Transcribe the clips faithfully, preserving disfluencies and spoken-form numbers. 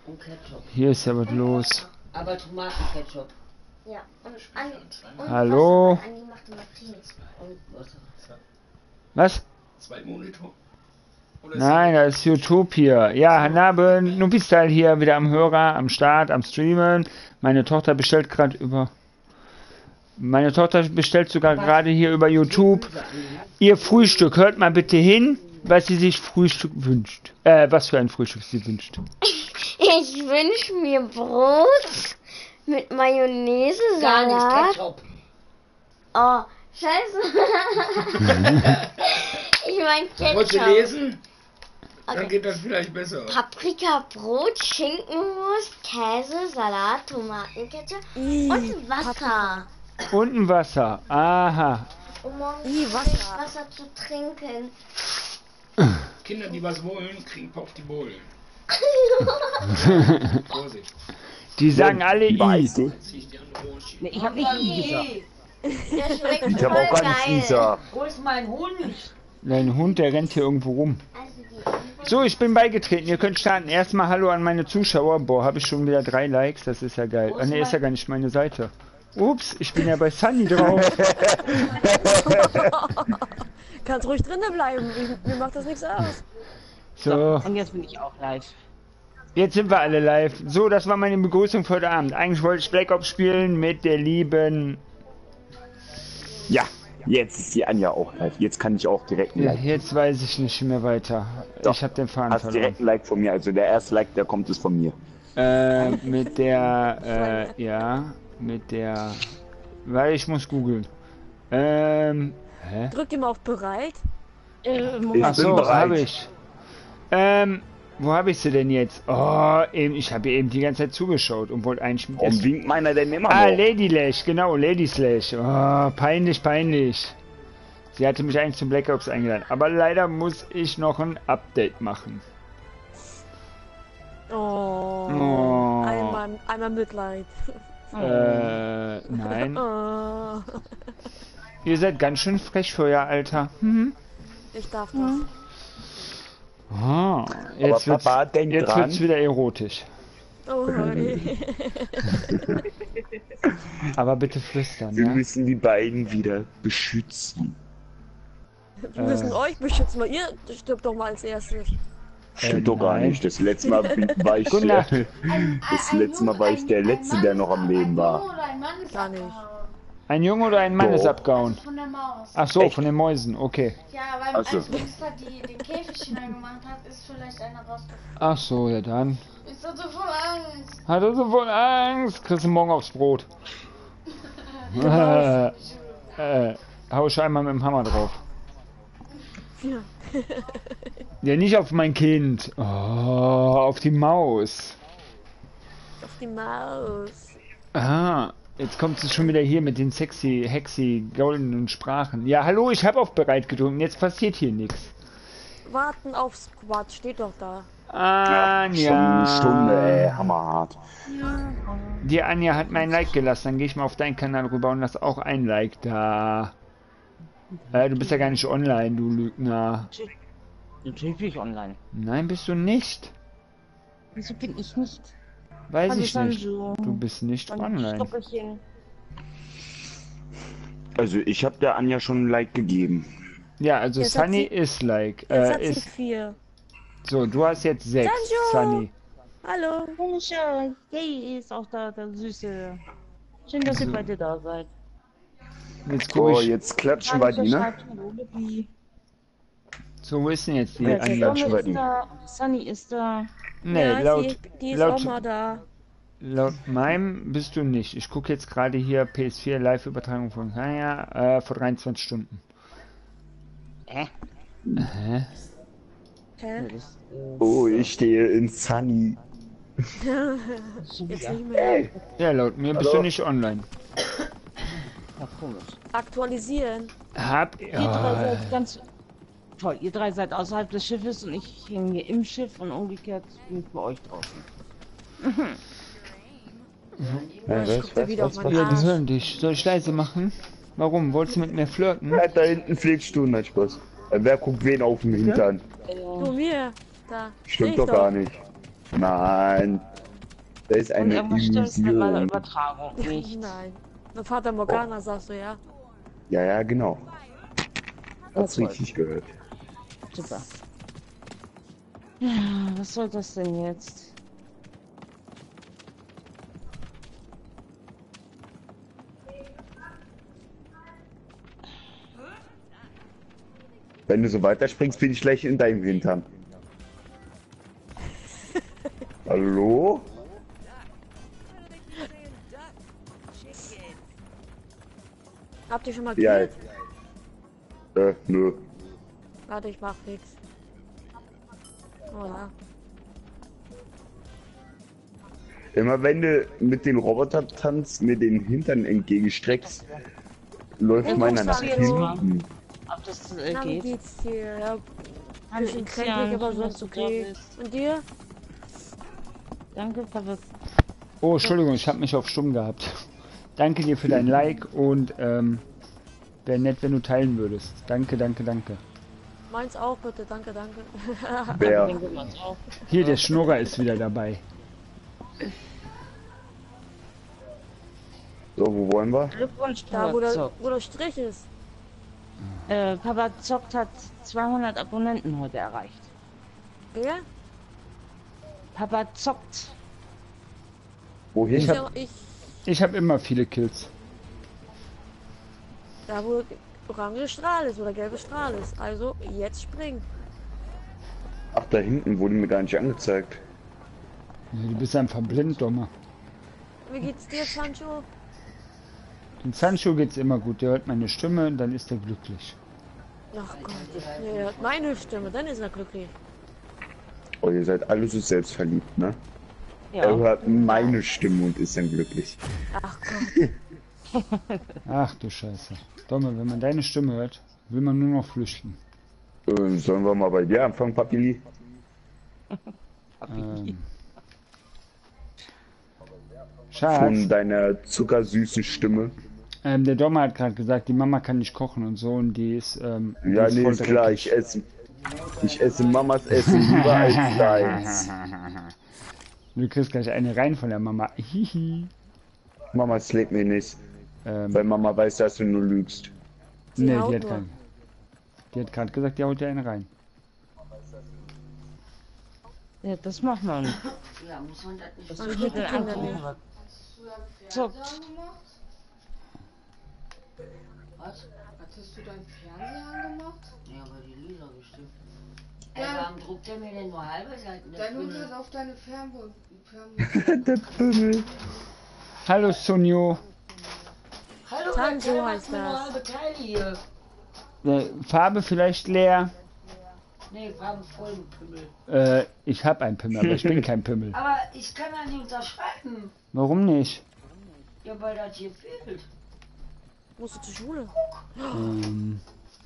Und Ketchup. Hier ist ja was los. Aber Tomatenketchup. Ja, und Anni, und Hallo? Wasser, Anni macht immer Tee. Und Wasser. Was? Zwei Monitor? Oder Nein, das ist YouTube hier. Ja, Hanabe, Nubi-Style hier, wieder am Hörer, am Start, am Streamen. Meine Tochter bestellt gerade über... Meine Tochter bestellt sogar gerade hier über YouTube ihr Frühstück. Hört mal bitte hin, was sie sich Frühstück wünscht. Äh, was für ein Frühstück sie wünscht. Ich wünsche mir Brot mit Mayonnaise, Gar nicht Salat. Ketchup. Oh, scheiße. Ich mein Wolltest du Ketchup. lesen? Dann Okay. geht das vielleicht besser. Paprika, Brot, Schinkenwurst, Käse, Salat, Tomatenketchup und Wasser. Und ein Wasser. Aha. Um morgens Ih, Wasser. Wasser. Wasser zu trinken. Kinder, die was wollen, kriegen auf die Bohlen. Vorsicht. Die sagen alle I. Weißt du? Zieh ich die andere Ohren schief. Nee, ich hab nicht I gesagt. Der schmeckt Ich hab auch voll gar nichts geil. gesagt. Wo ist mein Hund? Dein Hund, der rennt hier irgendwo rum. Also die So, ich bin beigetreten. Ihr könnt starten. Erstmal Hallo an meine Zuschauer. Boah, habe ich schon wieder drei Likes. Das ist ja geil. Ah, ne, ist ja gar nicht meine Seite. Ups, ich bin ja bei Sunny drauf. Kannst ruhig drinnen bleiben. Ich, mir macht das nichts aus. So, Und jetzt bin ich auch live. jetzt sind wir alle live. So, das war meine Begrüßung für heute Abend. Eigentlich wollte ich Black Ops spielen mit der lieben... Ja, jetzt ist die Anja auch live. Jetzt kann ich auch direkt ein Ja, Like. jetzt weiß ich nicht mehr weiter. Doch. Ich habe den Faden Hast verloren. direkt ein Like von mir. Also der erste Like, der kommt, ist von mir. Äh, mit der, äh, ja, mit der, weil ich muss googeln. Ähm, hä? Drück immer auf bereit. Äh, Ich Moment. Ach bin so, bereit. habe ich. Ähm, wo habe ich sie denn jetzt? Oh, eben, ich habe ihr eben die ganze Zeit zugeschaut und wollte eigentlich mit Warum ihr... winkt meiner denn immer Ah, noch? Lady Lash, genau, Lady Slash. Oh, peinlich, peinlich. Sie hatte mich eigentlich zum Black Ops eingeladen, aber leider muss ich noch ein Update machen. Oh. Oh. Einmal, einmal Mitleid. Äh, nein. Oh. Ihr seid ganz schön frech für euer Alter. Mhm. Ich darf das. Ah, jetzt wird's, Papa, denk jetzt dran. wird's wieder erotisch. Oh, nee. Aber bitte flüstern, Wir ja? müssen die beiden wieder beschützen. Wir müssen euch beschützen, weil ihr stirbt doch mal als erstes. Stimmt doch gar nein. nicht. Das letzte Mal war ich, Gute Nacht. das letzte Mal war ich der Letzte, der noch am Leben war. Oder ein Mann ist Gar nicht. abgehauen. Ein Junge oder ein Mann Doch. ist abgehauen? Von der Maus. Ach so, Echt? von den Mäusen, okay. Ja, weil Ach so. als Monster die den Käfig hineingemacht hat, ist vielleicht einer rausgefallen. Ach so, ja dann. Ich hatte voll Angst. Hat er so voll Angst? Kriegst du morgen aufs Brot. äh, äh, hau ich einmal mit dem Hammer drauf. Ja. Ja, nicht auf mein Kind. Oh, auf die Maus. Auf die Maus. Ah, jetzt kommt es schon wieder hier mit den sexy, hexy, goldenen Sprachen. Ja, hallo, ich habe auf bereit gedrückt. Jetzt passiert hier nichts. Warten auf Squad, steht doch da. Anja. Schon eine Stunde, ey, hammerhart. Die Anja hat mir ein Like gelassen. Dann gehe ich mal auf deinen Kanal rüber und lass auch ein Like da. Äh, du bist ja gar nicht online, du Lügner. Natürlich bin ich online. Nein, bist du nicht. Wieso bin ich nicht? Weiß Hallo ich nicht. Sanju. Du bist nicht Mein online. Stoppelchen. Also ich habe der Anja schon ein Like gegeben. Ja, also Jetzt hat Sunny sie- ist Like. Jetzt Äh, hat sie ist. vier. So, du hast jetzt sechs, Sanju! Sunny. Hallo. Mensch, äh, Yay ist auch da, der Süße. Schön, dass ihr So. beide da seid. Jetzt guck Oh, ich. jetzt klatschen wir die, ne? So, wo ist denn jetzt die Jetzt Anja? klatschen wir Sonne die. ist da, Sunny ist da. Nee, ja, laut, sie, die ist auch laut, mal da. laut meinem bist du nicht. Ich gucke jetzt gerade hier P S vier Live-Übertragung von Kaya äh, vor dreiundzwanzig Stunden. Hä? Hä? Hä? Das, äh, Oh, ich stehe in Sunny. schon Jetzt wieder. nicht mehr. Ja, laut mir bist Hallo? du nicht online. Ja, komisch. Aktualisieren. Hab. Ihr drei Oh, seid ganz toll. Ihr drei seid außerhalb des Schiffes und ich hänge hier im Schiff und umgekehrt bin ich bei euch draußen. Ja, Ich guck dir wieder auf meinen ja, die Arsch. hören dich. Soll ich leise machen? Warum? Wolltest du mit mir flirten? Ja, da hinten fliegst du, nein, Spaß. Äh, Wer guckt wen auf dem Hintern? Du mir. Da. Stimmt Steh doch ich gar nicht. Nein. Da ist Und eine irgendwas stimmt mit meiner Illusion. Übertragung nicht. Nein. Eine Fata Morgana, sagst du, ja? Ja, ja, genau. Hat's toll. richtig gehört. Super. Ja, was soll das denn jetzt? Wenn du so weiterspringst, bin ich gleich in deinem Hintern. Hallo? Habt ihr schon mal Ja. gekillt? Äh, nö. Warte, ich mach fix. Oh ja. Immer wenn du mit den Roboter-Tanz mir den Hintern entgegenstreckst, läuft Ja, meiner guck's nach doch jetzt mal. hinten. Ob das äh, Na, wie geht? geht's dir? Ja, Hallo, bisschen Etienne, kränklich, aber schön, dass sonst du da okay. bist. Und dir? Danke, Papa. Oh, Entschuldigung, ich habe mich auf stumm gehabt. Danke dir für dein Like und ähm, wäre nett, wenn du teilen würdest. Danke, danke, danke. Meins auch bitte, danke, danke. Wer? Denke mal drauf. Hier, der Schnurrer ist wieder dabei. So, wo wollen wir? Glückwunsch, Da, Papa wo der, zockt. wo der Strich ist. Äh, Papa zockt hat zweihundert Abonnenten heute erreicht. Wer? Papa zockt. Wohin? Ich, hab- ich, Ich habe immer viele Kills. da wo orange Strahl ist oder gelbe Strahl ist. Also jetzt springen. Ach, da hinten wurde mir gar nicht angezeigt. Du bist einfach blind, Dummer. Wie geht's dir, Sancho? Den Sancho geht's immer gut. Der hört meine Stimme, dann ist er glücklich. Ach Gott, er hört meine Stimme, dann ist er glücklich. Oh, ihr seid alle so selbstverliebt, ne? Ja. Er hört meine Stimme und ist dann glücklich. Ach Gott, Ach du Scheiße. Dumme, wenn man deine Stimme hört, will man nur noch flüchten. Äh, sollen wir mal bei dir anfangen, Papili? Ähm. Von Schatz, deiner zuckersüßen Stimme. ähm, der Dommer hat gerade gesagt, die Mama kann nicht kochen und so und die ist, ähm, die Ja, ist nee, voll ist klar, dreckig. ich esse. Ich esse Mamas Essen lieber als deins. Du kriegst gleich eine rein von der Mama. Hihi. Mama schlägt mir nicht, Ähm, weil Mama weiß, dass du nur lügst. sie nee, haut die hat nur. keinen. Die hat gerade gesagt, die haut dir eine rein. Ja, das macht man. Ja, muss man das nicht Das Man wird kriegt mir die dann Kinder angucken. nicht. was Fernseher Zockt. angemacht? Was? Hattest du deinen Fernseher angemacht? Ja, aber die Lisa bestimmt. Ja. Ey, warum druckt der mir denn nur halbe Seiten? der Dein Hund Pimmel? hat auf deine Fernbus. Fernbus. Der Pimmel. Hallo Sonjo. Hallo, Sancho der heißt heißt nur das. halbe Teile hier. Äh, Farbe vielleicht leer. Nee, Farben voll mit Pimmel. Äh, ich habe einen Pimmel, aber ich bin kein Pimmel. Aber ich kann da nicht unterschreiben. Warum nicht? Ja, weil das hier fehlt. Musst du zur Schule? Ähm,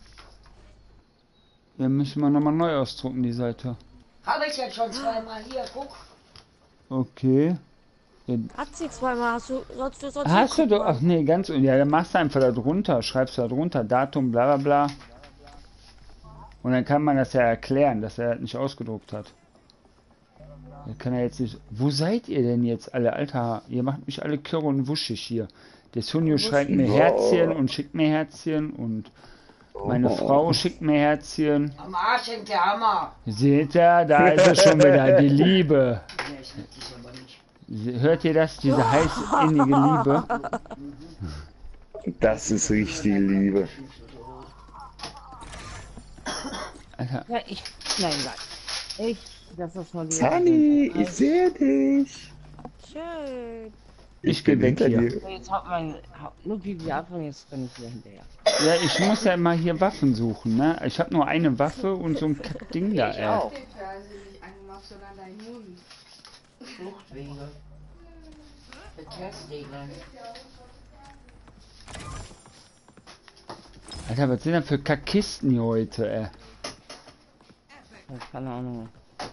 ja, müssen wir nochmal neu ausdrucken, die Seite. Habe ich jetzt schon zweimal hier, guck. Okay. Ja, Hat sie zweimal, hast du, sollst du, sollst hast du gucken, doch, ach nee, ganz, ja, dann machst du einfach da drunter, schreibst da drunter, Datum, bla bla bla. Und dann kann man das ja erklären, dass er das nicht ausgedruckt hat. Da kann er jetzt nicht, wo seid ihr denn jetzt alle, Alter? Ihr macht mich alle kirre und wuschig hier. Der Sunio schreibt mir Ja. Herzchen und schickt mir Herzchen und meine Oh. Frau schickt mir Herzchen. Am Arsch hängt der Hammer. Seht ihr, da ist es schon wieder, die Liebe. Nee, ich hab dich aber nicht. Hört ihr das, diese heiß innige Liebe? Das ist richtige Liebe. Alter, Ja, ich. Nein, nein. Ich. Das ist mal die. Zani, ich sehe dich. Schön. Ich geh weg hinter hier. dir. So, jetzt haut mein. Haut nur Pipi ab und jetzt bin ich wieder hinterher. Ja, ich muss ja immer hier Waffen suchen, ne? Ich habe nur eine Waffe und so ein Kackding da, Ich ey. auch. Den Fernseher nicht angemacht, sondern dein Hund. Fluchtwege. Verkehrsregeln. Alter, was sind denn für Kackkisten hier heute, ey? Ja, keine Ahnung.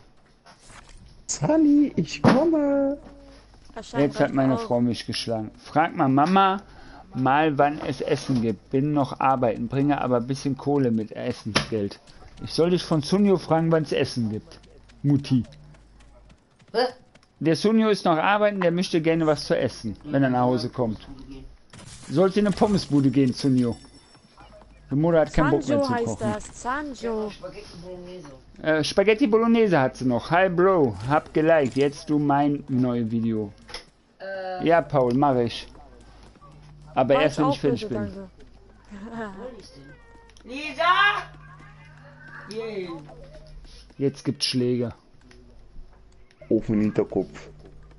Zani, ich komme. Erscheint Jetzt hat gleich meine auf. Frau mich geschlagen. Frag mal Mama mal, wann es Essen gibt. Bin noch arbeiten, bringe aber ein bisschen Kohle mit Essensgeld. Ich soll dich von Sunjo fragen, wann es Essen gibt. Mutti. Hä? Der Sunio ist noch arbeiten, der möchte gerne was zu essen, wenn er nach Hause kommt. Sollte in eine Pommesbude gehen, Sunio. Die Mutter hat keinen Bock mehr Sanjo zu heißt kochen. das. Sanjo. Spaghetti Bolognese. Äh, Spaghetti Bolognese hat sie noch. Hi Bro, hab geliked. Jetzt du mein neues Video. Äh, Ja, Paul, mach ich. Aber Mach erst wenn auch ich fertig bitte, bin. danke. wo ist denn? Lisa! Yay. Jetzt gibt's Schläge. Ofen Hinterkopf.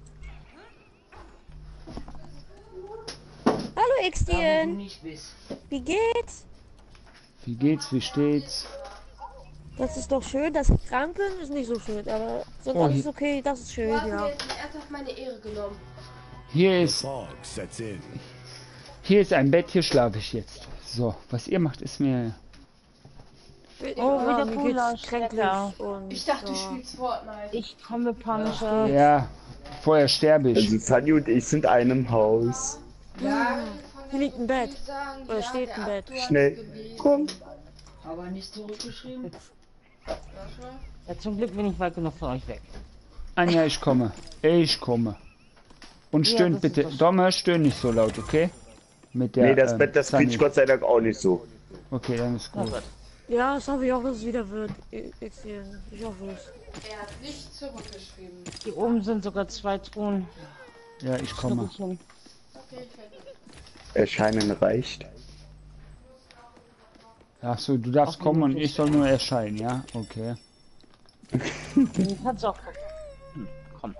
Hallo Da, wo du Xtien. nicht bist. Wie geht's? Wie geht's, wie steht's? Das ist doch schön, dass ich krank bin, ist nicht so schön, aber sonst Oh, alles hier- okay, das ist schön, Du hast ja. mir jetzt ernsthaft meine Ehre genommen. Hier ist, Fog sets in. hier ist ein Bett, hier schlafe ich jetzt. So, was ihr macht, ist mir... Oh, wieder mir cooler geht's kränklich Schlecker. und Ich dachte, du ja. spielst Fortnite. Ich komme Punisher. Ja, vorher sterbe Also ich. Sunny und ich sind einem Haus. Ja, Hier liegt ein Bett. Sagen, Oder ja, steht der ein Bett. Abdu hat Schnell. gebeten. Komm. Aber nicht zurückgeschrieben. Ja, zum Glück bin ich weit genug von euch weg. Anja, ich komme. Ich komme. Und Ja, stöhnt das ist bitte. doch- Dommer, stöhnt nicht so laut, okay? Mit der, Nee, das ähm, Bett, das Sunny. quietscht Gott sei Dank auch nicht so. Okay, dann ist gut. Ja, das hoffe ich auch, dass es wieder wird. Xtien. Ich hoffe es. Er hat nicht zurückgeschrieben. Hier oben sind sogar zwei Truhen. Ja, ich komme. Schnuffelchen. Okay, fertig. Erscheinen reicht. Ach so, du darfst Auf kommen und jeden ich soll nur erscheinen, ja? Okay. Du kannst auch gucken. Hm, komm.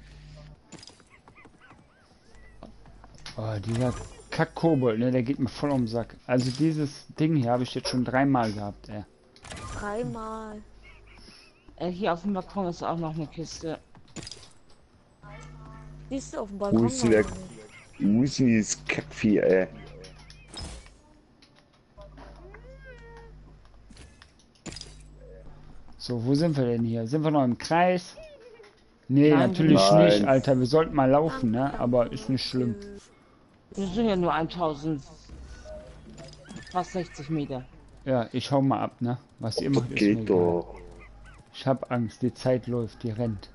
Oh, dieser Kack-Kobold, ne, der geht mir voll um den Sack. Also dieses Ding hier habe ich jetzt schon dreimal gehabt, ey. Dreimal. Äh, hier auf dem Balkon ist auch noch eine Kiste. Siehst du auf dem Wo Balkon? ist denn der... noch nicht. Wo ist denn dieses Kackvieh, ey? So, wo sind wir denn hier? Sind wir noch im Kreis? Nee, Nein, natürlich nein. nicht, Alter. Wir sollten mal laufen, ne? Aber ist nicht schlimm. Wir sind ja nur tausend, fast sechzig Meter. Ja, ich hau mal ab, ne? Was ihr Das macht, ist mir geht egal. doch. Ich hab Angst, die Zeit läuft, die rennt.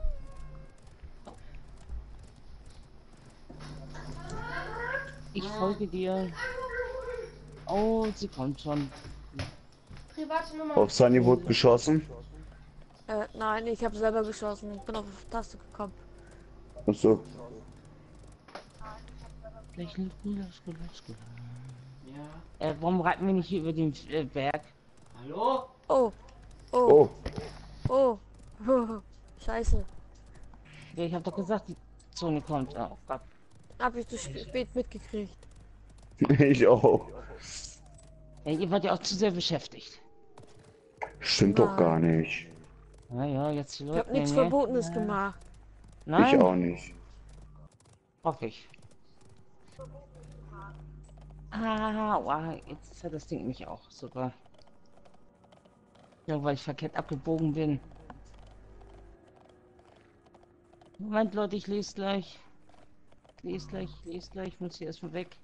Ich folge dir. Oh, sie kommt schon. Private Nummer. Auf Sunny wurde geschossen. Äh, nein, ich habe selber geschossen. Ich bin auf die Taste gekommen. Achso. Lächeln, Gulasch, Gulasch, Gulasch. Ja. Äh, warum reiten wir nicht hier über den äh, Berg? Hallo? Oh. Oh. Oh, Oh. Scheiße. Ja, ich habe doch gesagt, die Zone kommt. Oh Gott. Hab ich zu spät mitgekriegt. ich auch. Ja, ihr wart ja auch zu sehr beschäftigt. Stimmt doch gar nicht. Naja, jetzt die Ich Leute. hab nichts nee, nee. Verbotenes gemacht. Nein, Ich auch nicht. hoffe ich. Ah, wow, jetzt hat das Ding mich auch sogar. Ja, weil ich verkehrt abgebogen bin. Moment, Leute, ich lese gleich. Ich lese gleich, ich lese gleich, ich muss hier erstmal weg.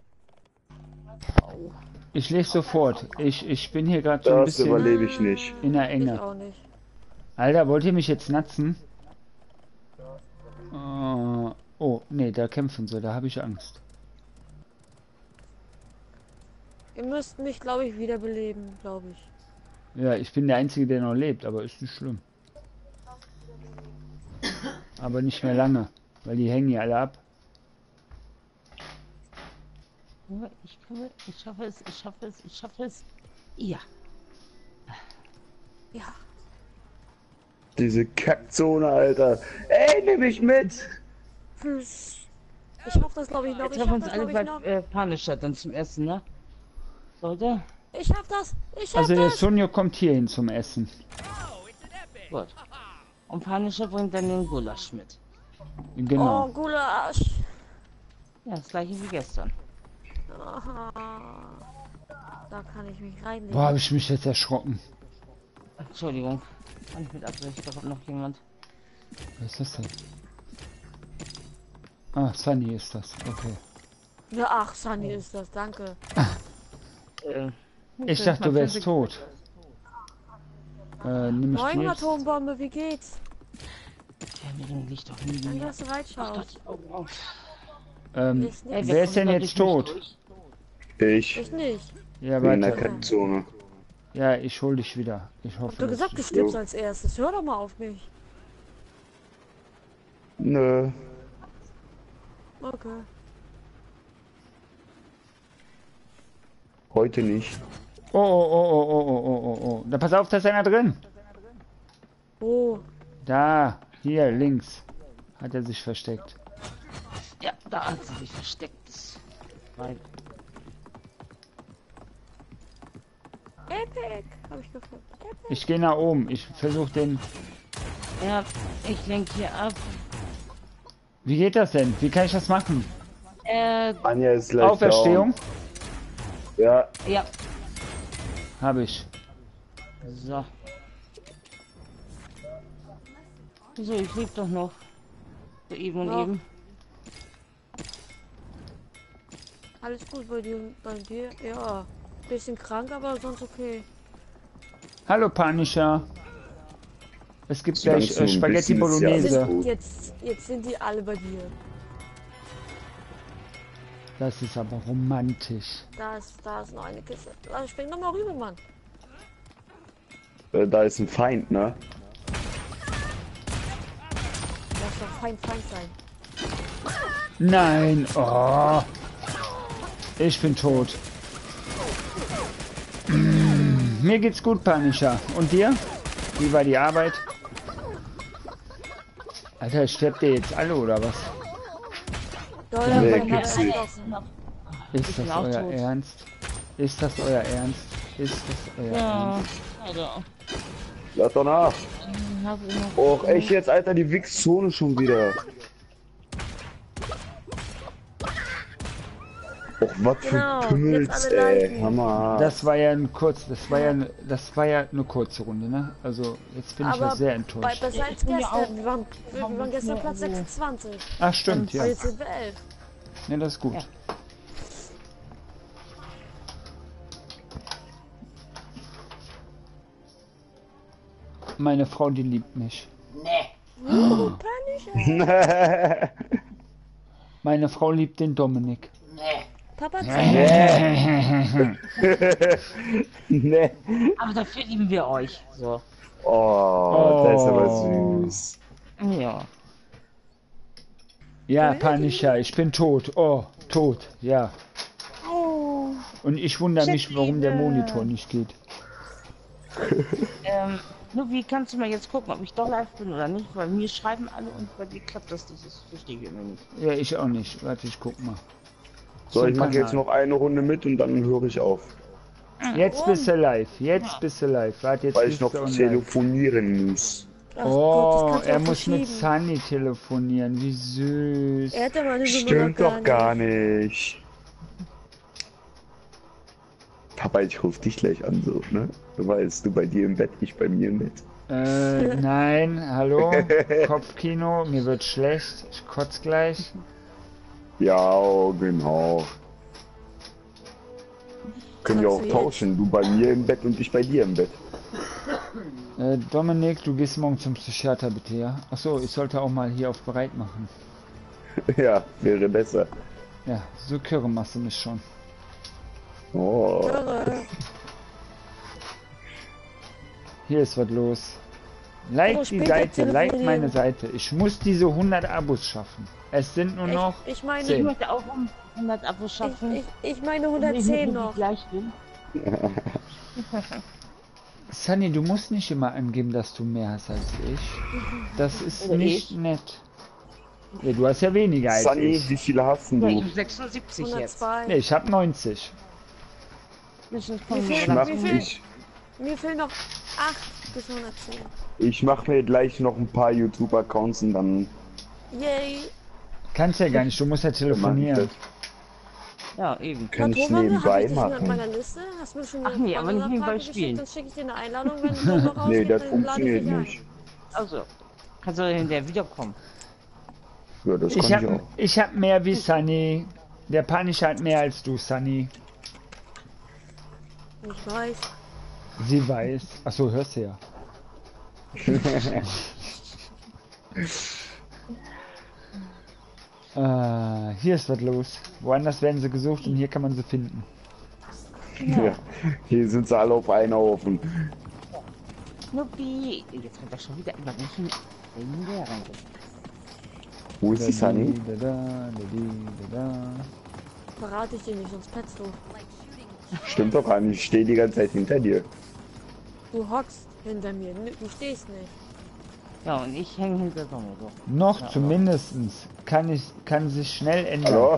Au. Ich lese sofort. Ich, ich bin hier gerade so ein Das bisschen überlebe ich nicht. in der Ich Enge. auch nicht. Alter, wollt ihr mich jetzt natzen? Äh, oh, nee, da kämpfen sie, da habe ich Angst. Ihr müsst mich, glaube ich, wiederbeleben, glaube ich. Ja, ich bin der Einzige, der noch lebt, aber ist nicht schlimm. Aber nicht mehr lange, weil die hängen ja alle ab. Ja, ich komme, ich schaffe es, ich schaffe es, ich schaffe es. Ja. Ja. Diese Kackzone, Alter. Ey, nimm mich mit! Ich schaff das, glaube ich, noch. Jetzt Ich treffen wir schaff uns das, alle glaube ich, bei noch. äh, Punisher dann zum Essen, ne? Leute? Ich schaff das. Ich schaff Also der das. Sonjo kommt hier hin zum Essen. Gut. Und Punisher bringt dann den Gulasch mit. Genau. Oh, Gulasch. Ja, das gleiche wie gestern. Aha. Da kann ich mich reinlegen. Boah, habe ich mich jetzt erschrocken. Entschuldigung. Kann ich mit abbrechen, da kommt noch jemand. Was ist das denn? Ah, Sunny ist das. Okay. Ja, ach, Sunny ist das, danke. Äh, Ich dachte, du wärst tot. Äh, nimm ich Moin, die jetzt? Atombombe, wie geht's? Ja, der Ring liegt doch Dann nie. hast du Mach reinschauen. doch die Augen auf. Ähm, Ist Ey, nicht. wer ist denn kommt jetzt da durch tot? mich Ich Ich nicht. Ja, bin in der warte. Kattzone. Ja, ich hol dich wieder. Ich Hab hoffe. doch gesagt, dass- du stirbst Jo. als erstes. Hör doch mal auf mich. Nö. Okay. Heute nicht. Oh, oh, oh, oh, oh, oh, oh, oh, oh. Da pass auf, da ist einer drin. Oh, Da, hier, links. Hat er sich versteckt. Ja, da hat sie sich versteckt. Weil Epic! Hab ich gefunden. Epic. Ich gehe nach oben. Ich versuche den. ja, ich lenke hier ab. Wie geht das denn? Wie kann ich das machen? Äh, Anja ist gleich Auferstehung? down. Ja, ja. Habe ich. So. So, ich lebe doch noch. So eben und Ja. eben. Alles gut bei dir, bei dir? Ja. Bisschen krank, aber sonst okay. Hallo Panischer. Es gibt Solange gleich es nur äh, ein Spaghetti bisschen ist, ja, alles Bolognese. gut. Jetzt, jetzt sind die alle bei dir. Das ist aber romantisch. Da ist, da ist noch eine Kiste. Ah, spring doch mal rüber, Mann. äh, da ist ein Feind, ne? Lass doch Feind, Feind sein. Nein. Oh. Ich bin tot. Mm, Mir geht's gut, Panischer. Und dir? Wie war die Arbeit? Alter, stirbt ihr jetzt alle oder was? Ja, Nee, ja, gibt's ja, nicht. ja. Ist bin das auch euer tot. Ernst? Ist das euer Ernst? Ist das euer Ja, Ernst? also. Lass doch nach. Hab immer Och, echt jetzt, Alter, die Wichszone schon wieder. Och, was für Genau, Pimmels, jetzt alle ey. liken. Hammer. Das war ja ein kurz, das war ja, das war ja eine kurze Runde, ne? Also jetzt bin ich ja Aber sehr bei, enttäuscht. besser als Ich bin ja gestern. auch- Wir waren, wir, wir waren gestern Ja, Platz also- sechsundzwanzig. Ach stimmt, ja. Jetzt sind wir elf. Ja, das ist gut. Ja. Meine Frau, die liebt mich. Nee, Panischer. Meine Frau liebt den Dominik. nee. Papa zeigt. Ne. Aber dafür lieben wir euch. So. Oh, das ist aber Oh. süß. Ja. Ja, Panischer, ich bin tot. Oh, tot, ja. Oh, Und ich wundere mich, warum der Checkliebe. Monitor nicht geht. Ähm, nur wie kannst du mal jetzt gucken, ob ich doch live bin oder nicht? Weil mir schreiben alle und bei dir klappt das nicht. Das verstehe ich immer nicht. Ja, ich auch nicht. Warte, ich guck mal. So, ich Zum mache jetzt Kanal. noch eine Runde mit und dann höre ich auf. Jetzt bist du live. Jetzt bist du live. Warte, jetzt Weil bist ich noch du online. telefonieren muss. ach Oh, Gott, das er kannst du muss auch mit verschieben. Sunny telefonieren. Wie süß. Er hat ja meine Nummer Stimmt noch doch gar nicht. Papa, ich ruf dich gleich an, so, ne? Du weißt, du bei dir im Bett, ich bei mir im Bett. Äh, nein, hallo? Kopfkino, mir wird schlecht. Ich kotz gleich. Ja, oh, genau. Können wir Sagst auch du jetzt? tauschen. Du bei mir im Bett und ich bei dir im Bett. Äh, Dominik, du gehst morgen zum Psychiater, bitte, ja? Achso, ich sollte auch mal hier auf bereit machen. Ja, wäre besser. Ja, so Kirre machst du mich schon. Oh. Irre. Hier ist was los. Like Aber die später Seite, like telefonieren. meine Seite. Ich muss diese hundert Abos schaffen. Es sind nur noch... Ich, ich meine, zehn. Ich möchte auch um hundert Abos ich, schaffen. ich, ich meine damit ich hundertzehn mit dir noch. gleich bin. Sunny, du musst nicht immer angeben, dass du mehr hast als ich. Das ist Oder nicht ich? nett. Ja, du hast ja weniger als Sunny, ich. wie viele hast denn Ja, du? ich hab sechsundsiebzig jetzt. hundertzwei. Nee, ich hab neunzig. Das ist Wie viel? Ich von mach, Wie viel? ich, Mir fehlen noch acht bis hundertzehn. ich mach mir gleich noch ein paar YouTube-Accounts und dann Yay. Kannst ja gar nicht, du musst ja telefonieren. Ja, eben. kann ich Roman, hab nebenbei ich dich schon auf machen. meiner Liste? Hast du mir schon Ach nee, aber nicht nebenbei geschickt? spielen. Dann schicke ich dir eine Einladung, wenn du noch rausgehst, Nee, das dann lade ich funktioniert dich ein. nicht. Also, kannst du hinterher wiederkommen. Ja, das Ich kann ich hab, auch. ich hab mehr wie Sunny. Der Panischer hat mehr als du, Sunny. Ich weiß. Sie weiß. Achso, hörst du ja. Äh, hier ist was los. Woanders werden sie gesucht und hier kann man sie finden. Ja. Hier sind sie alle auf einen Haufen. Schnuppi! Jetzt hat er schon wieder immer welchen in der rein. Wo ist die Sunny? Da, da, da, da, da. Verrate ich dir nicht, sonst petzt du. Stimmt doch gar nicht, ich stehe die ganze Zeit hinter dir. Du hockst hinter mir, n- du stehst nicht. Ja, und ich hänge hinter Dominik. Noch Ja, zumindestens kann ich kann sich schnell ändern. Hallo?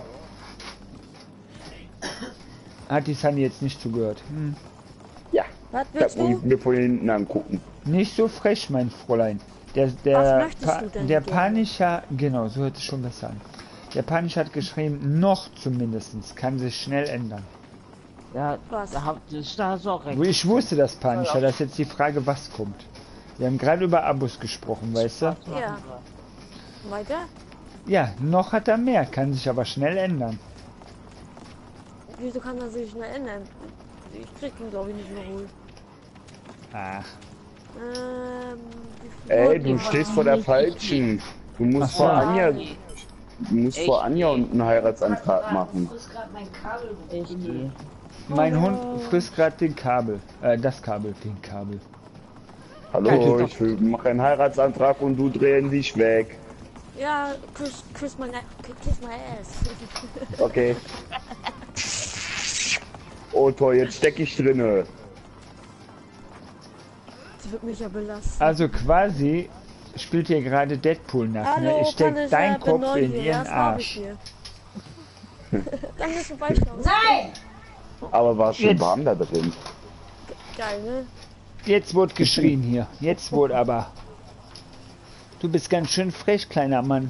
Hat die Sunny jetzt nicht zugehört. Hm. Ja, Was das willst muss ich du? mir von hinten angucken. Nicht so frech, mein Fräulein. Der, Was der, möchtest pa du denn der gerne? Panischer, genau, so hört es schon besser an. Der Panischer hat geschrieben, noch zumindestens kann sich schnell ändern. Ja, Was? da, hab, da hast du auch recht. Ich wusste das, Panischer, das ist jetzt die Frage, was kommt. Wir haben gerade über Abos gesprochen, weißt du? Ja. Weiter? Ja, noch hat er mehr, kann sich aber schnell ändern. Wieso kann das sich schnell ändern? Ich krieg ihn, glaube ich, nicht mehr hoch. Ach, Ähm. Ey, du stehst vor der falschen. Du musst Ach so. vor Anja, du musst vor Anja und einen Heiratsantrag machen. Du hast gerade mein Kabel Ich gehe. mein Hund frisst gerade den Kabel. Äh, das Kabel, den Kabel. Hallo, ich will, mach einen Heiratsantrag und du drehen dich weg. Ja, küss, küss mein, kiss my ass. Okay. Oh toll, jetzt steck ich drinne. Das wird mich ja belasten. Also quasi spielt hier gerade Deadpool nach, ne? Hallo, Ich steck Punisher, deinen bin Kopf neu in hier. ihren Das hab ich Arsch. hier. Dann bist du beischauen. Nein! Aber war schön Jetzt. warm da drin. Geil, ne? Jetzt wurde geschrien hier. Jetzt wurde aber. Du bist ganz schön frech, kleiner Mann.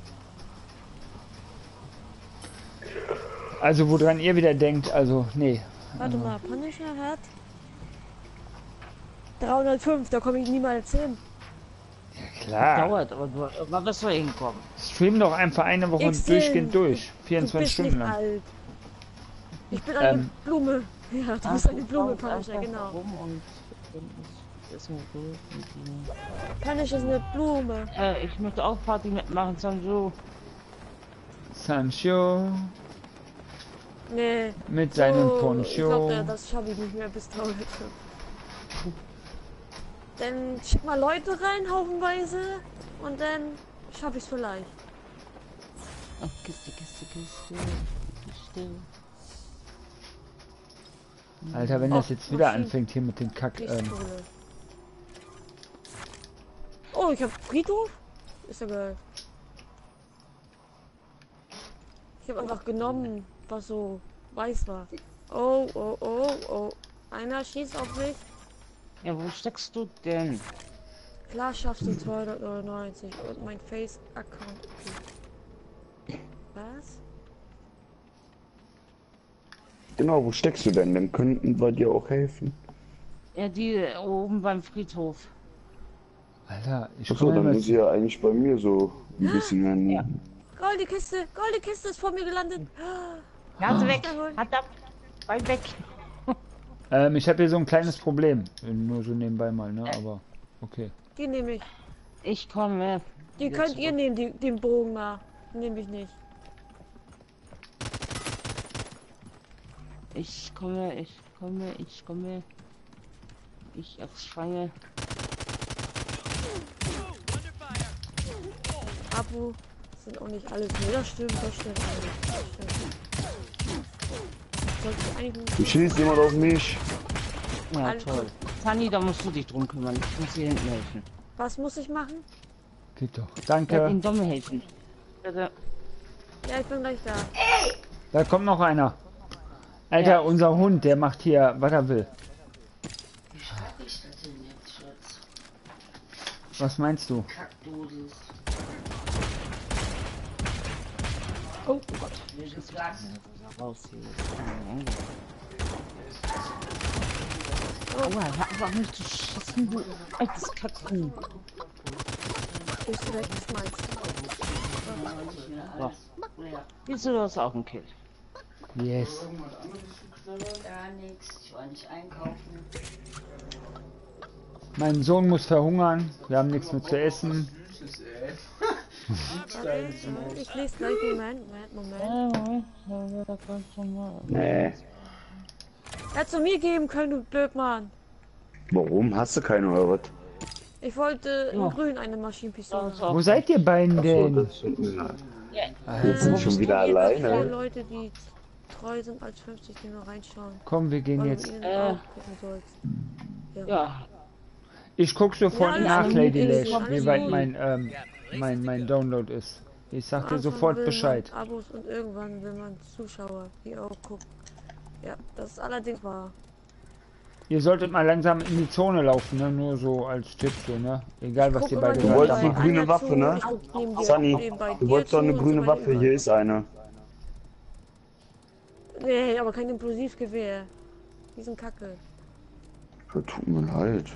Also woran ihr wieder denkt, also nee. Warte mal, Punisher hat dreihundertfünf, da komme ich niemals hin. Klar. Dauert, aber du, aber wirst du hinkommen. Stream doch einfach eine Woche Ich durchgehend seh- durch. Du vierundzwanzig bist Stunden nicht lang. alt. Ich bin eine Ähm. Blume. Ja, du bist eine Blume, Punisher, genau. Rum und dann ist mir gut. Und die- Punisher ist eine Blume. Äh, ich möchte auch Party mitmachen, Sanju. Sancho Nee. mit seinem so, Poncho. Ich glaube, das schaffe ich nicht mehr bis heute. Dann schick mal Leute rein, haufenweise. Und dann schaffe ich es vielleicht. Ach, Kiste, Kiste, Kiste. Kiste. Alter, wenn Oh, das jetzt wieder Maschinen. anfängt hier mit dem Kack. Ähm, Kriegskohle. Oh, ich hab Friedhof? Ist ja geil. Ich habe einfach genommen, was so weiß war. Oh, oh, oh, oh. Einer schießt auf mich. Ja, wo steckst du denn? Klar schaffst du zweihundertneunundneunzig und mein Face-Account. Was? Genau, wo steckst du denn? Dann könnten wir dir auch helfen. Ja, die oben beim Friedhof. Alter, ich Achso, komme dann immer muss ich ja eigentlich bei mir so ein bisschen an. Ja. Goldene Kiste! Goldene Kiste ist vor mir gelandet! Ja, sie weg! Jawohl. Hat ab! Weit weg! Ähm, ich habe hier so ein kleines Problem. Nur so nebenbei mal, ne? Aber okay. Die nehme ich. Ich komme. Die Wieder könnt zurück. ihr nehmen, die, den Bogen mal. Nehme ich nicht. Ich komme, ich komme, ich komme. Ich erschreie. Abu sind auch nicht alles. Nee, das stimmt, das stimmt. Das stimmt. Sollte ich eigentlich Du schießt jemand auf mich. Ja, Alles toll. gut. Fanny, da musst du dich drum kümmern. Ich muss dir hinten helfen. Was muss ich machen? Geht doch. Ja, Danke. den Domme helfen. Bitte. Ja, ich bin gleich da. Da kommt noch einer. Alter, Ja. unser Hund, der macht hier, was er will. Wie schreibe ich das denn jetzt, Schatz? Was meinst du? Kackdosis. Oh Gott. Mir gesagt, Raus hier. Aua, hör einfach nicht zu schießen, du altes Kackhuhn. Gehst du weg, ist meins. So. Wieso, du hast auch einen Kill? Yes. gar nichts. Ich war nicht einkaufen. Mein Sohn muss verhungern. Wir haben nichts mehr zu essen. Süßes, ey. Warte, äh, ich lese gleich. Moment, Moment, Moment. Äh, Moment, da kommt schon mal. Nee. Hättest du mir geben können, du Blödmann. Warum? Hast du keine oder was? Ich wollte in Ja. grün eine Maschinenpistole. So, Wo seid ihr beiden So, denn? das tut mir leid. Ja. Wir sind Äh, schon wieder es gibt alleine. viele Leute, die treu sind als fünfzig, die nur reinschauen. Komm, wir gehen Weil jetzt. du ihnen Äh. auch gucken sollst. Ja, Ich guck sofort Ja, nach, alles Lady gut, Lash, alles wie weit gut. mein, ähm, mein, mein Download ist. Ich sag dir Am Anfang sofort will Bescheid. Man Abos und irgendwann will man Zuschauer, die auch gucken. Ja, das ist allerdings wahr. Ihr solltet mal langsam in die Zone laufen, ne? Nur so als Tipp, so, ne? Egal, was Guck ihr immer beide Du nebenbei wolltest gesagt eine habt. grüne einer Waffe, zu, ne? ich guck neben dir- Sunny, nebenbei du dir wolltest doch zu eine und so grüne weiter Waffe, überall. hier ist eine. Nee, aber kein Impulsivgewehr. Die sind kacke. Ja, tut mir leid.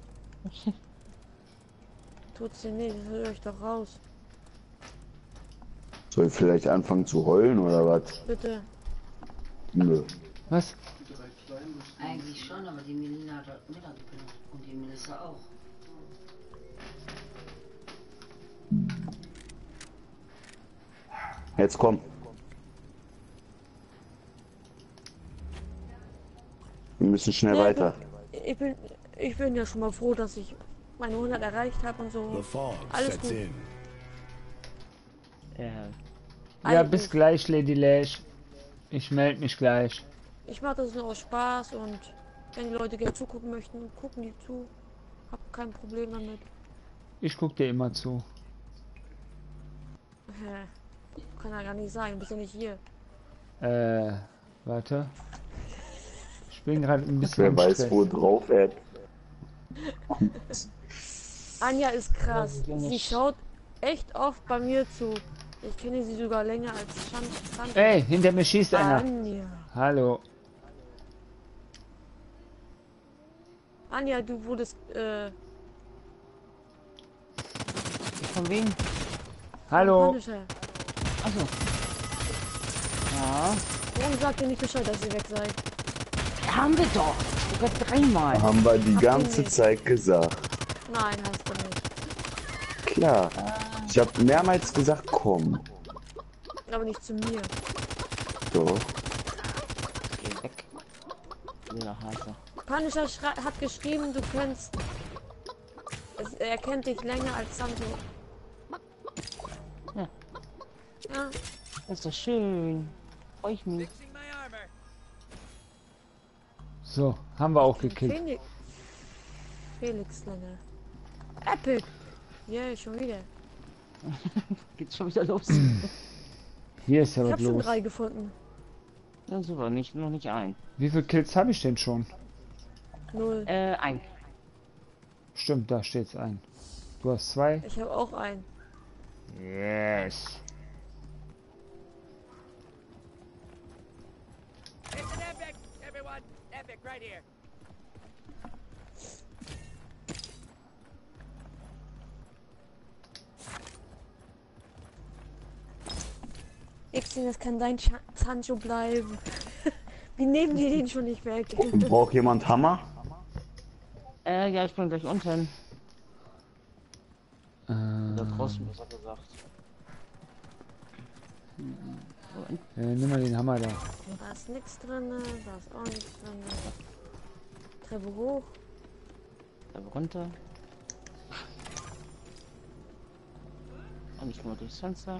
Tut's dir nicht, das höre ich doch raus. Soll ich vielleicht anfangen zu heulen oder was? Bitte. Nö. Was? Eigentlich schon, aber die Melina hat heute Mittag gepennt. Und die Melissa auch. Jetzt komm. Wir müssen schnell Nee, weiter. Ich bin, ich bin ja schon mal froh, dass ich meine hundert erreicht habe und so. The fog Alles sets gut. in. ja. Ja, Eigentlich. bis gleich, Lady Lash. Ich melde mich gleich. Ich mache das nur aus Spaß und wenn die Leute gerne zugucken möchten, gucken die zu. Hab kein Problem damit. Ich guck dir immer zu. Hä? Kann ja gar nicht sein, du bist ja nicht hier. Äh, warte. Ich bin gerade ein bisschen Wer im weiß, Stress. wo drauf er. Anja ist krass. Ja, Sie nicht. schaut echt oft bei mir zu. Ich kenne sie sogar länger als Chan. Chan Ey, hinter mir schießt einer. Anja. Hallo. Anja, du wurdest, äh, Von wem? Hallo. Punisher. Achso. Ja. Warum sagt ihr nicht Bescheid, dass ihr weg seid? Haben wir doch. Sogar dreimal. Haben wir die Habt ihr ganze nicht. Zeit gesagt. Nein, hast du nicht. Klar. Ich habe mehrmals gesagt, komm. Aber nicht zu mir. Doch. Geh weg. Wilder Hase. Punisher schrei- hat geschrieben, du kennst. Es, er kennt dich länger als Santo. Ja. Ja, Das ist doch schön. Freu ich mich. So, haben wir auch gekillt. Felix. Felix länger. Epic. Yeah, schon wieder. Geht's schon wieder los? Hier ist ja Ich was hab schon los. drei gefunden. Ja, super. Nicht, noch nicht ein. Wie viele Kills habe ich denn schon? Null. Äh, ein. Stimmt, da steht's ein. Du hast zwei? Ich habe auch einen. Yes. Xing, das kann dein Cha- Sancho bleiben. Wie nehmen die den schon nicht weg? Und braucht jemand Hammer? Äh, ja, ich bin gleich unten. Äh, Da draußen, was er gesagt. äh, nimm mal den Hammer da. Da ist nichts drin, da ist auch nichts drin. Treppe hoch. Da runter. Und ich komme durchs Fenster.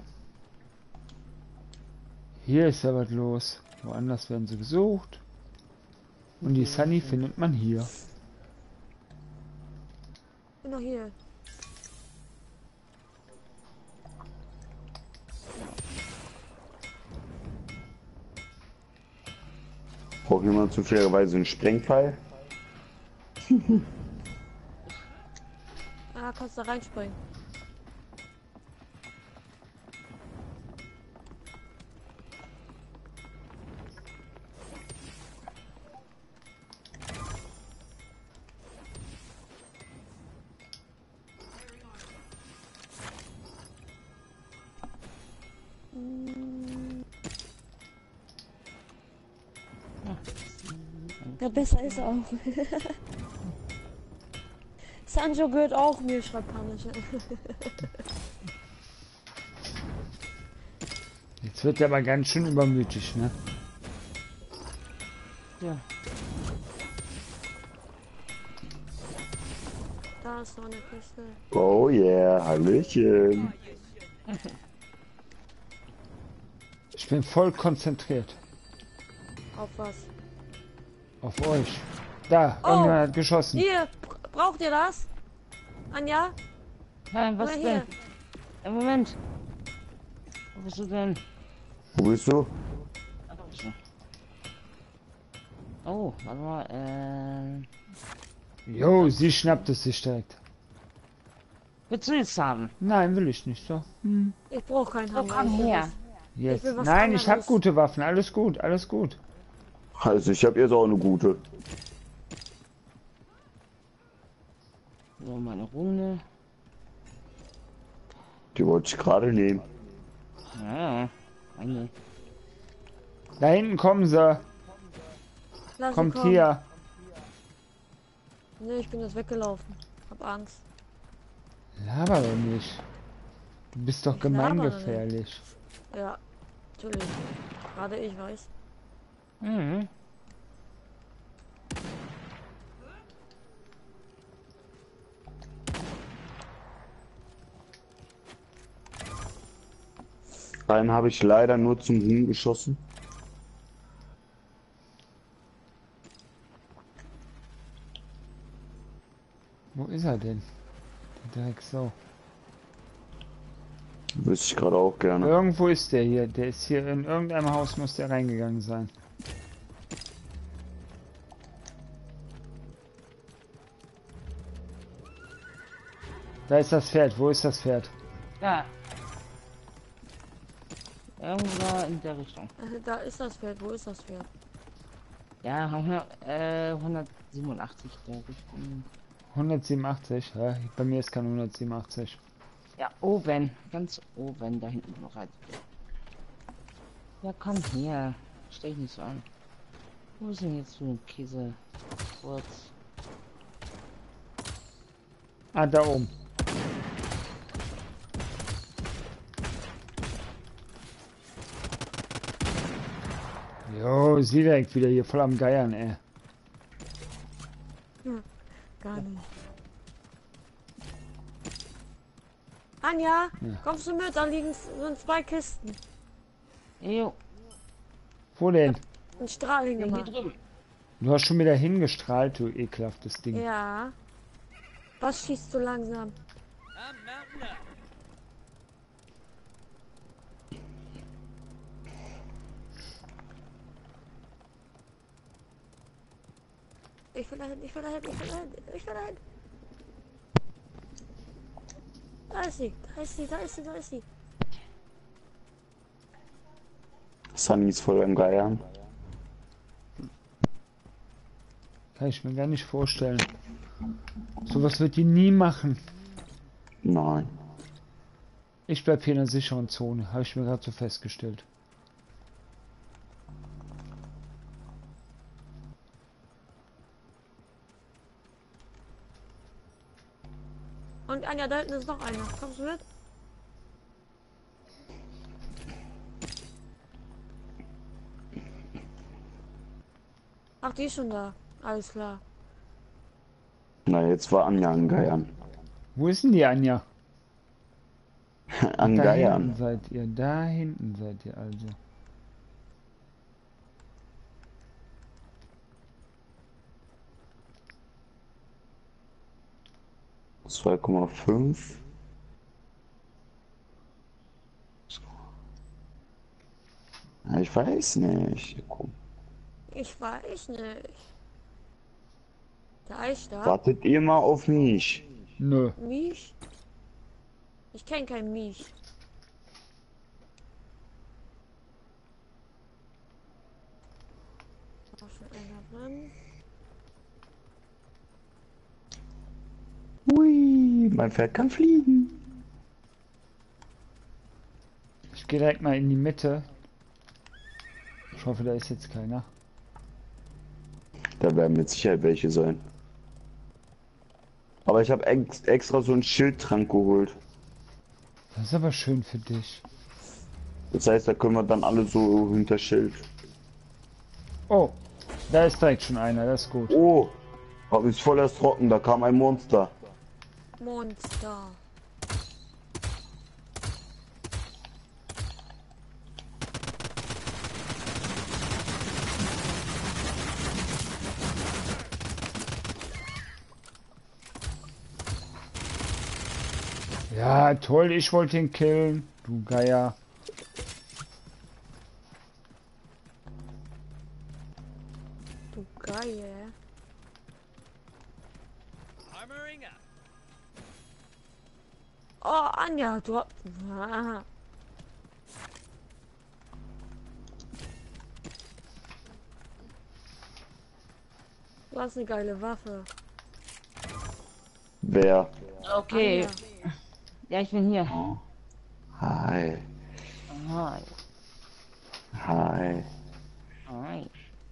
Hier ist ja was los. Woanders werden sie gesucht. Und die Sunny findet man hier. Bin noch hier. Braucht jemand zufälligerweise einen Sprengpfeil? Ah, kannst da reinspringen. Ja, besser ist er auch. Sancho gehört auch mir, schreibt Punisher. Jetzt wird er aber ganz schön übermütig, ne? Ja. Da ist noch eine Kiste. Oh yeah, Hallöchen. Ich bin voll konzentriert. Auf was? Auf euch. Da, Oh. irgendjemand hat geschossen. Hier, br- braucht ihr das? Anja? Nein, was Oder denn? hier? Im Moment. Wo bist du denn? Wo bist du? Ah, da bist du. Oh, warte mal, ähm. Jo, sie schnappt es sich direkt. Willst du jetzt haben? Nein, will ich nicht, so. Hm. Ich brauche keinen So, Hammer. komm ich will her. was- Jetzt. will was Nein, ich habe anderes. gute Waffen. Alles gut, alles gut. Also ich habe jetzt auch eine gute. So, meine Runde. Die wollte ich gerade nehmen. Ja, meine. Da hinten kommen sie. Lass ihn Kommt kommen. hier. Nee, ich bin jetzt weggelaufen. Hab Angst. Laber doch nicht. Du bist doch Ich laber doch gemeingefährlich. Ja, natürlich. Gerade ich weiß. Mhm. Einen habe ich leider nur zum Huhn geschossen. Wo ist er denn? Direkt so. Wüsste ich gerade auch gerne. Irgendwo ist der hier. Der ist hier in irgendeinem Haus, muss der reingegangen sein. Da ist das Pferd. Wo ist das Pferd? Ja. Irgendwo da in der Richtung. Äh, Da ist das Pferd. Wo ist das Pferd? Ja, hundert, äh, hundertsiebenundachtzig der Richtung. hundertsiebenundachtzig. Ja, bei mir ist kein hundertsiebenundachtzig. Ja, oben. Ganz oben, da hinten noch rein. Ja, komm her. Stell dich nicht so an. Wo ist denn jetzt so ein Käse? Kurz. Ah, da oben. Jo, sie direkt wieder hier voll am Geiern, ey. Gar nicht. Anja, Ja. kommst du mit? Da liegen s- sind zwei Kisten. Jo, Wo denn? Ein Strahl hier hingemacht. drüben. Du hast schon wieder hingestrahlt, du ekelhaftes Ding. Ja. Was schießt so langsam? Ich will dahin, ich will dahin, ich will dahin, ich will dahin. Da ist sie, da ist sie, da ist sie, da ist sie. Sunny ist voll am Geiern. Kann ich mir gar nicht vorstellen. Sowas wird die nie machen. Nein. Ich bleib hier in der sicheren Zone, habe ich mir gerade so festgestellt. Und Anja, da hinten ist noch einer. Kommst du mit? Ach, die ist schon da. Alles klar. Na, jetzt war Anja an Geiern. Wo ist denn die Anja? An Da Geiern. hinten seid ihr, da hinten seid ihr also. zwei Komma fünf. Ja, ich weiß nicht. Komm. Ich weiß nicht. Der Eisstab? Wartet ihr mal auf mich? Nö. Misch? Ich kenne keinen Misch. War schon einer drin. Hui, mein Pferd kann fliegen. Ich gehe direkt mal in die Mitte. Ich hoffe, da ist jetzt keiner. Da werden mit Sicherheit welche sein. Aber ich habe ex extra so einen Schildtrank geholt. Das ist aber schön für dich. Das heißt, da können wir dann alle so hinter Schild. Oh, da ist direkt schon einer, das ist gut. Oh, hab ich voll erschrocken, da kam ein Monster. Monster. Ja, toll, ich wollte ihn killen. Du Geier. Du Geil. Oh, Anja, du hast... Ah. Du hast eine geile Waffe. Wer? Okay. Anja. Ja, ich bin hier. Hi. Hi. Hi. Hi.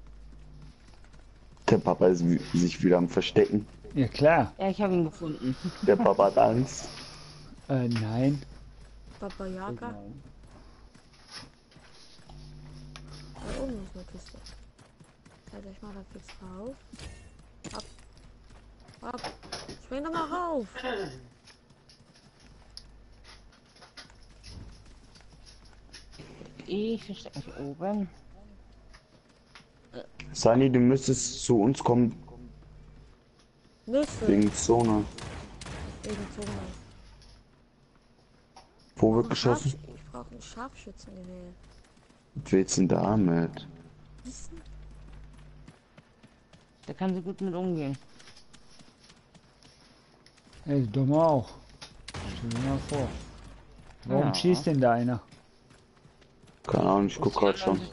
Der Papa ist wi- sich wieder am Verstecken. Ja, klar. Ja, ich habe ihn gefunden. Der Papa hat Angst. Äh, nein. Papa Jager. Da oben ist eine Kiste. Halt euch mal da fix rauf. Ab. Ab. Spring doch mal rauf. Ich verstecke mich oben. Sani, du müsstest zu uns kommen Nüsse. wegen Zone. Wegen Zunge. Wo wird Ach, geschossen? Scharfsch- Ich brauche einen Scharfschützen in der Nähe. Was willst du denn damit? Der kann so gut mit umgehen. Ey, dumme auch. Stell dir mal vor. Warum Ja. schießt denn da einer? Keine Ahnung, ich guck grad schon.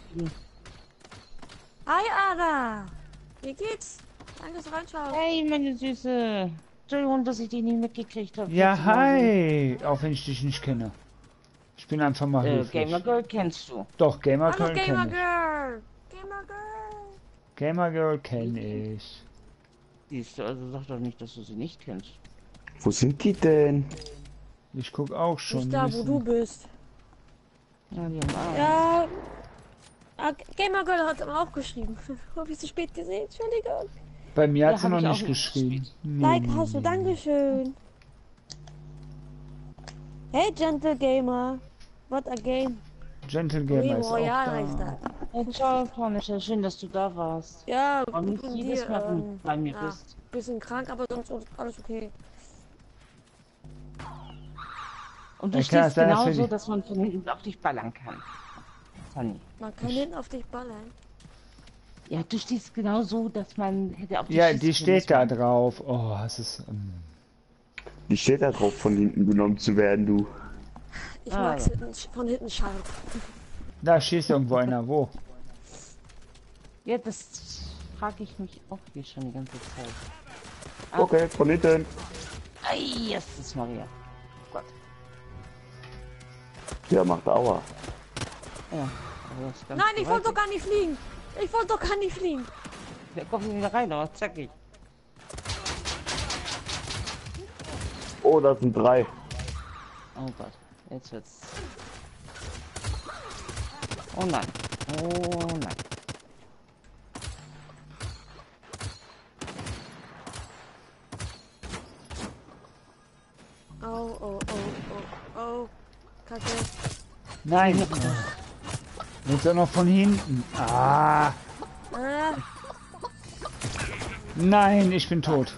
Hi, Ada! Wie geht's? Danke, dass du reinschaust. Hey, meine Süße. Entschuldigung, dass ich dich nicht mitgekriegt habe. Ja, hi! Auch wenn ich dich nicht kenne. Ich bin einfach mal Äh, höflich. Gamer Girl kennst du. Doch, Gamer Hallo, Girl Gamer kenne ich. Girl! Gamer Girl! Gamer Girl kenne ich. Siehst du, also sag doch nicht, dass du sie nicht kennst. Wo sind die denn? Ich guck auch schon. Nicht da, wo wissen. du bist. Ja, die haben Arme. Ja. Ah, Gamer Girl hat aber auch geschrieben. Hab ich zu spät gesehen? Entschuldigung. Bei mir Ja, hat sie hab noch ich auch nicht nicht geschrieben. Nee, Like nee, hast du, nee. Dankeschön. Hey, Gentle Gamer. What a game. Gentle Gamer Wii ist auch Royale heißt da. das. Ja, ciao, Planischer. Schön, dass du da warst. Ja, Und nicht und jedes hier, Mal ähm, bei mir ja, bist. bisschen krank, aber sonst alles okay. Und du Ja, klar, stehst sei das für genauso, die- dass man von hinten auf dich ballern kann. Sunny. Man kann hinten auf dich ballern. Ja, du stehst genau so, dass man hätte auf dich Ja, schießen die können, steht da dass man- drauf. Oh, es ist. ähm, Die steht da drauf, von hinten genommen zu werden, du. Ich Ah, mag's ja. hinten, von hinten scharf. Da schießt irgendwo einer. Wo? Ja, das frage ich mich auch hier schon die ganze Zeit. Ah. Okay, von hinten. Ei, Jesus Maria. Gott. Der macht Aua. Ja, also das ist ganz Nein, ich wollte doch gewaltig. gar nicht fliegen. Ich wollte doch gar nicht fliegen. Der kommt wieder rein, aber zackig. Oh, das sind drei. Oh Gott, jetzt wird's. Oh nein. Oh nein. Oh, oh, oh, oh, oh. Kacke. Nein. Jetzt auch noch von hinten. Ah. Ah, Nein, ich bin tot.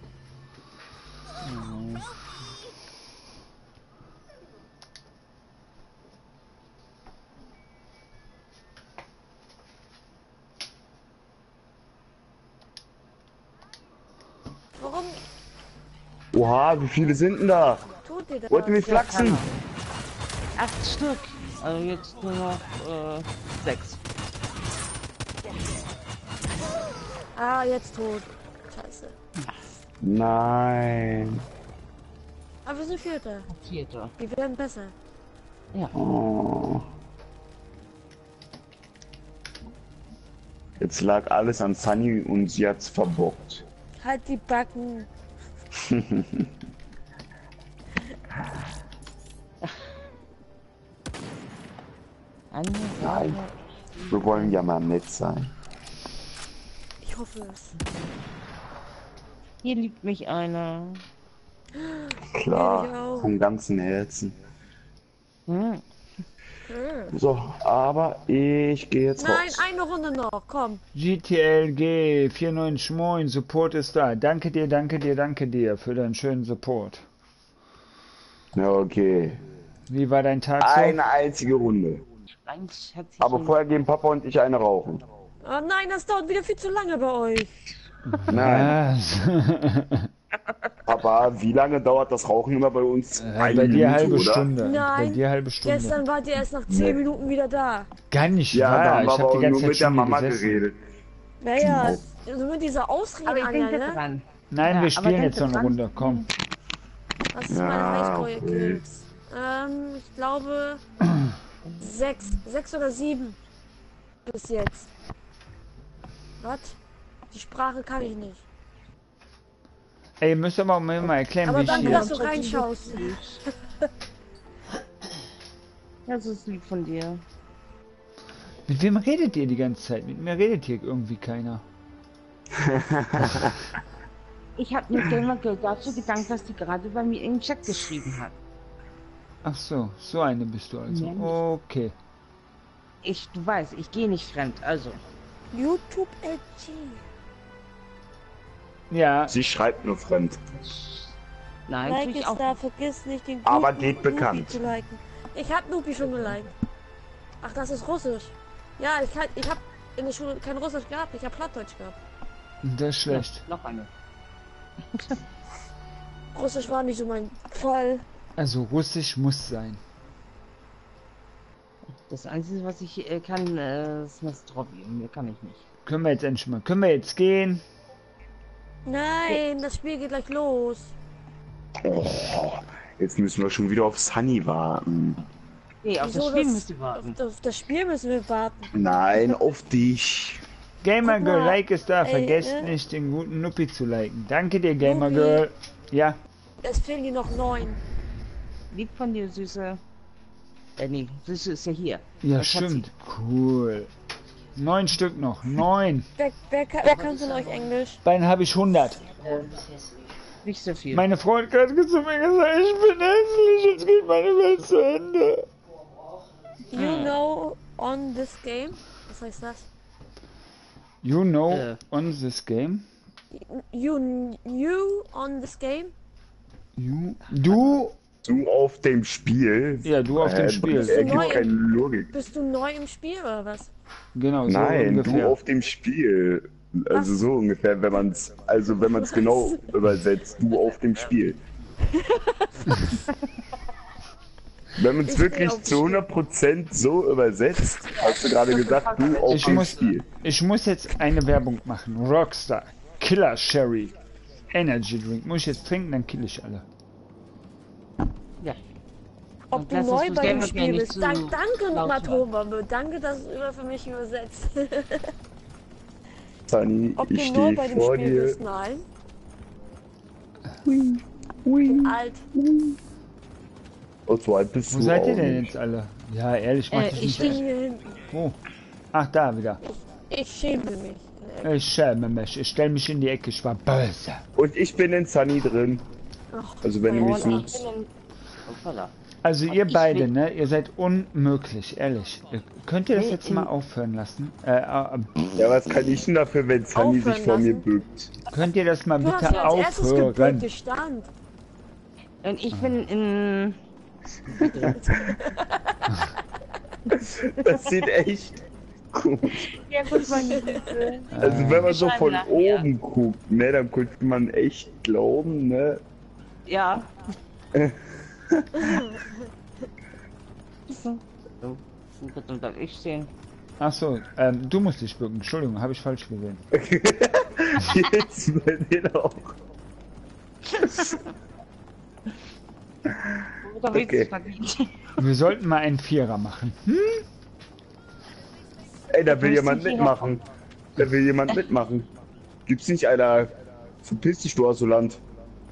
warum Oha, wie viele sind denn da? tut ihr das? Wollten wir flachsen? Acht Stück. Also jetzt nur noch äh, sechs. Ah, jetzt tot. Scheiße. Nein. Aber wir sind Vierter. Vierte. Wir werden besser. Ja. Oh. Jetzt lag alles an Sunny und sie hat's verbockt. Halt die Backen. Eine Nein. Sache. Wir wollen ja mal nett sein. Ich hoffe es. Hier liebt mich einer. Ja, ich Klar, auch. vom ganzen Herzen. Hm. Hm. So, aber ich gehe jetzt Nein, raus. eine Runde noch, komm. G T L G neunundvierzig Moin, Support ist da. Danke dir, danke dir, danke dir für deinen schönen Support. Ja, okay. Wie war dein Tag so? Eine einzige Runde. Ganz herzlich. Aber vorher gehen Papa und ich eine rauchen. Oh nein, das dauert wieder viel zu lange bei euch. Nein. Was? Papa, wie lange dauert das Rauchen immer bei uns? Äh, Eine bei dir Minute, halbe oder? Stunde. Bei Nein, dir halbe Stunde. Gestern wart ihr erst nach zehn Nee. Minuten wieder da. Gar nicht Ja, da wahr. haben Ich wir hab aber die nur ganze Zeit mit der schon hier Mama gesessen. geredet. Naja, also mit dieser Ausrede, Aber ich Anja, denke ne? dran. Nein, Ja, wir aber spielen denke jetzt noch eine dran. Runde. Komm. Was ist Ja, meine okay. Highscore-Kills? Ähm, ich glaube sechs. Sechs oder sieben. Bis jetzt. Was? Die Sprache kann ich nicht. Ey, müsst ihr aber mir mal erklären, Aber wie ich danke, hier... dass du reinschaust. Ja, das ist lieb von dir. Mit wem redet ihr die ganze Zeit? Mit mir redet hier irgendwie keiner. Ich habe mir Gamer Girl dazu gedankt, dass die gerade bei mir im Chat geschrieben hat. Ach so, so eine bist du also. Ja, nicht. Okay. Ich, du weißt, ich gehe nicht fremd, also. YouTube L G. Ja, Sie schreibt nur fremd. Nein, Like tue ich ist auch. da, vergiss nicht den Aber guten geht Nupi bekannt. zu liken. Ich hab Nupi schon geliked. Ach, das ist Russisch. Ja, ich, halt- ich hab in der Schule kein Russisch gehabt, ich hab Plattdeutsch gehabt. das ist schlecht. Noch eine. Russisch war nicht so mein Fall. Also Russisch muss sein. Das Einzige, was ich äh, kann, äh, ist Nastrovie. Mehr kann ich nicht. Können wir jetzt endlich mal. Können wir jetzt gehen? Nein, das Spiel geht gleich los. Oh, jetzt müssen wir schon wieder auf Sunny warten. Nee, auf das Wieso Spiel das- müsst ihr warten. Auf, auf das Spiel müssen wir warten. Nein, auf dich. Gamer Guck Girl, mal, Like ist da. ey, Vergesst ne? nicht, den guten Nuppi zu liken. Danke dir, Gamer Nuppi. Girl. Ja, Es fehlen dir noch neun. Lieb von dir, Süße. Äh, nee, Süße ist ja hier. ja Das hat stimmt. Cool. Neun Stück noch. Neun. Wer, wer, kann- wer kann von euch Englisch? Beiden habe ich hundert. sie Nicht so viel. Meine Freundin hat gerade zu mir gesagt, ich bin hässlich, jetzt geht meine Welt zu Ende. You know on this game? Was heißt das? You know Äh. on this game? You, you on this game? You, du? Du auf dem Spiel? Ja, du auf dem Äh, Spiel. Das Bist du ergibt neu? keine Logik. Bist du neu im Spiel oder was? Genau, so Nein, ungefähr. du auf dem Spiel. Also Was? so ungefähr, wenn man es, also wenn man es genau übersetzt, du auf dem Spiel. Wenn man es Ich bin wirklich auf dem zu hundert Prozent so übersetzt, hast du gerade gesagt, du auf Ich dem muss, Spiel. ich muss jetzt eine Werbung machen. Rockstar, Killer Sherry, Energy Drink. Muss ich jetzt trinken, dann kill ich alle. Ja. Ob Und du lass neu uns das bei dem Gamer Spiel nicht bist. zu Dank, danke laut Matoma. Danke, dass du über für mich übersetzt. Sunny, Ob ich du neu stehe bei dem vor Spiel dir. bist? Nein. Alt. Und so alt bist Wo du seid ihr auch denn nicht. jetzt alle? Ja, ehrlich, mach Äh, dich ich nicht. Ich hier hinten. Wo? Ach, da wieder. Ich schäme mich. Ich schäme mich. Ich stell mich in die Ecke. Ich war böse. Und ich bin in Sunny drin. Ach, Also wenn du mich Und ich siehst. bin in... Hoppala. Also ihr ich beide, will- ne? Ihr seid unmöglich, ehrlich. Ihr- Könnt ihr das Nee, jetzt in- mal aufhören lassen? Äh, äh, Ja, was kann ich denn dafür, wenn Sunny Aufhören sich vor mir lassen? bückt? könnt ihr das mal Du hast bitte ja als erstes aufhören? gebückt, gestand. Und ich bin in... Das sieht echt komisch. Ja, gut, meine Güte. Also wenn man so Schreiben von nach oben guckt, ne, dann könnte man echt glauben, ne? Ja. so. So. Gut, und dann ich sehen. Ach so, ähm, du musst dich bücken. Entschuldigung, habe ich falsch gesehen. Jetzt bei denen auch. Oder Okay. okay. verdient. Wir sollten mal einen Vierer machen. Hm? Ey, da will musst jemand dich hier mitmachen. Da will jemand mitmachen. Gibt's nicht einer? Verpiss dich, du Asylant.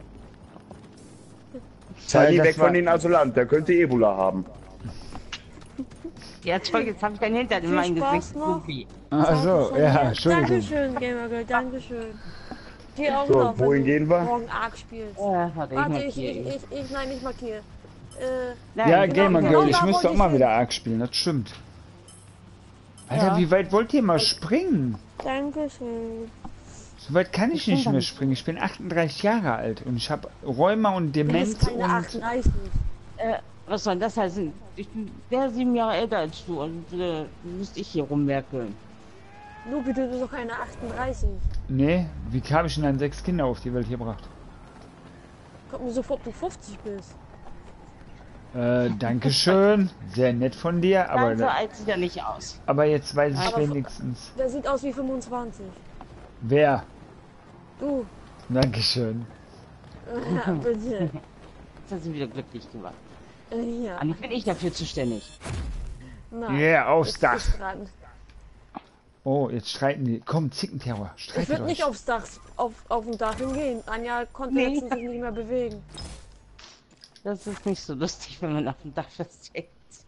Sunny, das weg war- von den Asylant, der könnte Ebola haben. Ja, toll, jetzt habe ich dein Hintern in Viel meinem Spaß Gesicht. noch. Supi. Achso, ja, Entschuldigung. Dankeschön, Gamergirl, Dankeschön. Dir auch So, noch, wenn wohin du gehen wir? morgen Arc spielst. Ja, warte, ich Warte, ich, markiere ich, ihn. ich, ich, nein, ich markiere. Äh, Nein, Ja, genau, Gamer genau Girl, ich da müsste wollte auch ich mal hin. wieder Arc spielen, das stimmt. Alter, Ja. wie weit wollt ihr mal springen? Dankeschön. So weit kann ich Ich bin nicht dann- mehr springen. Ich bin achtunddreißig Jahre alt und ich habe Rheuma und Du bist Demenz keine und... achtunddreißig. Äh, was soll das heißen? Ich bin der sieben Jahre älter als du und äh, müsste ich hier rumwerkeln. Lupi, du bist doch keine achtunddreißig. Nee, wie habe ich denn dann sechs Kinder auf die Welt gebracht? Kommt mir sofort, ob du fünfzig bist. Äh, Dankeschön. Sehr nett von dir, aber, Nein, so alt sieht er nicht aus. aber jetzt weiß ich Aber- wenigstens. Der sieht aus wie fünfundzwanzig. Wer? Du. Dankeschön. Ja, bitte. Jetzt hat sie wieder glücklich gemacht. Äh, Ja. Eigentlich bin ich dafür zuständig. Nein. Yeah, aufs Jetzt Dach. bist du dran. Oh, jetzt streiten die. Komm, Zickenterror, Ich streitet würde euch. nicht aufs Dach, auf, auf dem Dach hingehen. Anja konnte Nee. letztens sich nicht mehr bewegen. Das ist nicht so lustig, wenn man auf dem Dach festhängt.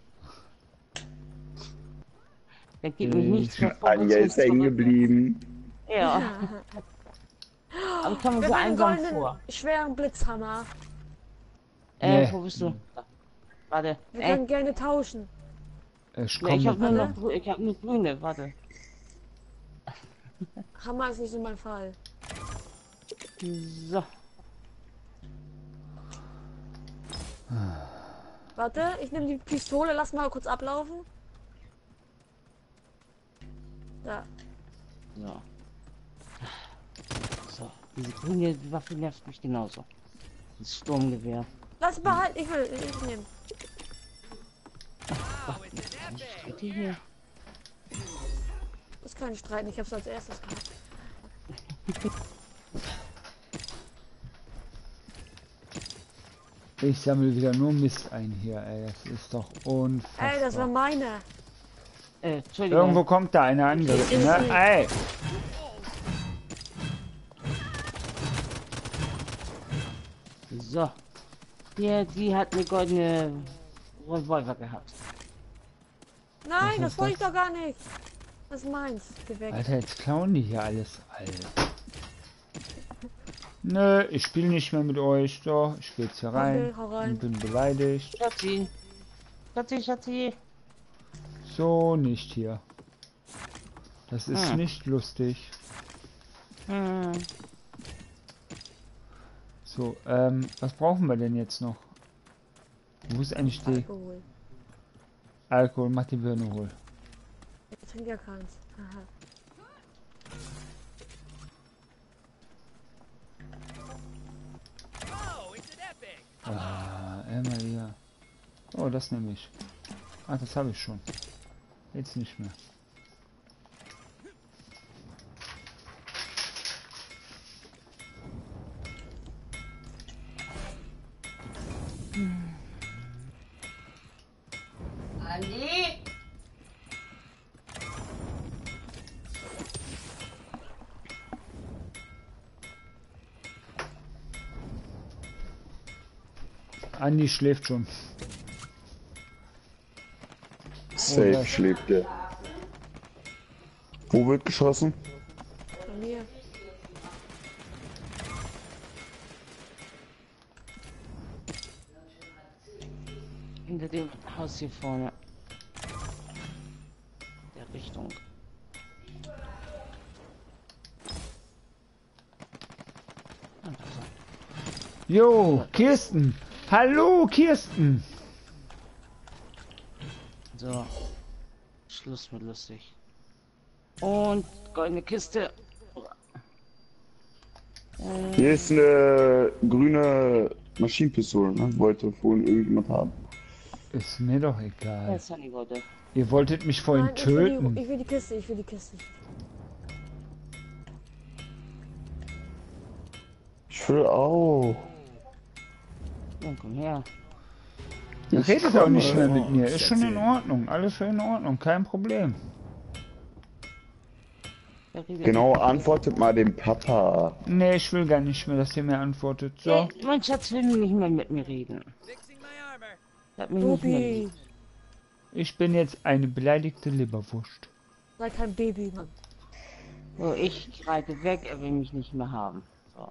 Da geht mich nichts mehr vor. Anja ist hängen geblieben. Ja. Aber ich komme mir Wir so haben einen einsam goldenen, vor. schweren Blitzhammer. Äh, Nee. wo bist du? Warte. Wir Äh, können gerne tauschen. Ich nee, ich komme. habe nur Warte. noch grü- ich hab nur grüne, warte. Hammer ist nicht so mein Fall. So. Warte, ich nehme die Pistole, lass mal kurz ablaufen. Da. So. So. Diese grüne Waffe nervt mich genauso. Das Sturmgewehr. Lass behalten, ich will, ich, ich nehme. Steht die hier? Das kann ich streiten, ich hab's als erstes gehabt. Ich sammle wieder nur Mist ein hier, ey. Das ist doch unfassbar. Ey, das war meine. Äh, Entschuldigung. Irgendwo kommt da eine andere. Ne? Ey, So. Hier, die hat eine goldene Revolver gehabt. Nein, Was das ist wollte ich das? doch gar nicht. Das ist meins. Geh weg. Alter, jetzt klauen die hier alles. Alter. Nö, ich spiele nicht mehr mit euch. So, ich gehe jetzt hier rein Okay, hau rein. und bin beleidigt. Schatzi. Schatzi, Schatzi. So nicht hier. Das ist Hm. nicht lustig. Hm. So, ähm, was brauchen wir denn jetzt noch? Wo ist eigentlich die Alkohol. Alkohol? Mach die Birne hohl. Ich trinke ja keins. Aha. Ah, immer hier. Oh, das nehme ich. Ah, das habe ich schon. Jetzt nicht mehr. Andi? Andi schläft schon. Safe ja. schläft der. Wo wird geschossen? Bei mir. Hinter dem Haus hier vorne. Der Richtung. Jo, Kirsten. Hallo, Kirsten. So. Schluss mit lustig. Und goldene Kiste. Äh, Hier ist eine grüne Maschinenpistole, ne? Wollte vorhin irgendjemand haben. Ist mir doch ja, egal. Sunny wollte. Ihr wolltet mich vorhin Nein, ich will, töten. die, ich will die Kiste, ich will die Kiste. Ich will auch. Ja, komm her. Ihr Ich redet auch komme. nicht mehr mit mir. Ist schon in Schätze. Ordnung. Alles in Ordnung. Kein Problem. Wer redet Genau, antwortet mal dem Papa. Nee, ich will gar nicht mehr, dass ihr mir antwortet. So. Nee, mein Schatz will nicht mehr mit mir reden. Hat mich nicht mehr Lupi. lieb. Ich bin jetzt eine beleidigte Leberwurst. Sei kein Baby, Mann. So, ich reite weg, er will mich nicht mehr haben. So.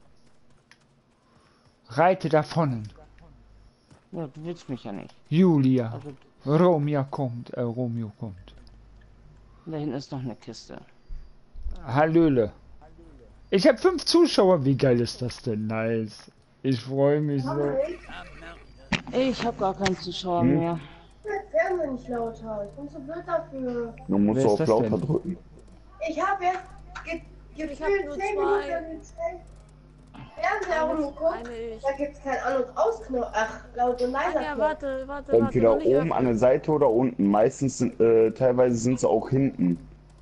Reite davon. Ja, du willst mich ja nicht. Julia. Also, Romeo kommt. Äh, Romeo kommt. da hinten ist noch eine Kiste. Hallöle. Ich habe fünf Zuschauer. Wie geil ist das denn? Nice. Ich freue mich so. Ich habe gar keinen Zuschauer Hm? mehr. Fernsehen nicht lauter. Ich bin zu blöd dafür. Dann musst Wer du ist auf das lauter denn? drücken. Ich habe jetzt ge Ich hab gefühlt nur zehn zwei. Minuten Fernseher rumgeguckt. Eine ich. Da gibt es keinen An- und Ausknopf. Ach, laut und leiser. Ja, Knopf. warte, warte, Entweder warte. noch nicht oben öffnen. an der Seite oder unten. Meistens sind, äh, teilweise sind sie auch hinten.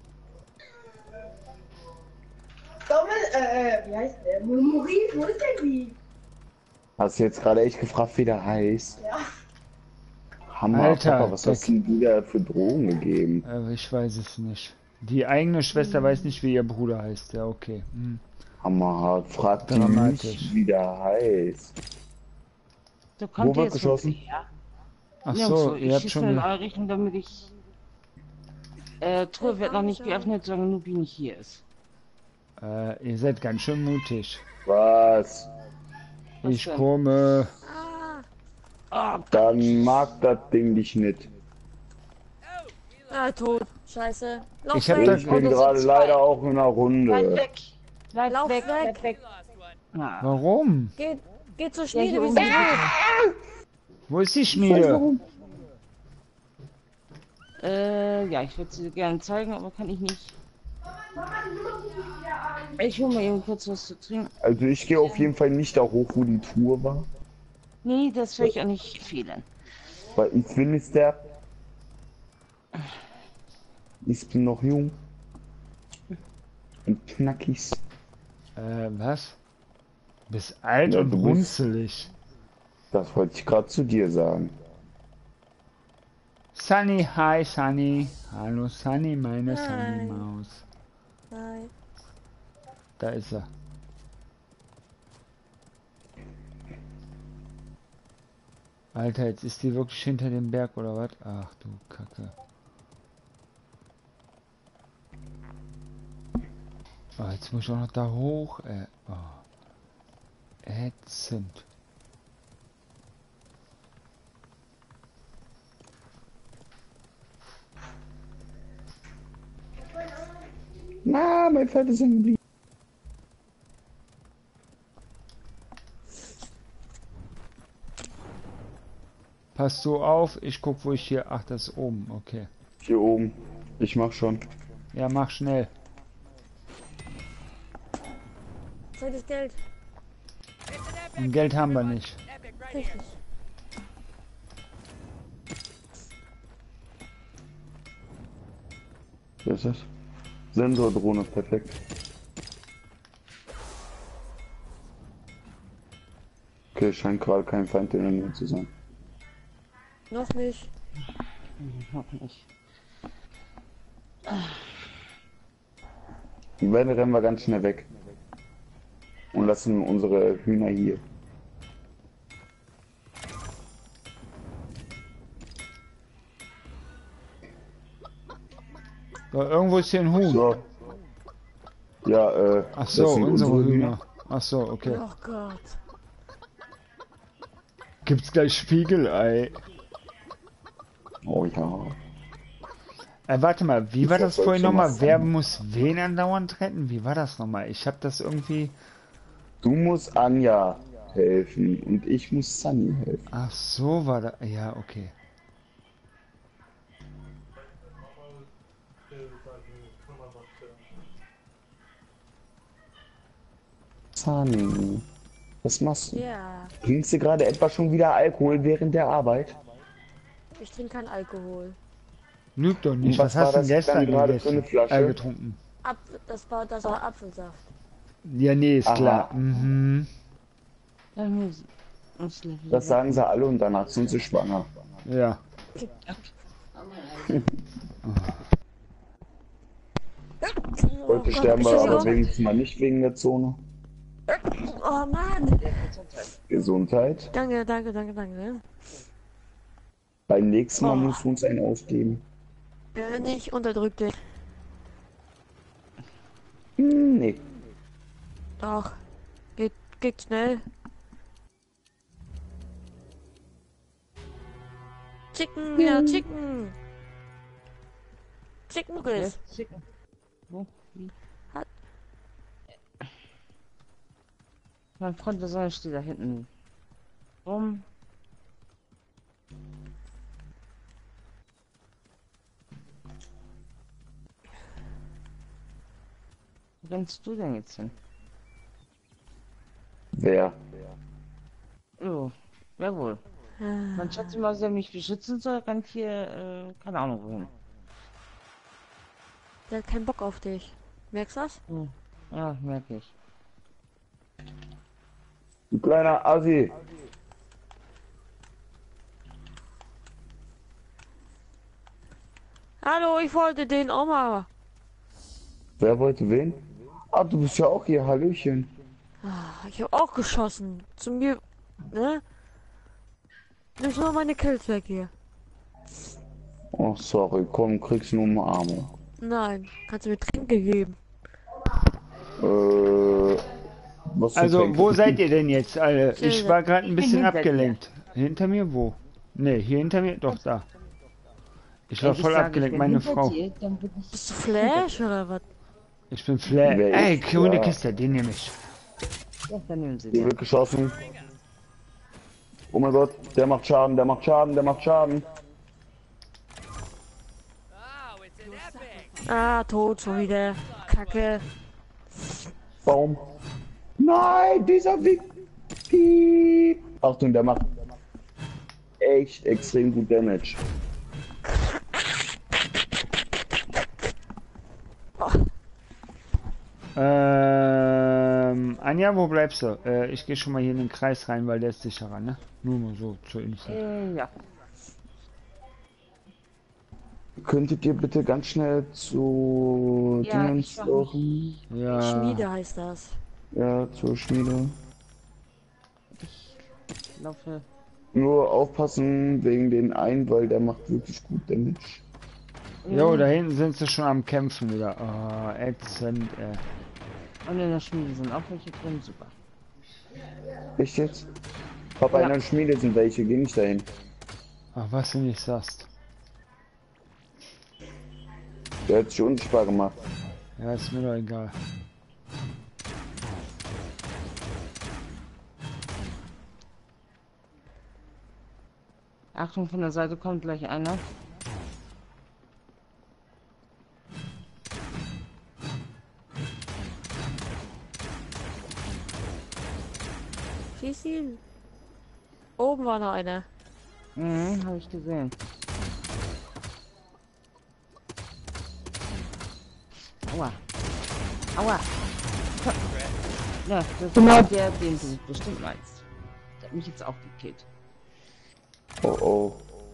Dommel, äh, äh, wie heißt der? Maurice, wo ist der wie? Hast du jetzt gerade echt gefragt, wie der heißt? Ja. Hammer, Alter, Papa, was der- hast du denn wieder für Drogen gegeben? Äh, ich weiß es nicht. Die eigene Schwester weiß nicht, wie ihr Bruder heißt. Ja, okay. Hm. Hammerhart, frag die Dramatisch. nicht, wie der heißt. So, kommt Wo ihr wird jetzt geschossen? wirklich her? Ach Ja, so, ich ihr habt schieß schon... mal in ge- eure Richtung, damit ich... Äh, Truhe wird noch nicht geöffnet, solange Nubi nicht hier ist. Äh, ihr seid ganz schön mutig. Was? Was Ich denn? komme. Oh, Dann mag das Ding dich nicht. Ah, tot. Scheiße. Lauf Ich hab weg. da- Ich bin das gerade sind leider zwei. auch in einer bleib Runde. weg! Bleib Lauf weg, weg. bleib weg! Ah. Warum? Geh, geh zur Ja, Schmiede, hier wir oben. sind tot. Wo ist die Schmiede? Äh, ja, ich würde sie gerne zeigen, aber kann ich nicht. Ich hole mal eben kurz was zu trinken. Also ich gehe auf jeden Fall nicht da hoch, wo die Tour war. Nee, das will ich auch nicht fehlen. Weil ich bin jetzt der. Ich bin noch jung. Und knackig. Äh, was? Du bist alt Ja, und du bist- runzelig. Das wollte ich gerade zu dir sagen. Sunny, hi Sunny. Hallo Sunny, meine Hi. Sunny Maus. Nein. Da ist er. Alter, jetzt ist die wirklich hinter dem Berg oder was? Ach du Kacke. Oh, jetzt muss ich auch noch da hoch. Äh, oh. Ätzend. Na, mein Pferd ist hängen geblieben. Passt so auf, ich guck, wo ich hier. Ach, das ist oben, okay. Hier oben. Ich mach schon. Ja, mach schnell. Zeit ist Geld. Und Geld haben wir nicht. Richtig. Was ist das? Sensordrohne, perfekt. Okay, scheint gerade kein Feind in der Nähe zu sein. Noch nicht. Noch nicht. Die beiden rennen wir ganz schnell weg. Und lassen unsere Hühner hier. So, irgendwo ist hier ein Huhn. So. Ja, äh. Ach das so, sind unsere Hühner. Ach so, okay. Oh Gott. Gibt's gleich Spiegelei? Oh ja. Äh, warte mal, wie war Ich das wollte vorhin schon nochmal? was Wer sagen. muss wen andauernd retten? Wie war das nochmal? Ich hab das irgendwie... Du musst Anja helfen und ich muss Sunny helfen. Ach so war das... Ja, okay. Sunny. Was machst du? Ja. Trinkst du gerade etwa schon wieder Alkohol während der Arbeit? Ich trinke keinen Alkohol. Lüg doch nicht. Und Was, was war hast du das gestern dann gerade für eine gegessen? Flasche? Äh, getrunken? Ab, das war, das war Apfelsaft. Ja, nee, ist Aha. klar. Mhm. Ja, muss, muss Level Das sagen sie alle und danach sind sie schwanger. Ja. Heute Oh sterben Gott, wir ist das aber so? wenigstens mal nicht wegen der Zone. Oh Mann. Gesundheit. Danke, danke, danke, danke. Beim nächsten Mal Oh. musst du uns einen ausgeben. Äh, nicht unterdrück dich. Hm, nee. Doch. Geht, geht schnell. Chicken, ja, Chicken. Chicken Riss. Schicken. Wo? Wie? Hat- Mein Freund der Sonne steht da hinten rum. Wo rennst du denn jetzt hin? Wer? Oh, wer wohl? Mein Schatz immer, der mich beschützen soll, kann ich hier, äh, keine Ahnung wohin. Der hat keinen Bock auf dich. Merkst du das? Hm. Ja, merke ich. Du kleiner Assi. Hallo, ich wollte den Oma. Wer wollte wen? Ah, du bist ja auch hier. Hallöchen. Ah, ich habe auch geschossen. Zu mir, ne? Nimm mal meine Kills weg hier. Oh, sorry. Komm, kriegst nur eine Arme. Nein, kannst du mir Tränke geben? Äh, was für Also, Tränke? wo seid ihr denn jetzt alle? Ich Schilde. war gerade ein bisschen hinter dir. abgelenkt. Hinter mir wo? Ne, hier hinter mir? Doch, da. Ich war Wenn ich voll sage, ich abgelenkt, bin meine hinter Frau. dir, dann bin ich Bist du Flash oder was? Ich bin Flair. Wer Ey, ist grüne da? Kiste, den nehme ich. Ja, dann nehmen sie Hier den. wird geschossen. Oh mein Gott, der macht Schaden, der macht Schaden, der macht Schaden. Ah, tot schon wieder. Kacke. Baum. Nein, dieser Wick. Piep. Achtung, der macht echt extrem gut Damage. Ähm, Anja, wo bleibst du? Äh, ich gehe schon mal hier in den Kreis rein, weil der ist sicherer, ne? Nur mal so zur Info. Äh, ja. Könntet ihr bitte ganz schnell zu Ja, Dingens ich mach laufen? Ja. Schmiede heißt das. Ja, zur Schmiede. Ich laufe. Nur aufpassen wegen den einen, weil der macht wirklich gut Damage. Jo, da hinten sind sie schon am Kämpfen wieder. Oh, ätzend, ey. Und in der Schmiede sind auch welche drin, super. Echt jetzt? Papa, Ja. in der Schmiede sind welche, geh nicht dahin. Ach, was du nicht sagst. Der hat sich unsichtbar gemacht. Ja, ist mir doch egal. Achtung, von der Seite kommt gleich einer. Schieß ihn. Oben war noch einer. Mhm, habe ich gesehen. Aua. Aua. Ja, das ist der, den du bestimmt meinst. Der hat mich jetzt auch gekillt. Oh oh.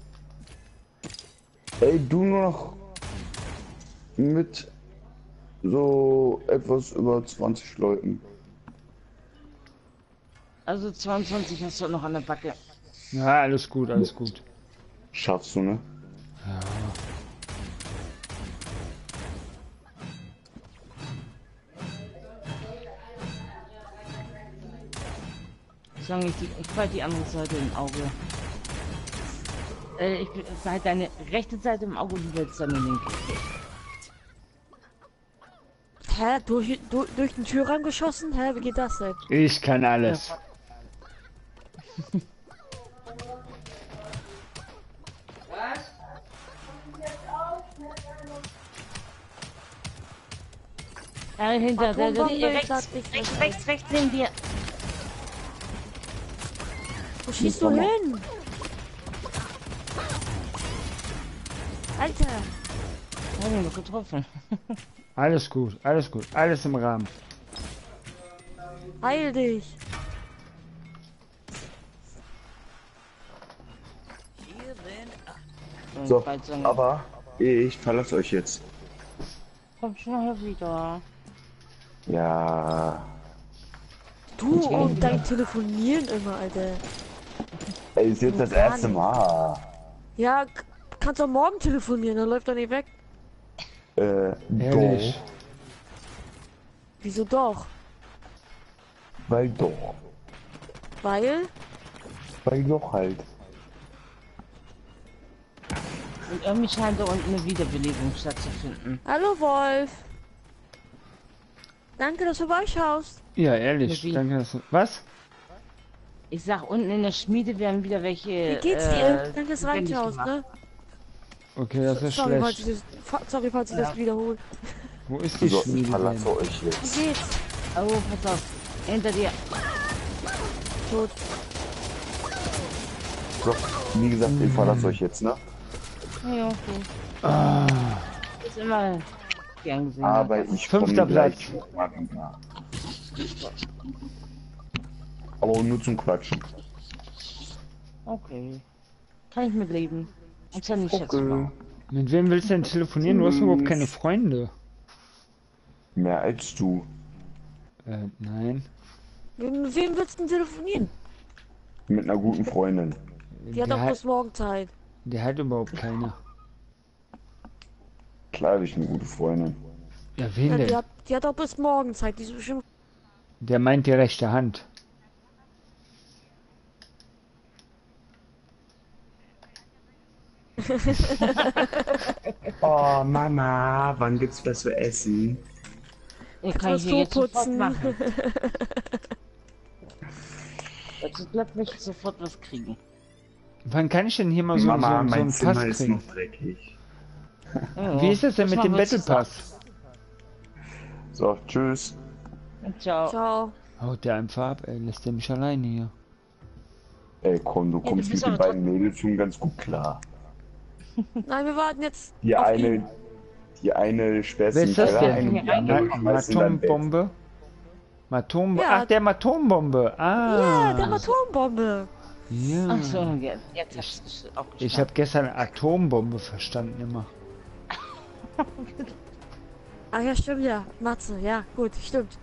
Ey, du nur noch mit so etwas über zwanzig Leuten. Also zweiundzwanzig hast du noch an der Backe. Ja, alles gut, alles gut. Schaffst du, ne? Solange ich, die, ich behalte die andere Seite im Auge. Äh, ich behalte deine rechte Seite im Auge, du willst deine linke. Hä? Durch, durch, durch den Türrahmen geschossen? Hä? Wie geht das denn? Ich kann alles. Ja, hinter, der, der, der, Atombombe, rechts, sag ich rechts, nicht. rechts, rechts, neben dir. Wo schießt du hin? Alter. Ich hab ihn doch getroffen. Alles gut, alles gut, alles im Rahmen. Heil dich. Und So, bald sagen, aber ich verlasse euch jetzt. komm schnell wieder. Ja. Du und dein Telefonieren immer, Alter. Ey, ist jetzt das Gar erste nicht. Mal. Ja, k- kannst auch morgen telefonieren, dann läuft er nicht weg. Äh, Ehrlich. doch. Wieso doch? Weil doch. Weil? Weil doch halt. Und irgendwie scheint da unten eine Wiederbelebung stattzufinden. Hallo Wolf. Danke, dass du vorbeischaust. Ja, ehrlich. Wie? Danke, dass du... Was? Ich sag, unten in der Schmiede werden wieder welche. Wie geht's dir? äh, Danke, dass du lebendig reinschaust, gemacht. ne? Okay, das ist Sorry, falls schlecht. ich das, fa- sorry, falls ich das wiederhole. Wo ist die So, ich Schmiede verlasse denn? euch Wie jetzt. geht's? Oh, pass auf. Hinter dir. Tot. So, wie gesagt, ich verlasse euch jetzt, ne? Ja, ja, okay. Ah, Ist immer gern gesehen. Aber ich Fünfter komme gleich Platz. mal wieder. Aber nur zum Quatschen. Okay. Kann ich mitleben. Und dann nicht jetzt Okay. mal. mit wem willst du denn telefonieren? Du hast überhaupt keine Freunde. Mehr als du. Äh, nein. Mit wem willst du denn telefonieren? Mit einer guten Freundin. Die hat Der doch hat, bis morgen Zeit. der hat überhaupt keine. Klar habe ich eine gute Freundin. Ja, wen Ja, die, denn? hat, die hat doch bis morgen Zeit. Die ist bestimmt. Der meint die rechte Hand. Oh, Mama, wann gibt's was zu essen? Ich Kannst kann du hier jetzt sofort putzen? machen. Jetzt bleibt mich sofort was kriegen. Wann kann ich denn hier mal so, Mama, so, so mein einen Zimmer Pass ist kriegen? noch dreckig. Ja, Wie ist das denn muss mit man dem was Battle sagen. Pass? So, tschüss. Ciao. Ciao. Haut der einfach ab, ey. Lässt der mich alleine hier. Ey, komm, du du kommst bist mit den aber beiden Mädels schon ganz gut klar. Nein, wir warten jetzt. Die auf eine, ihn. die eine sperrt Wer im ist das Keller denn? ein und die andere Ma schmeißt in dein Bett. Atombombe? Atombombe? Ja. Ach, der Atombombe. Ah. Ja, der Atombombe. Ja. Ach so, jetzt, jetzt hast du es auch Ich geschafft. habe gestern Atombombe verstanden immer. Ach ja, stimmt ja. Matze, ja, gut, stimmt.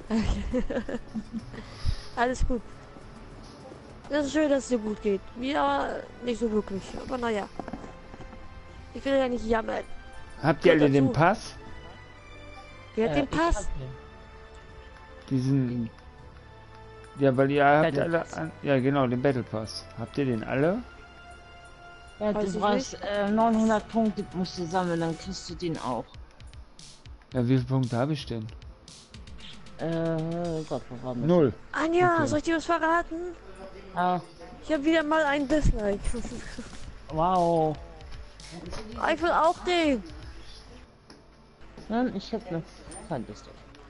Alles gut. Das ist schön, dass es dir gut geht. Mir nicht so wirklich. Aber naja. Ich will ja nicht jammern. Habt ihr Hört alle den dazu. Pass? Wer hat Äh, den Pass? ich hab den. Diesen. Ja, weil ihr habt Battle alle. Pass. An, ja, genau, den Battle Pass. Habt ihr den alle? Ja, Weiß du ich brauchst äh, neunhundert Punkte, musst du sammeln, dann kriegst du den auch. Ja, wie viele Punkte habe ich denn? Äh, Gott, wo war das? Null. Anja, Okay. soll ich dir was verraten? Ah, Ich habe wieder mal einen Dislike. wow. Ich will auch den. Nein, ich hab noch kein Dislike.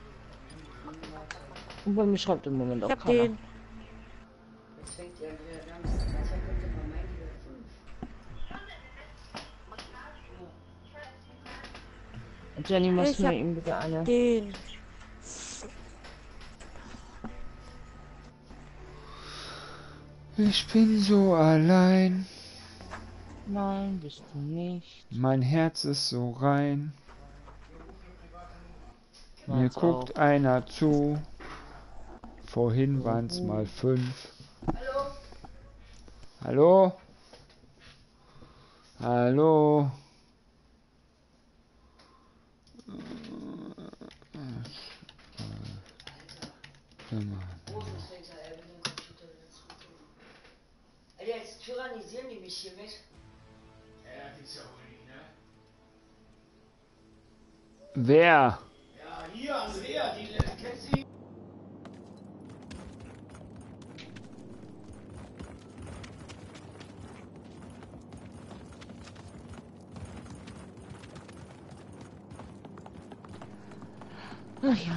Und bei mir schreibt im Moment auch Ich hab keiner. den. Jetzt fängt ja wieder an. Da könnte man meinen, die wäre fünf. Und Jenny, machst Ich du mir hab ihm bitte eine? Den. Ich bin so allein. Nein, bist du nicht. Mein Herz ist so rein. Mir Meins guckt einer zu. Vorhin waren es mal fünf. Hallo? Hallo? Alter, jetzt tyrannisieren die mich hier mit. Ja, gibt's ja wohl nicht, ne? Wer? Ja, hier, Andrea, die kennt sie. Ach ja.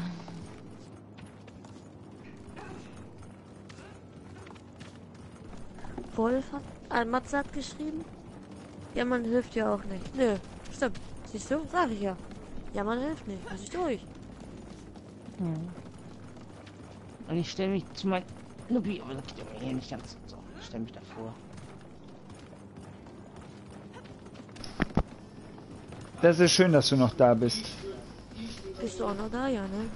Wolf hat. Äh, Matze hat geschrieben. Ja, man hilft ja auch nicht. Nö, stimmt. Siehst du? Sag ich ja. Ja, man hilft nicht. Was ist durch? Hm. Und ich stelle mich zu meinem Lobby, aber das geht aber hier nicht ganz so. Ich stelle mich davor. Das ist schön, dass du noch da bist. Bist du auch noch da, ja, ne?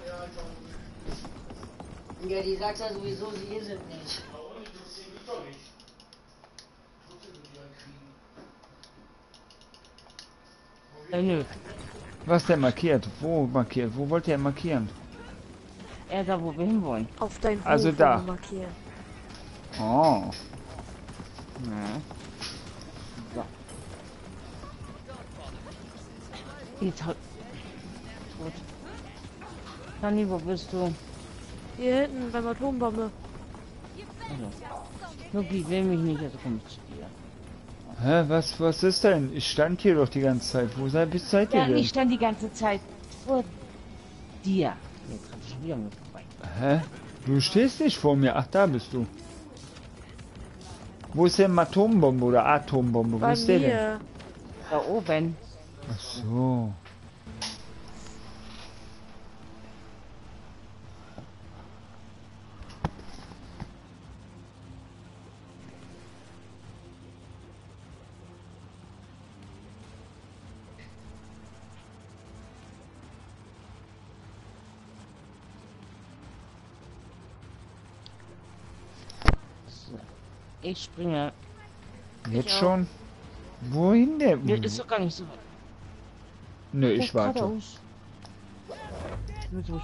Ja, die sagt ja sowieso, sie hier sind nicht. Äh, nö. Was denn markiert? Wo markiert? Wo wollt ihr markieren? Er da, wo wir hinwollen. Auf dein Hof Also da. markieren. Oh. Ja. So. Jetzt halt. Gut. Fanny, wo bist du? Hier hinten beim Atombombe. Also. Nuki will mich nicht, also komm ich zu dir. Hä, was, was ist denn? Ich stand hier doch die ganze Zeit. Wo seid, bis seid ihr Ja, denn? ich stand die ganze Zeit vor dir. Jetzt kommst du schon wieder mit vorbei. Hä? Du stehst nicht vor mir. Ach, da bist du. Wo ist denn Atombombe oder Atombombe? Wo Bei ist der denn? mir. Da oben. Ach so. So. Ich springe. Jetzt Ich auch. schon? Wohin denn? Ja, ist doch gar nicht so weit. Nö, ich Guck warte. geradeaus. Nur durch.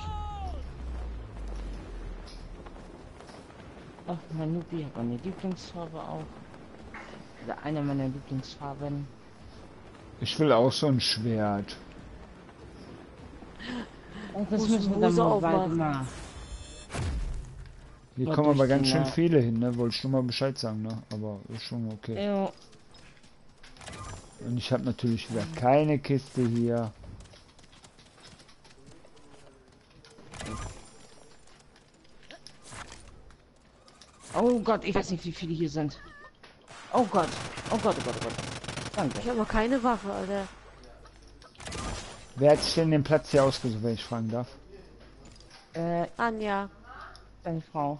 Ach, mein Nubi hat meine Lieblingsfarbe auch. Oder eine meiner Lieblingsfarben. Ich will auch so ein Schwert. Und das Muss müssen wir die dann Hose mal aufmachen. bald mal. Hier Ja, kommen aber durch ganz die schön Nacht. viele hin, ne? Wollte ich nur mal Bescheid sagen, ne? Aber ist schon okay. Ja, Und ich habe natürlich wieder keine Kiste hier. oh Gott, ich weiß nicht, wie viele hier sind. Oh Gott, oh Gott, oh Gott, oh Gott. Danke. Ich habe noch keine Waffe, Alter. Wer hat sich denn den Platz hier ausgesucht, wenn ich fragen darf? Äh, Anja. deine Frau.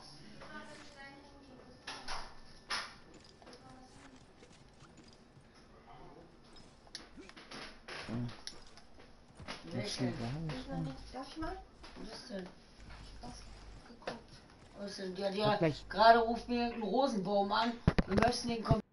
Welche? Darf ich mal? Was ist denn? Was ist denn? Ja, Hat ja, gleich- gerade ruft mir ein Rosenbaum an. Wir möchten den Kom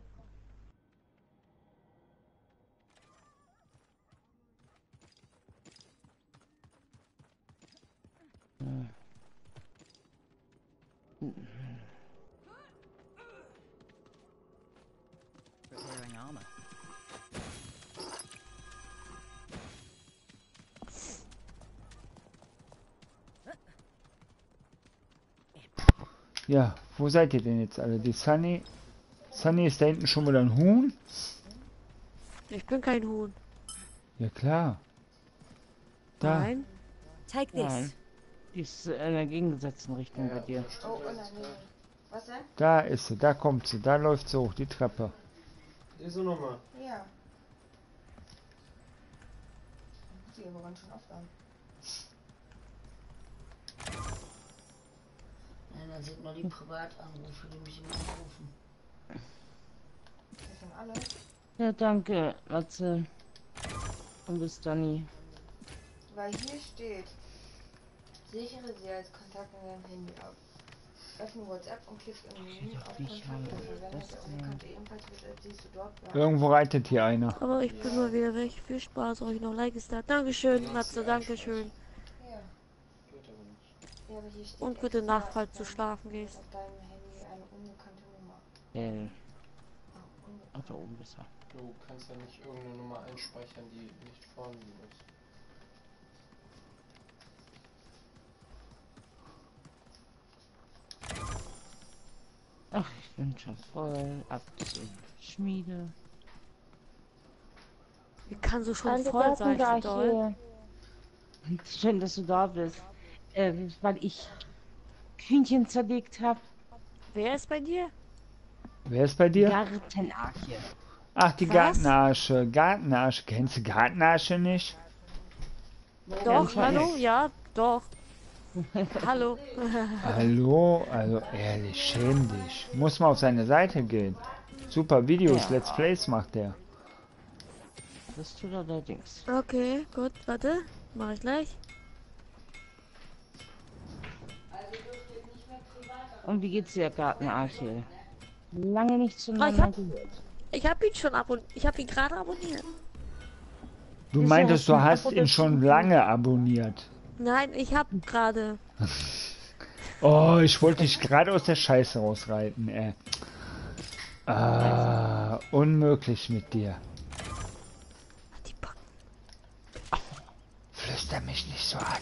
Ja, wo seid ihr denn jetzt alle? Die Sunny. Sunny ist da hinten schon wieder ein Huhn? Ich bin kein Huhn. Ja klar. Da. Nein. Take Nein. Die ist äh, in der gegengesetzten Richtung bei dir. Oh, unangenehm. Was denn? Da ist sie, da kommt sie, da läuft sie hoch, die Treppe. Ist so nochmal. Ja. Die aber ganz schön oft an. Nein, dann sind nur die Privatanrufe, die mich immer anrufen. Das sind alle. Ja, danke, Matze. Und bis dann. Weil hier steht, sichere sie als Kontakt in deinem Handy ab. Öffne WhatsApp und klick im Menü auf Ich habe Kontakte. Verwende das, das Unbekannte ebenfalls mit, als siehst du dort. Ja. Irgendwo reitet hier einer. Aber ich bin mal wieder weg. Viel Spaß euch noch. Like ist da. Dankeschön, Matze. Dankeschön. Ja. Ja, aber hier steht Und gute extra, Nacht, falls du dass schlafen gehst. auf deinem Handy eine unbekannte Nummer. Äh, Ah, unbekannt. ach, da oben ist er. Du kannst ja nicht irgendeine Nummer einspeichern, die nicht vorhanden ist. Ach, ich bin schon voll ab zur Schmiede. Wie kann so schon Tante voll sein? Garten so doll? hier. Schön, dass du da bist. Äh, weil ich Hühnchen zerlegt habe. Wer ist bei dir? Wer ist bei dir? Gartenarche. Ach, die Was? Gartenarsche. Gartenarsche. Kennst du Gartenarsche nicht? Doch, Ja, hallo? Ja, doch. Hallo. Hallo? Also ehrlich, schäm dich. Muss mal auf seine Seite gehen. Super Videos, Ja. Let's Plays macht der. Das tut allerdings. Okay, gut, warte. Mach ich gleich. Und wie geht's dir, Gartenarche? Lange nicht Ah, ich zueinander hab- gehört. Ich hab ihn schon abonniert. Ich hab ihn gerade abonniert. Du Ist meintest, ja du was hast ein ihn schon lange abonniert. Nein, ich hab gerade. Oh, ich wollte dich gerade aus der Scheiße rausreiten, ey. Ah, unmöglich mit dir. Die Backen. Flüster mich nicht so an.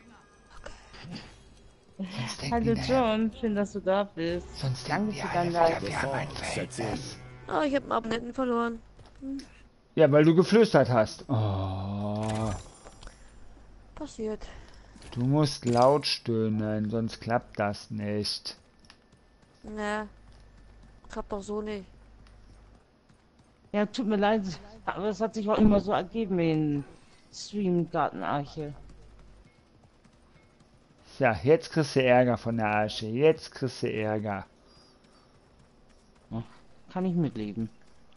Sonst denken Hallo die nachher- John, schön, dass du da bist. Sonst Danke denken die für alle dein wieder, Like. wir haben ein Verhältnis. Oh, ich hab einen Abonnenten verloren. Ja, weil du geflüstert hast. Oh, Passiert. du musst laut stöhnen, sonst klappt das nicht. Ne. Klappt doch so nicht. Ja, tut mir leid, aber es hat sich auch immer so ergeben in Stream Gartenarche. Ja, jetzt kriegst du Ärger von der Arche. Jetzt kriegst du Ärger. Kann ich mitleben.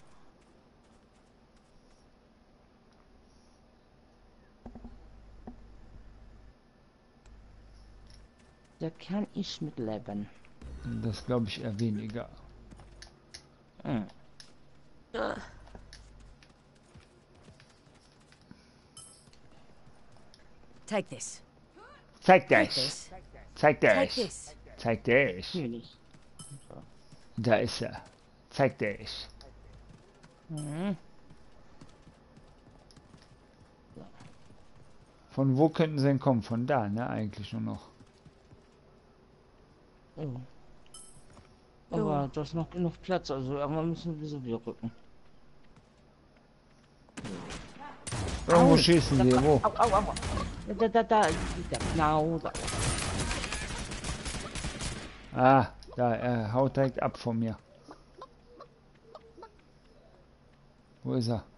Da kann ich mitleben. Das glaube ich eher weniger. Hm. Ja. Take this. Zeig Take dich. this. Zeig Take dich. this. Zeig dich. Natürlich. Da ist er. Zeig dich. Hm. Von wo könnten sie denn kommen? Von da, ne? Eigentlich nur noch. Oh. Aber da ist noch genug Platz, also irgendwann müssen wir so wieder rücken. Irgendwo Au, schießen da- die. Wo? Au, au, au. Da, da, da, da, genau da. Ah, da. Er haut direkt ab von mir. Wo ist er?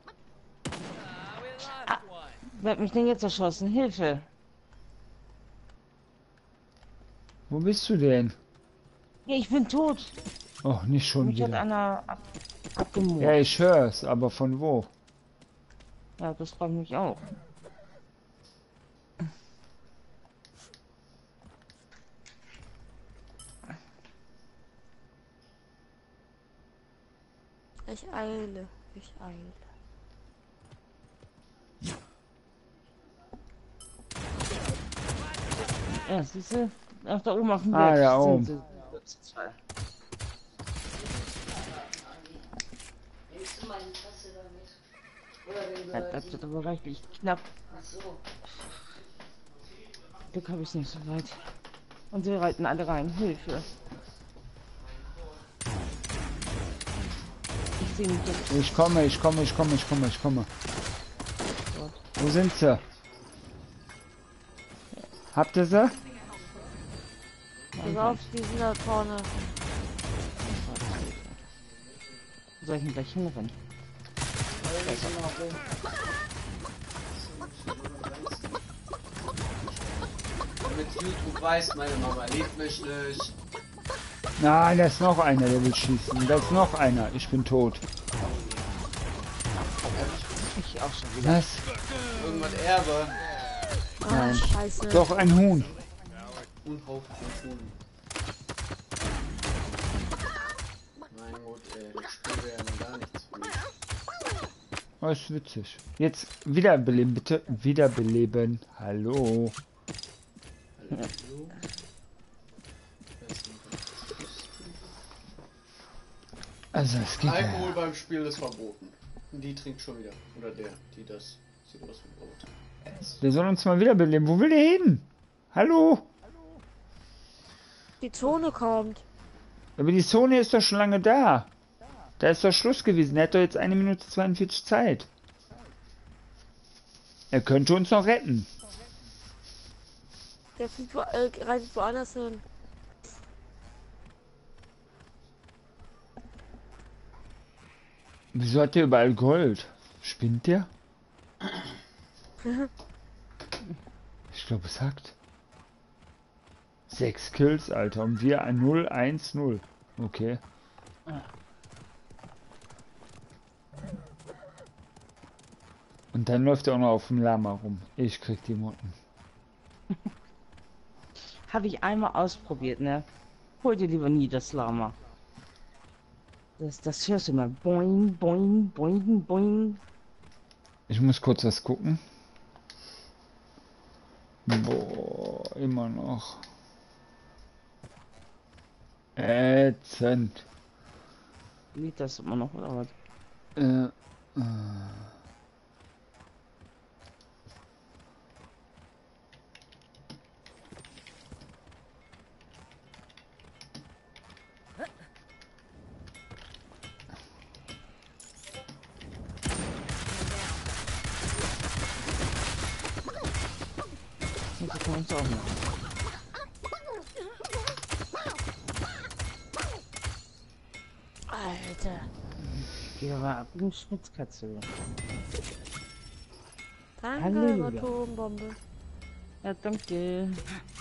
Wer hat mich denn jetzt erschossen? Hilfe! Wo bist du denn? Ja, ich bin tot. Oh, nicht schon Mich hat wieder. einer ab abgemurrt. Ja, ich hör's, aber von wo? Ja, das freut mich auch. Ich eile. Ich eile. Ja, siehst du? Ach, da oben auf dem Ah, Berg da sind oben. sie. Zwei. Nimmst du meine Tasse damit? Oder wenn du Ja, das wird aber reichlich knapp. Ach so. Glück habe ich nicht so weit. Und sie reiten alle rein. Hilfe. Ich sehe mich jetzt. Ich komme, ich komme, ich komme, ich komme, ich komme. Wo sind sie? Habt ihr sie? Pass auf, die sind da vorne. Soll ich ihn gleich hinrennen? Damit YouTube weiß, meine Mama liebt mich nicht. Nein, da ist noch einer, der will schießen. Da ist noch einer. Ich bin tot. Ich auch schon wieder. Was? Irgendwas Erbe. Ah, Nein. scheiße. Doch ein Huhn. Unhaufen von Huhn. Mein Gott, ey, das Spiel wäre ja gar nichts für mich. Oh, ist witzig. Jetzt wiederbeleben, bitte. Wiederbeleben. Hallo. Hallo? Also, es geht Alkohol ja. beim Spiel ist verboten. Und die trinkt schon wieder. Oder der, die das. Sieht aus wie Brot. Der soll uns mal wiederbeleben. Wo will der hin? Hallo? Die Zone kommt. Aber die Zone ist doch schon lange da. Da ist doch Schluss gewesen. Er hat doch jetzt eine Minute zweiundvierzig Zeit. Er könnte uns noch retten. Der fliegt wo, äh, reitet woanders hin. Wieso hat der überall Gold? Spinnt der? Ich glaube, es hackt. Sechs Kills, Alter. Und wir ein null eins null. Okay. Und dann läuft er auch noch auf dem Lama rum. Ich krieg die Motten. Habe ich einmal ausprobiert, ne? Hol dir lieber nie das Lama. Das, das hörst du immer. Boing, boing, boing, boing. Ich muss kurz was gucken. Boah, immer noch. Ätzend. Liegt das immer noch, oder was? Äh, äh. Das kann uns auch noch. Alter. Hier war eine Schnitzkatze. Danke, Halleluja. Atombombe. Ja, danke.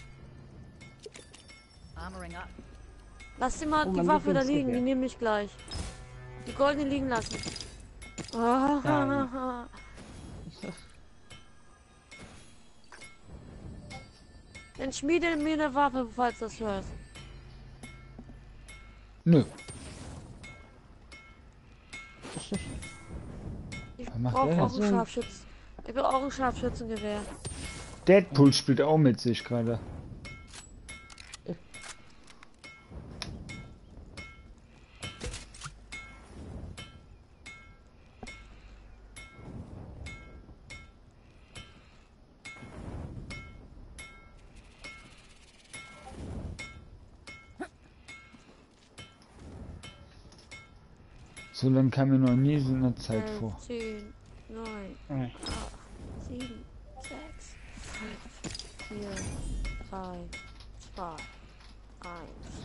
Armoring up. Lass die mal Oh, die mein Waffe da liegen, Lieblingsgewehr. die nehme ich gleich. Die goldene liegen lassen. Ah, Nein. Dann schmiede mir eine Waffe, falls du das hörst. Nö. Ich Was macht brauche der auch denn? ein Scharfschützen. Ich will auch ein Scharfschützengewehr. Deadpool spielt auch mit sich gerade. So lange kam mir noch nie so eine Zeit vor. zehn, neun, Ja. acht, sieben, sechs, fünf, vier, drei, zwei, eins.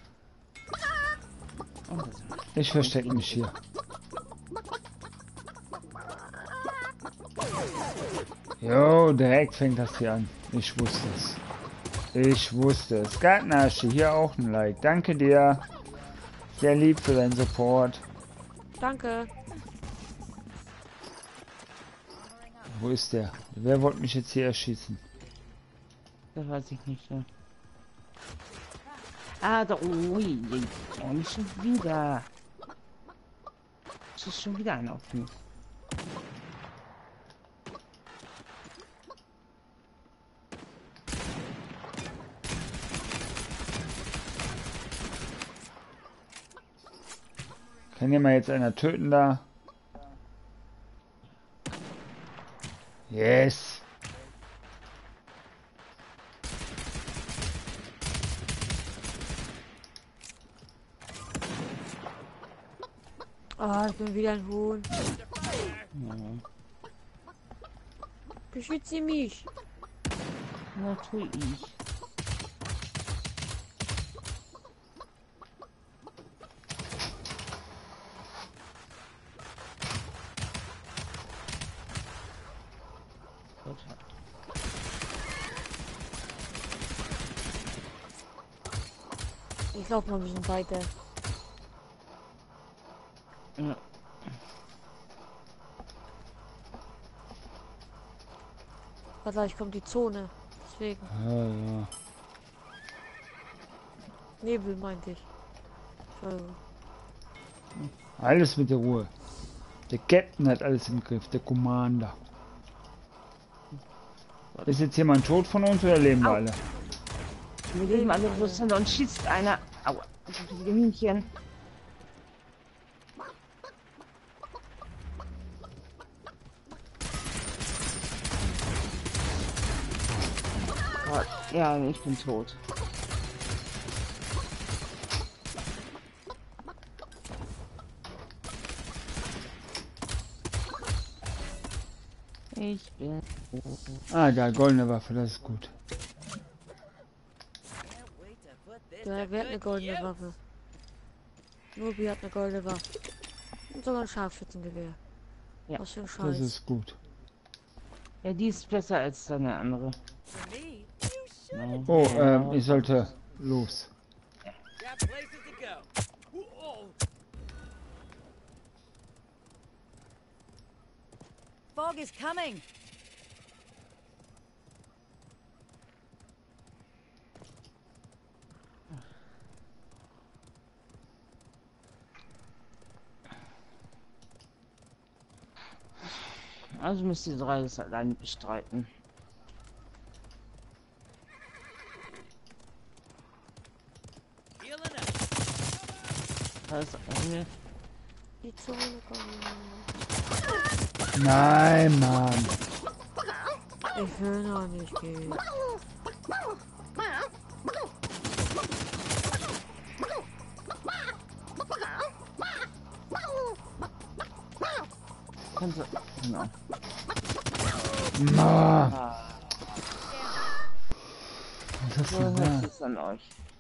Ich verstecke mich hier. Jo, direkt fängt das hier an. Ich wusste es. Ich wusste es. Gartenasche, hier auch ein Like. Danke dir. Sehr lieb für deinen Support. Danke. Wo ist der? Wer wollte mich jetzt hier erschießen? Das weiß ich nicht. Ja. Ah, da, ui, oh, nicht schon wieder. Es ist schon wieder einer auf mich. Kann hier mal jetzt einer töten da? Yes. Ah, ich bin wieder ein Huhn. Ja. Beschütze mich. Na, tu ich. Gut. Ich laufe mal ein bisschen weiter. Ja. Weil gleich kommt die Zone. Deswegen. Ja, ja. Nebel meinte ich. Entschuldigung. Alles mit der Ruhe. Der Captain hat alles im Griff. Der Commander. Ist jetzt jemand tot von uns oder leben wir Au. alle? Wir leben alle bewusst und schießt einer. Aua, das ist ein Hühnchen. Oh, ja, ich bin tot. Ich bin tot. Ah, da, goldene Waffe, das ist gut. Ja, wer hat eine goldene Waffe? Nobi hat eine goldene Waffe. Und sogar ein Scharfschützengewehr. Ja, Was für ein Das Scheiß. ist gut. Ja, die ist besser als deine andere. Nein. Oh, ähm, ich sollte los. Fog is coming. Also müsst ihr drei das alleine bestreiten. Da ist eine. Die Zone kommen. Nein, Mann. Ich will noch nicht gehen. Kannst du. Genau. Ma. Ah. Was ist So, denn da? das ist an euch.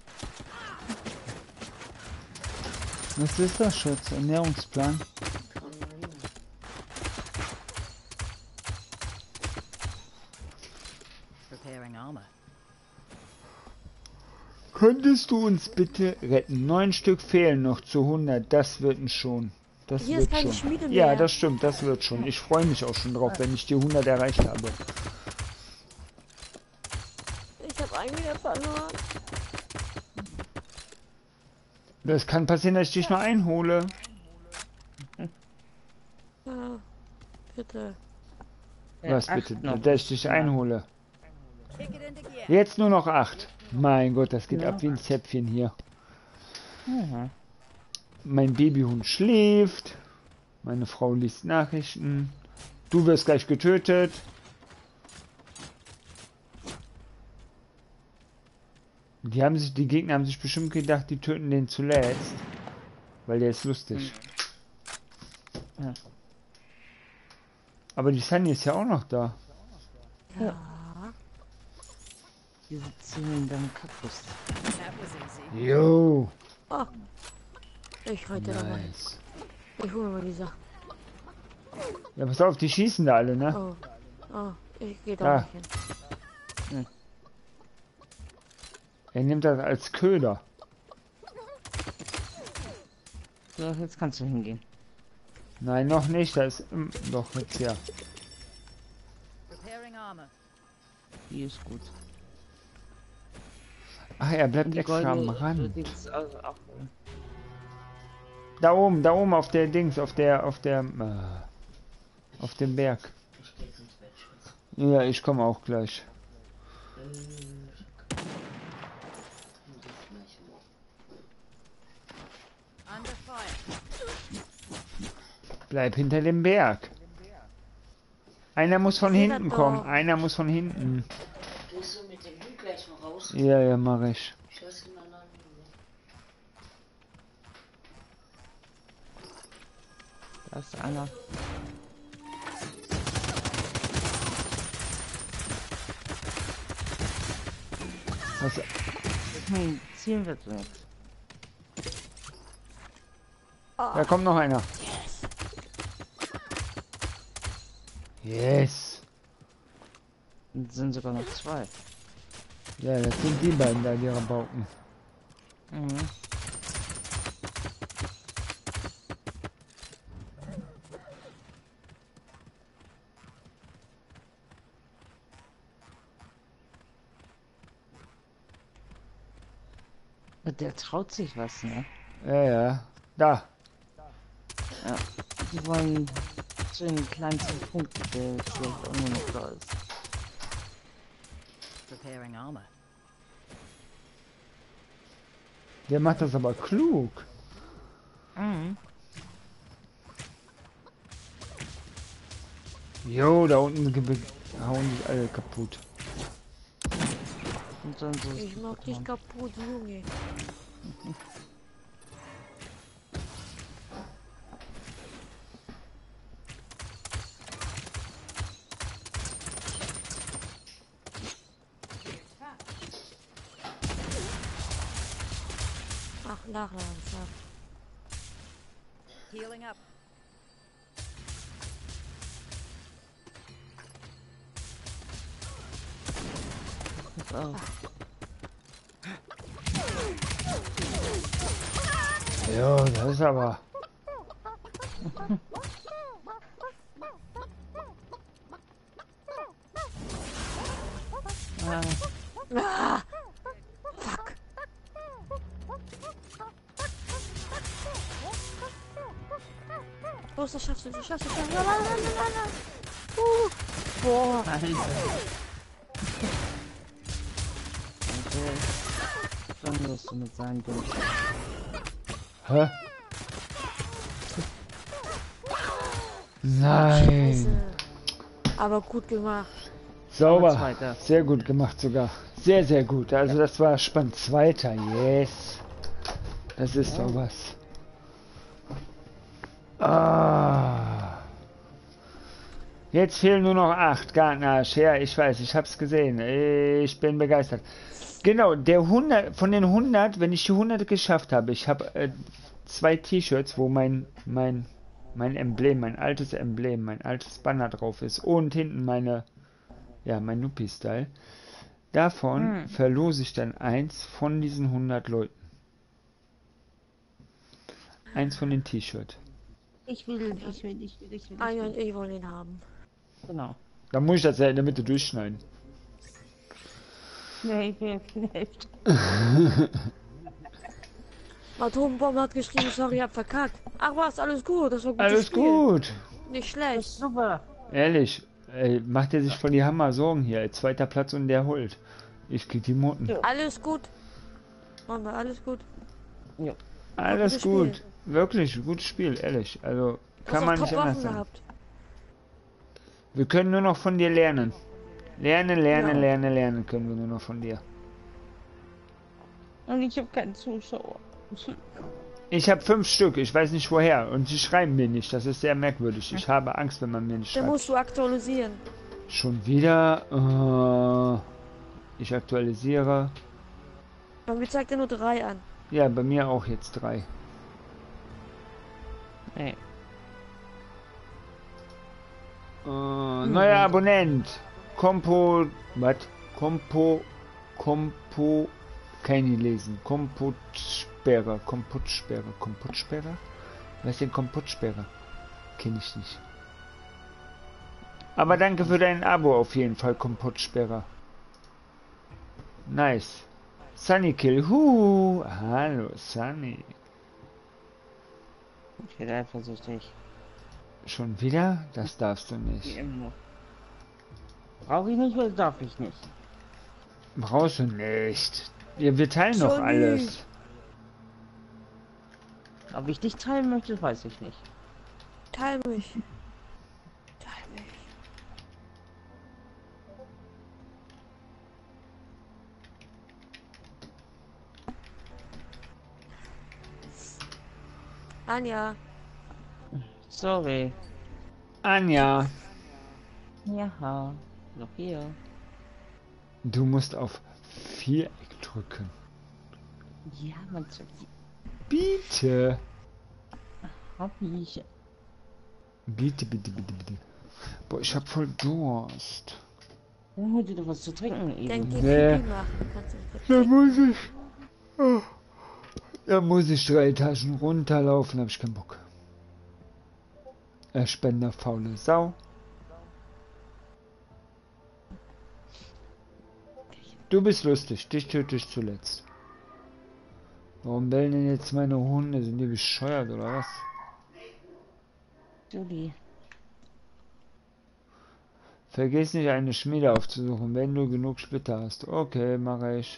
Was ist das, Schatz? Ernährungsplan? Preparing armor. Könntest du uns bitte retten? Neun Stück fehlen noch zu hundert. Das wird ein schon. Das Hier wird ist keine schon. Schmiede Ja, mehr. das stimmt. Das wird schon. Ich freue mich auch schon drauf, wenn ich die hundert erreicht habe. Ich habe einen wieder verloren. Das kann passieren, dass ich dich noch einhole. Ja, bitte. Was Ja, bitte? acht noch. Dass ich dich Ja. einhole. Kick it into gear. Jetzt nur noch acht. Mein Gott, das geht Ja. ab wie ein Zäpfchen hier. Mhm. Mein Babyhund schläft. Meine Frau liest Nachrichten. Du wirst gleich getötet. Die haben sich, die Gegner haben sich bestimmt gedacht, die töten den zuletzt. Weil der ist lustig. Ja. Aber die Sunny ist ja auch noch da. Ja. Die sitzen in deinem Kaktus. That was easy. Jo. Oh. Ich reite da mal hin. Nice. Ich hole mal die Sachen. Ja, pass auf, die schießen da alle, ne? Oh. Oh. Ich gehe da Ah. nicht hin. Er nimmt das als Köder. So, jetzt kannst du hingehen. Nein, noch nicht. Das ist mm, doch jetzt ja. Preparing armor. Die ist gut. Ach, er bleibt Die extra am goldene- Rand. die ist also auch, Da oben, da oben auf der Dings, auf der, auf der, äh, auf dem Berg. Ich geh jetzt ins Bett, Schatz. Ja, ich komme auch gleich. Äh, ich hab keine- Und das gleich morgen. Under fire. Bleib hinter dem Berg. Einer muss von Ich seh hinten das kommen. doch. Einer muss von hinten. Gehst du mit dem Hund gleich noch raus? Ja, ja, mach ich. Ich lasse ihn allein. da ist einer. Was, Hm, ziehen wir so jetzt. da kommt noch einer. Yes. Und es sind sogar noch zwei. Ja, das sind die beiden da, die Rabauken. Mhm. Der traut sich was, ne? Ja, ja. Da. Ja. Die wollen zu den kleinsten Punkten, der jetzt vielleicht auch nur noch da ist. Preparing armor. Der macht das aber klug. Mhm. Jo, da unten ge- hauen die alle kaputt. Und dann so Ich mach dich kaputt, Junge. Ach, nachladen, sag. Healing up. pass auf. Jo, das ist aber. Ah, Ah, fuck. Los, das schaffst du, das schaffst du. Das schaffst du. La, la, la, la, la. Boah. Alter. Okay. Schon musst du mit seinem Ding. Hä? Nein. Scheiße. Aber gut gemacht. Sauber. Zweiter. Sehr gut gemacht sogar. Sehr, sehr gut. Also das war spannend. Zweiter. Yes. Das ist doch was. Ah. Jetzt fehlen nur noch acht. Gartenarsch. Ja, ich weiß. Ich hab's gesehen. Ich bin begeistert. Genau. Der hundert, von den hundert, wenn ich die hundert geschafft habe, ich habe äh, zwei T-Shirts, wo mein, mein, mein Emblem, mein altes Emblem, mein altes Banner drauf ist und hinten meine, ja, mein Nupi-Style. Davon Hm. verlose ich dann eins von diesen hundert Leuten. Eins von den T-Shirt. Ich will, ich will, ich will, ich will. Anja und ich wollen ihn haben. Genau. Dann muss ich das ja in der Mitte durchschneiden. Nee, ich will jetzt die Hälfte. Atombombe hat geschrieben, sorry, hab verkackt. Ach was, alles gut, das war gut. Alles gut. Nicht schlecht. Super. Ehrlich, ey, macht er sich von die Hammer Sorgen hier. Zweiter Platz und der holt. Ich krieg die Moten. Ja. Alles gut. Machen wir alles gut. Ja. Alles Gutes gut. Spiel. Wirklich, gutes Spiel, ehrlich. Also kann Hast man auch nicht Top anders Waffen sagen. gehabt. Wir können nur noch von dir lernen. Lernen, lernen, Ja. lernen, lernen können wir nur noch von dir. Und ich habe keinen Zuschauer. Ich habe fünf Stück, ich weiß nicht woher. Und sie schreiben mir nicht, das ist sehr merkwürdig. Ich habe Angst, wenn man mir nicht Den schreibt. musst du aktualisieren. Schon wieder. Äh, ich aktualisiere. Bei mir zeigt er nur drei an. Ja, bei mir auch jetzt drei. Nee. Äh, neuer Abonnent. Kompo. Was? Kompo. Kompo. Kann ich nicht lesen. Komputsperrer. Komputsperrer. Komputsperrer? Was ist denn Komputsperrer? Kenn ich nicht. Aber danke für dein Abo auf jeden Fall, Komputsperrer. Nice. Sunny Kill. Huh. Hallo, Sunny. Ich werde eifersüchtig. Schon wieder? Das darfst du Wie nicht. immer. Brauche ich nicht, oder darf ich nicht? Brauchst du nicht. Ja, wir teilen doch Johnny. alles. Ob ich dich teilen möchte, weiß ich nicht. Teil mich. Teil mich. Anja, Sorry. Anja, Ja, noch hier. du musst auf Viereck drücken. Ja, man soll Bitte. hab ich. Bitte, bitte, bitte, bitte. Boah, ich hab voll Durst. Dann hol dir doch was zu trinken, dann eben. geh Nee. Pipi machen. Kannst du nicht Da trinken. muss ich. Oh. Da muss ich drei Taschen runterlaufen, hab ich keinen Bock. Er Spender, faule Sau. Du bist lustig, dich töte ich zuletzt. Warum bellen denn jetzt meine Hunde? Sind die bescheuert oder was? Judy. Vergiss nicht, eine Schmiede aufzusuchen, wenn du genug Splitter hast. Okay, mache ich.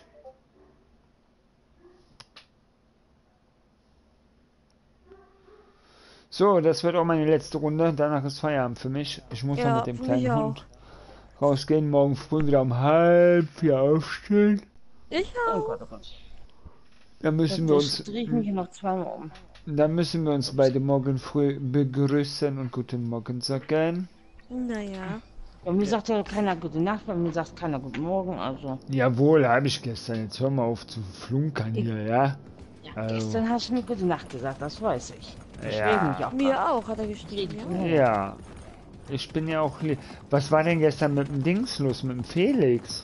So, das wird auch meine letzte Runde. Danach ist Feierabend für mich. Ich muss Ja, noch mit dem für kleinen mich auch. Hund rausgehen. Morgen früh wieder um halb vier aufstehen. Ich Oh auch. Gott, oh Gott. Dann müssen wir Dann uns, drehe ich mich hier noch zweimal um. dann müssen wir uns beide morgen früh begrüßen und guten Morgen sagen. Naja. Bei mir sagt ja keiner gute Nacht, bei mir sagt keiner guten Morgen, also. Jawohl, habe ich gestern. Jetzt hör mal auf zu flunkern hier, ja? Ja, Also. gestern hast du mir gute Nacht gesagt, das weiß ich. Ich Ja. rede mich auch Mir dran. auch, hat er geschrieben. Ja. Ja. Ich bin ja auch lieb. Was war denn gestern mit dem Dings los, mit dem Felix?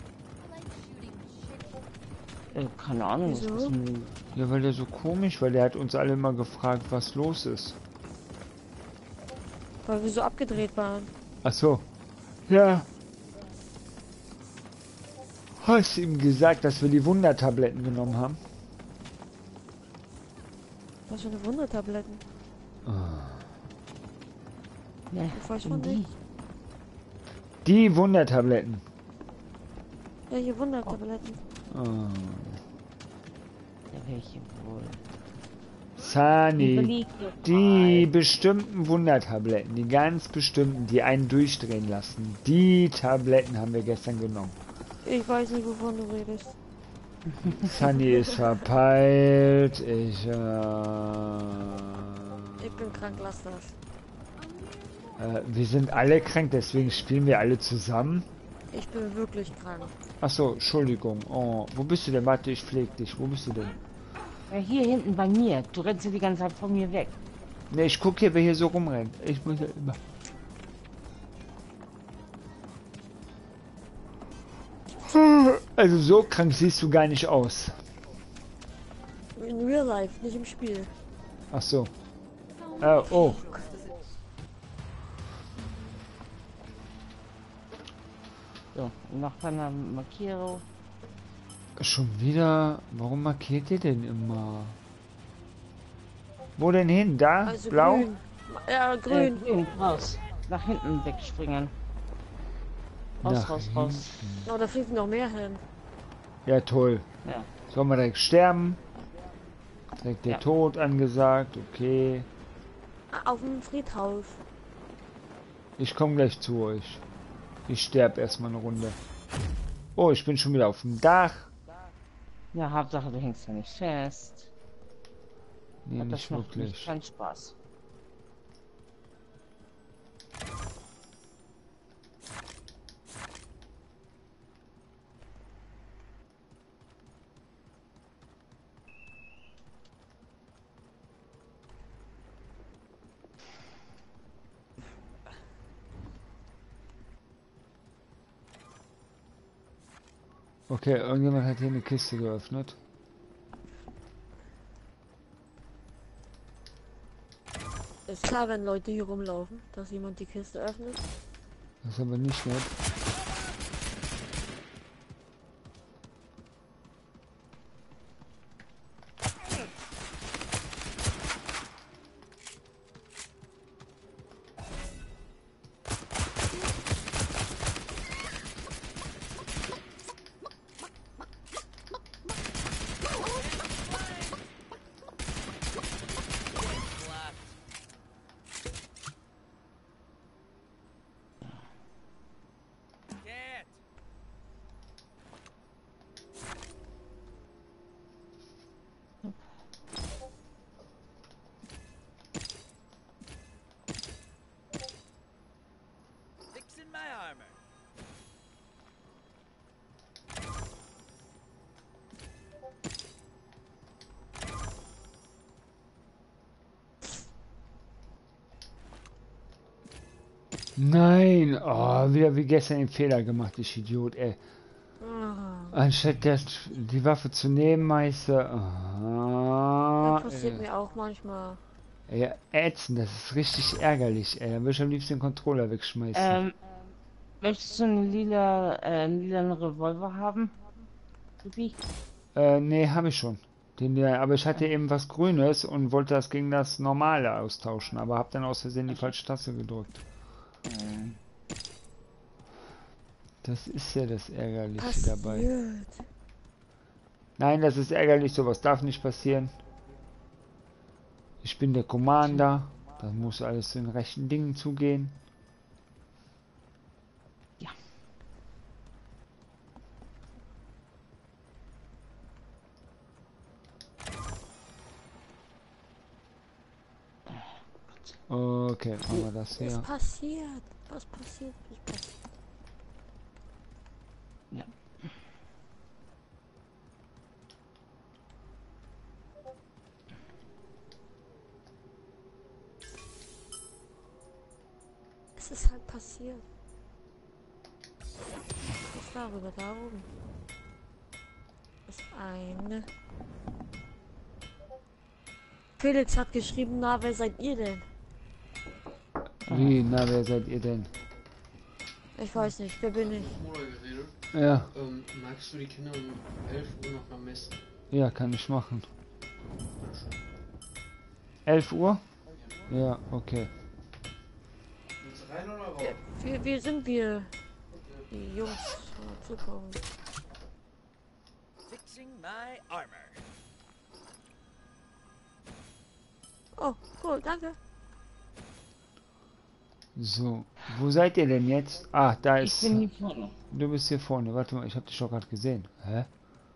Äh, keine Ahnung, was Wieso? ist denn... Ja, weil der so komisch, weil der hat uns alle immer gefragt, was los ist. Weil wir so abgedreht waren. Ach so. Ja. Hast du ihm gesagt, dass wir die Wundertabletten genommen haben? Was für eine Wundertabletten. Ne, Ich weiß sind schon die. nicht. Die Wundertabletten. Welche Wundertabletten? Oh. Ja, welche wohl? Sani, Überleg dir die mal. bestimmten Wundertabletten, die ganz bestimmten, die einen durchdrehen lassen, die Tabletten haben wir gestern genommen. Ich weiß nicht, wovon du redest. Sani ist verpeilt, ich, äh, Ich bin krank, lass das. äh, wir sind alle krank, deswegen spielen wir alle zusammen. Ich bin wirklich krank. Achso, Entschuldigung, oh, wo bist du denn? Warte, ich pfleg dich, wo bist du denn? Ja, hier hinten bei mir. Du rennst ja die ganze Zeit von mir weg. Ne, ich guck hier, wer hier so rumrennt. Ich muss ja immer... Also so krank siehst du gar nicht aus. In real life, nicht im Spiel. Ach so. Äh, oh. So, noch eine Markierung. Schon wieder? Warum markiert ihr denn immer? Wo denn hin? Da? Also Blau? grün. Ja, Äh, grün. grün, raus. Nach hinten wegspringen. Raus, Nach raus, raus. Oh, da fliegen noch mehr hin. Ja, toll. Ja. Sollen wir direkt sterben? Direkt der Ja. Tod angesagt, okay. Auf dem Friedhof. Ich komme gleich zu euch. Ich sterbe erstmal eine Runde. Oh, ich bin schon wieder auf dem Dach. Ja, Hauptsache du hängst ja nicht fest. Nee, Das nicht macht wirklich. nicht keinen Spaß. Okay, irgendjemand hat hier eine Kiste geöffnet. Ist klar, wenn Leute hier rumlaufen, dass jemand die Kiste öffnet. Das ist aber nicht nett. Fixing my armor. Nein! Oh, wieder wie gestern den Fehler gemacht, ich Idiot, ey. Ah, Anstatt das, die Waffe zu nehmen, Meister. das Oh, passiert ey. mir auch manchmal. Ja, ätzend, das ist richtig ärgerlich, ey. Da würde ich am liebsten den Controller wegschmeißen. Ähm, möchtest du einen lila, äh, einen lilanen Revolver haben? Ruby? Äh, nee, habe ich schon. Den, ja, aber ich hatte eben was Grünes und wollte das gegen das normale austauschen, aber habe dann aus Versehen die falsche Taste gedrückt. Ähm, Das ist ja das Ärgerliche Passiert. dabei. Nein, das ist ärgerlich, sowas darf nicht passieren. Ich bin der Commander, da muss alles in rechten Dingen zugehen. Ja. Okay, machen wir das Was hier. passiert? Was passiert? Was passiert? Ja. Es ist halt passiert. Was darüber da oben? Das eine. Felix hat geschrieben, na, wer seid ihr denn? Wie, na, wer seid ihr denn? Ich weiß nicht, wer bin ich? Mora geredet. Ja, Ähm, magst du die Kinder um elf Uhr noch mal messen? ja, kann ich machen. elf Uhr? Ja, okay. Willst du rein oder raus? Wie, wie sind wir? die Jungs äh, zukommen. Fixing my armor. Oh, cool, danke. So, wo seid ihr denn jetzt? Ah, da Ich ist... bin hier vorne. Du bist hier vorne. Warte mal, ich habe dich doch gerade gesehen. Hä?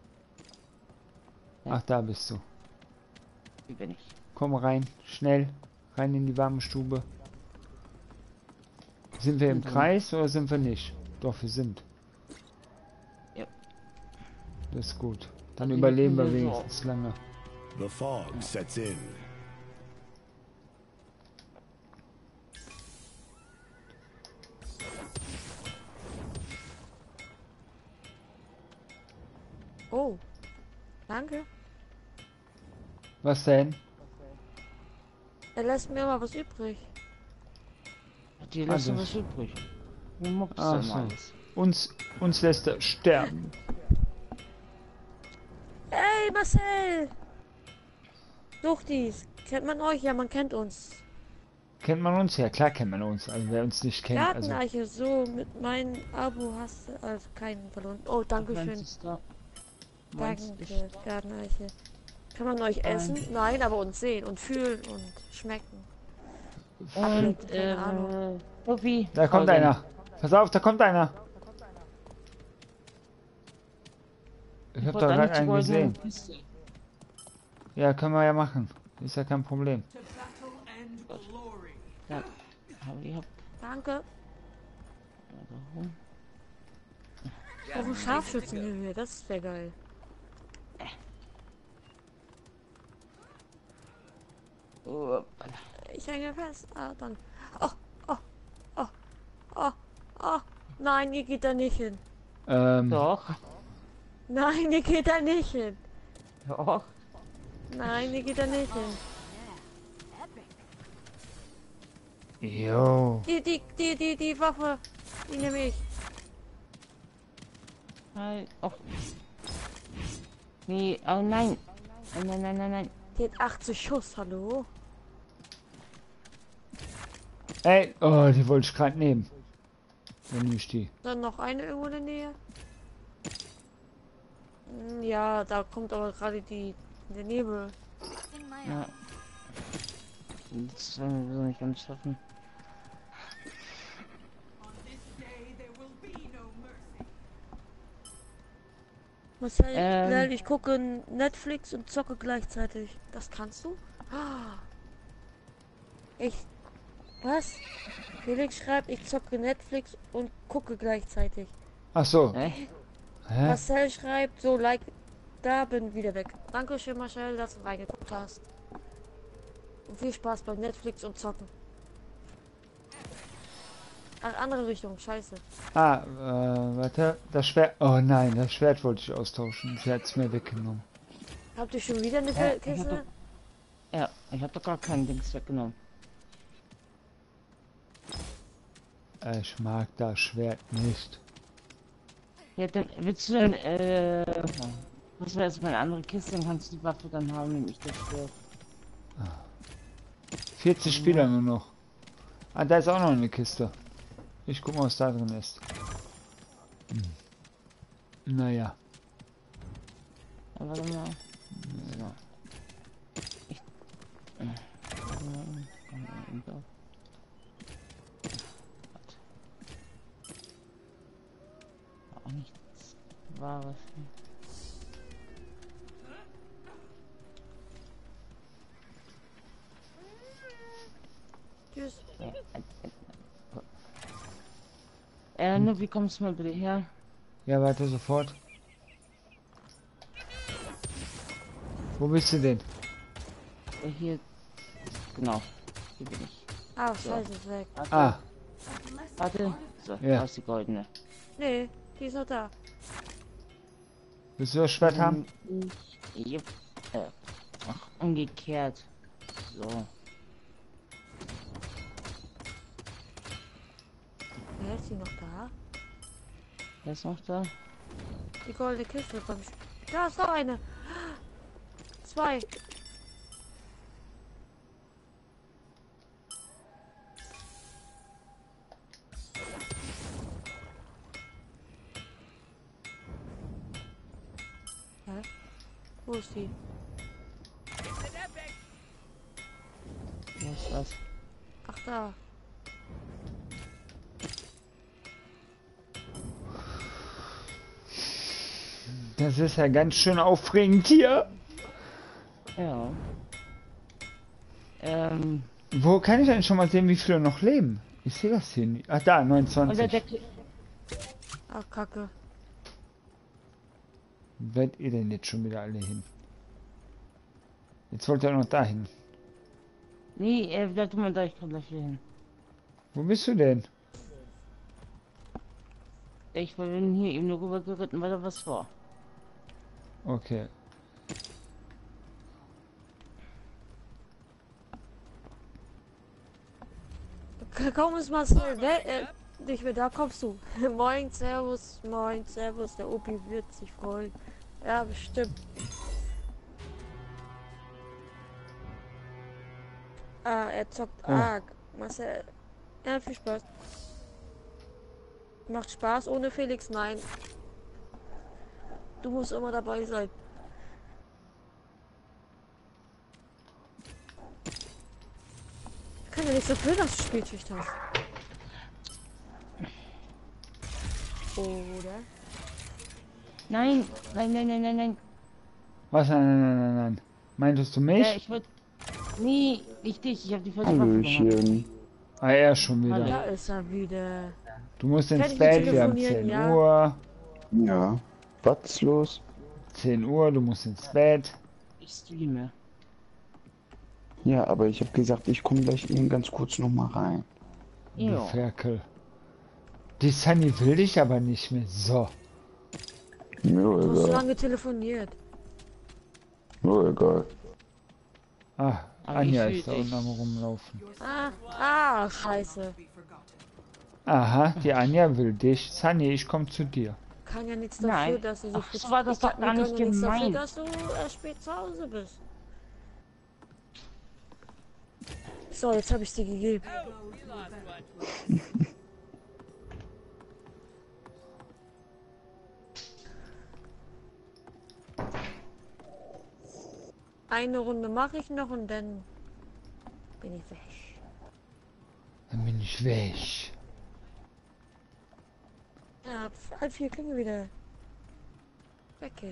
Ach, da bist du. Wie bin ich? Komm rein, schnell. Rein in die warme Stube. Sind wir im Mhm. Kreis oder sind wir nicht? Doch, wir sind. Ja. Das ist gut. Dann Also überleben hier wir sind wir wenigstens lange. The fog sets in. Oh, danke. Was denn? Er lässt mir immer was übrig. Die lassen Also- was übrig. Du mockst Ach ja so. mal alles. Uns, uns lässt er sterben. Ey, Marcel! Suchtis. Kennt man euch? Ja, man kennt uns. Kennt man uns? Ja, klar kennt man uns. Also wer uns nicht kennt. Also, Garteneiche, so mit meinem Abo hast du also keinen verloren. Oh, danke schön. Meinst du's da? Meinst Danke, du- Garteneiche. Kann man euch essen? Nein, aber uns sehen und fühlen und schmecken. Und, Keine Ahnung. äh, Sophie. da kommt Holger. einer. Pass auf, da kommt einer. Ich hab wollte da gerade eigentlich die einen goldene gesehen. Kiste. Ja, können wir ja machen. Ist ja kein Problem. Ja, hab ich hab. Danke. Warum? Auch ein Scharfschützengewehr, das wäre geil. Oh, Ich hänge fest. Ah, dann. Oh, oh, oh, oh, oh. Nein, ihr geht da nicht hin. Ähm, doch, Nein, ihr geht da nicht hin. doch. Nein, ihr geht da nicht hin. jo. Die, die, die, die, die Waffe, die nehme ich. Nein, oh. Nee, oh nein. Oh, nein, nein, nein, nein. Die hat achtzig Schuss, hallo? Ey, oh, die wollte ich gerade nehmen. Dann nehme ich die. Dann noch eine irgendwo in der Nähe. Hm, ja, da kommt aber gerade die der Nebel. Ja. Das werden wir so nicht ganz schaffen. Marcel, Ähm. Lel, ich gucke Netflix und zocke gleichzeitig. Das kannst du? Ah. Ich. Was? Felix schreibt, ich zocke Netflix und gucke gleichzeitig. Ach so. Hä? Hä? Marcel schreibt, so like, da bin wieder weg. Dankeschön, Marcel, dass du reingeguckt hast. Und viel Spaß bei Netflix und zocken. Ach, andere Richtung, scheiße. Ah, äh, warte. Das Schwert. Oh nein, das Schwert wollte ich austauschen. Sie hat es mir weggenommen. Habt ihr schon wieder eine Hä? Ich Kiste? hab Ja, ich hab doch gar keinen Dings weggenommen. Ich mag das Schwert nicht. Ja, dann willst du denn, äh, was wäre jetzt meine andere Kiste, dann kannst du die Waffe dann haben, nämlich das Schwert. vierzig Spieler nur noch. Ah, da ist auch noch eine Kiste. Ich guck mal, was da drin ist. Hm. Naja. Ja, warte mal. So. Ich, äh, warte mal. Warte. Auch nichts Wahres. Tschüss. Ja, äh, äh, äh, nur wie kommst du mal bitte her? Ja, warte sofort. Wo bist du denn? Äh, Hier, genau. Hier bin ich. Ah, So. scheiße, ist weg. Warte, Ah, warte. So, Ja. da ist die goldene. Nee, die ist noch da. willst du das Schwert haben? Ich, jupp, äh, ach, umgekehrt. So. Wer ist die noch da? Wer ist noch da? Die goldene Kiste beim Sch Da ist noch eine. Zwei. Wo ist die? Was, was? Ach da. Das ist ja ganz schön aufregend hier. Ja. Ähm. Wo kann ich eigentlich schon mal sehen, wie viele noch leben? Ich sehe das hier nicht. Ach da, Unter neunundzwanzig. der Ach, Kacke. Werdet ihr denn jetzt schon wieder alle hin? Jetzt wollt ihr noch dahin. Nee, äh, bleib du mal da, ich komm gleich wieder hin. Wo bist du denn? Ich bin hier eben nur rüber geritten, weil da was war. Okay. Kaum ist Marcel ne, äh, nicht mehr da, kommst du. Moin, servus, moin, servus, der Opi wird sich freuen. Ja, bestimmt. Ah, er zockt Oh. arg. Marcel, ja, viel Spaß. Macht Spaß ohne Felix, nein. Du musst immer dabei sein. Kann ja nicht so viel, dass du Spielschicht hast. Oder? Nein, nein, nein, nein, nein, nein. Was? Nein, nein, nein, nein, nein. Meintest du mich? Äh, ich wollte. Nee, nicht dich, ich habe die falsche Waffe gemacht. Hallöchen. Ah, er schon wieder. Da ist er wieder. Du musst Kann ins ich Bett, mit wir haben telefonieren, zehn ja? Uhr. Ja. Was ist los? zehn Uhr, du musst ins Bett. Ich streame. Ja, aber ich habe gesagt, ich komme gleich eben ganz kurz noch mal rein. Du Ja. Ferkel. Die Sunny will dich aber nicht mehr. So. Mir Du hast so egal. lange telefoniert. Mir egal. Ah, Aber Anja ich ist da fühl unten dich. am rumlaufen. Ah, ah, scheiße. Aha, die Anja will dich. Sunny, ich komm zu dir. Kann ja nichts Nein. dafür, dass du so Ach, früh... so war das Ich doch kann- gar wir nicht können ja nichts dafür, gemeint. dass du erst spät zu Hause bist. So, jetzt habe ich sie gegeben. Eine Runde mache ich noch und dann bin ich weg. Dann bin ich weg. Ja, ab halb vier können wir wieder weg. ey.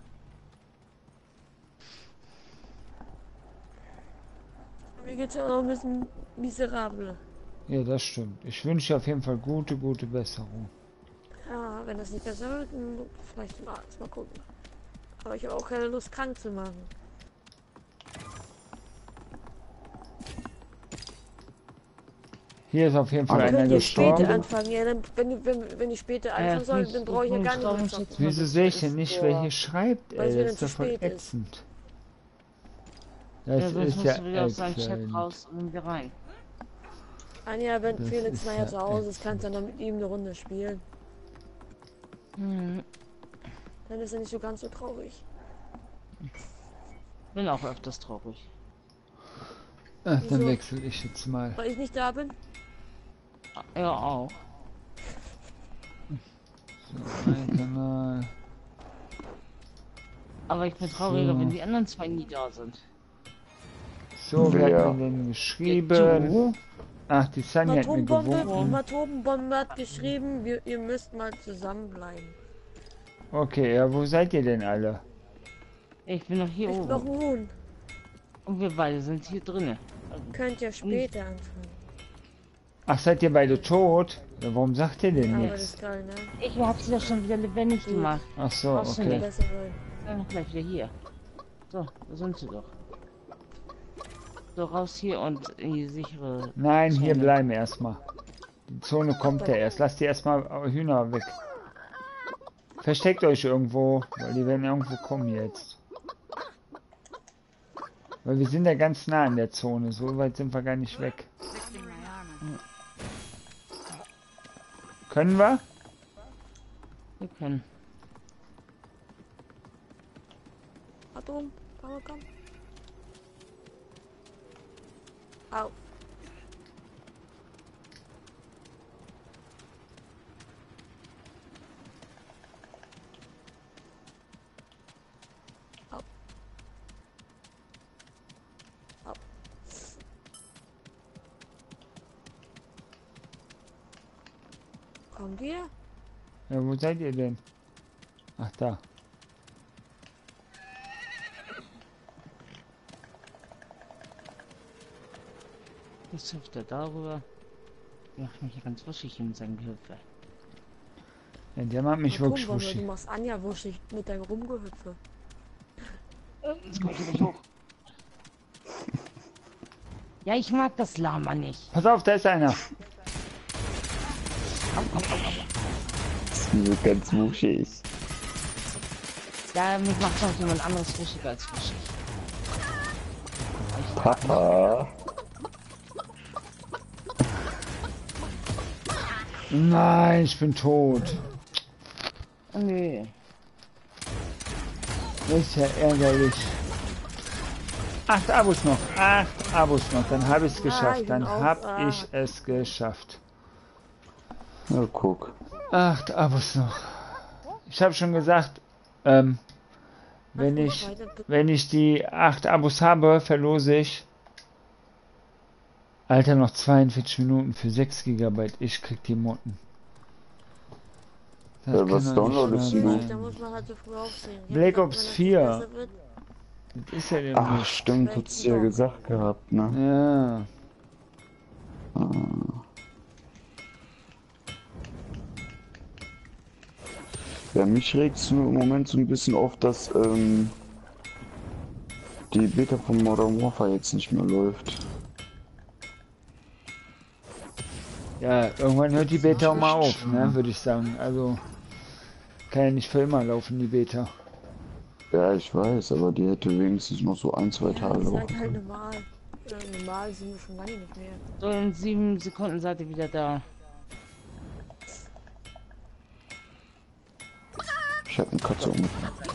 Mir geht's ja auch noch ein bisschen miserabel. Ja, das stimmt. Ich wünsche dir auf jeden Fall gute, gute Besserung. Ja, wenn das nicht besser wird, dann vielleicht zum Arzt mal gucken. Aber ich habe auch keine Lust, krank zu machen. Hier ist auf jeden Fall Wir einer können ja später gestorben. anfangen. Ja, dann, wenn, wenn, wenn ich später anfangen soll, dann brauche ich ja gar nicht mehr zocken. Wieso sehe ich denn nicht, wer hier schreibt? Weil es Ey, wieder das ist zu doch voll spät ist. ätzend. Ja, Das sonst ist musst ja du wieder aus seinem Chat ätzend. raus und wieder rein. Anja, wenn Das Felix ist nachher ja zu Hause ist, kannst du dann mit ihm eine Runde spielen. Hm. Dann ist er nicht so ganz so traurig. Bin auch öfters traurig. Ach, dann Wieso? wechsle ich jetzt mal. Weil ich nicht da bin? Ja, auch. So, ein Kanal. Aber ich bin trauriger, So. wenn die anderen zwei nie da sind. So, wer Wer? hat mir denn geschrieben? Ach, die Sunny hat mir Atombombe, gewunken. Atombombe hat geschrieben, wir, ihr müsst mal zusammenbleiben. Okay, ja, wo seid ihr denn alle? Ich bin noch hier Ich oben. noch wohnen. Und wir beide sind hier drinnen. Könnt ihr später anfangen. Ach, seid ihr beide tot? Ja, warum sagt ihr denn Aber das nichts? ist geil, ne? Ich hab sie doch schon wieder lebendig gemacht. Ach so, Brauchst du okay. nicht. Besser sein. Dann noch gleich wieder hier. So, da sind sie doch. So, raus hier und in die sichere... Nein, hier Zone. bleiben erstmal. Die Zone kommt ja erst. Lasst die erstmal Hühner weg. Versteckt euch irgendwo, weil die werden irgendwo kommen jetzt. Weil wir sind ja ganz nah an der Zone. So weit sind wir gar nicht weg. Fixing my armor. Können wir? Wir können. Atom, komm, komm. Au. Au. Kommt ihr? Ja, wo seid ihr denn? Ach, da. Jetzt hüpft er darüber. Macht mich ja ganz wuschig in seinem Gehüpfe. Ja, der macht mich Na, wirklich komm, Wanda, wuschig. Du machst Anja wuschig mit deinem Rumgehüpfe. Jetzt kommt er nicht hoch. Ja, ich mag das Lama nicht. Pass auf, da ist einer. Au, au, au, au. Das ist so ganz wuschig. Ja, mich macht noch jemand anderes wuschiger als wuschig. Papa. Nein, ich bin tot. Oh, nö. Das ist ja ärgerlich. Acht Abos noch. Acht Abos noch. Dann habe ich es Ja, geschafft. ich Dann bin auch, habe ah. ich es geschafft. Na, guck. Acht Abos noch. Ich habe schon gesagt, ähm, wenn Mach ich, weiter, bitte. wenn ich die acht Abos habe, verlose ich. Alter, noch zweiundvierzig Minuten für sechs Gigabyte. Ich krieg die Motten. Das Ja, kann was doch downloadest nicht wahr du? Da sein. muss man halt so früh aufstehen. Ich Black hab Ops gedacht, wenn vier. das besser wird, Das ist ja der Ach, Mist. stimmt, hat's ja gesagt gehabt, ne? Ja. Ah. Ja, mich regt's nur im Moment so ein bisschen auf, dass ähm, die Beta von Modern Warfare jetzt nicht mehr läuft. Ja, irgendwann hört die Beta auch mal auf, ne, würde ich sagen. Also, kann ja nicht für immer laufen, die Beta. Ja, ich weiß, aber die hätte wenigstens noch so ein, zwei ja, Tage ihr seid laufen halt können. normal. Ja, normal sind wir schon lange nicht mehr. So, in sieben Sekunden seid ihr wieder da. Ich hab eine Katze um.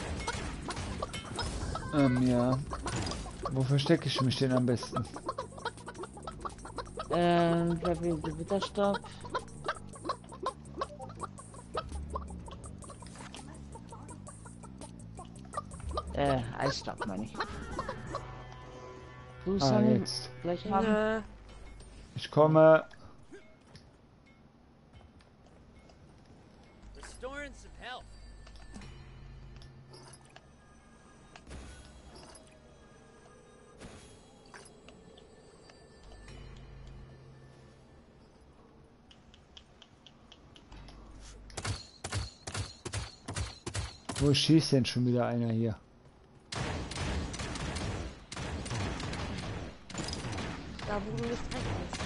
Ähm, ja. Wo verstecke ich mich denn am besten? Ähm, wer will Gewitterstopp? Äh, Eisstopp meine ich. Du, Ah, Sonny, jetzt. gleich haben. Nö. Ich komme. Restoring some health. Wo schießt denn schon wieder einer hier? Da wo du nicht recht bist.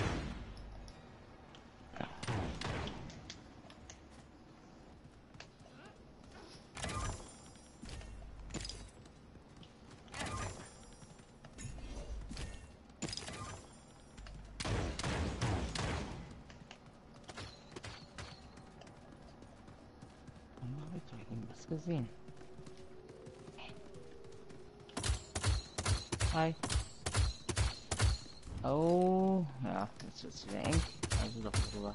Hab ich doch irgendwas gesehen. Hi. Oh, ja, jetzt wird's wieder eng. Also doch drüber.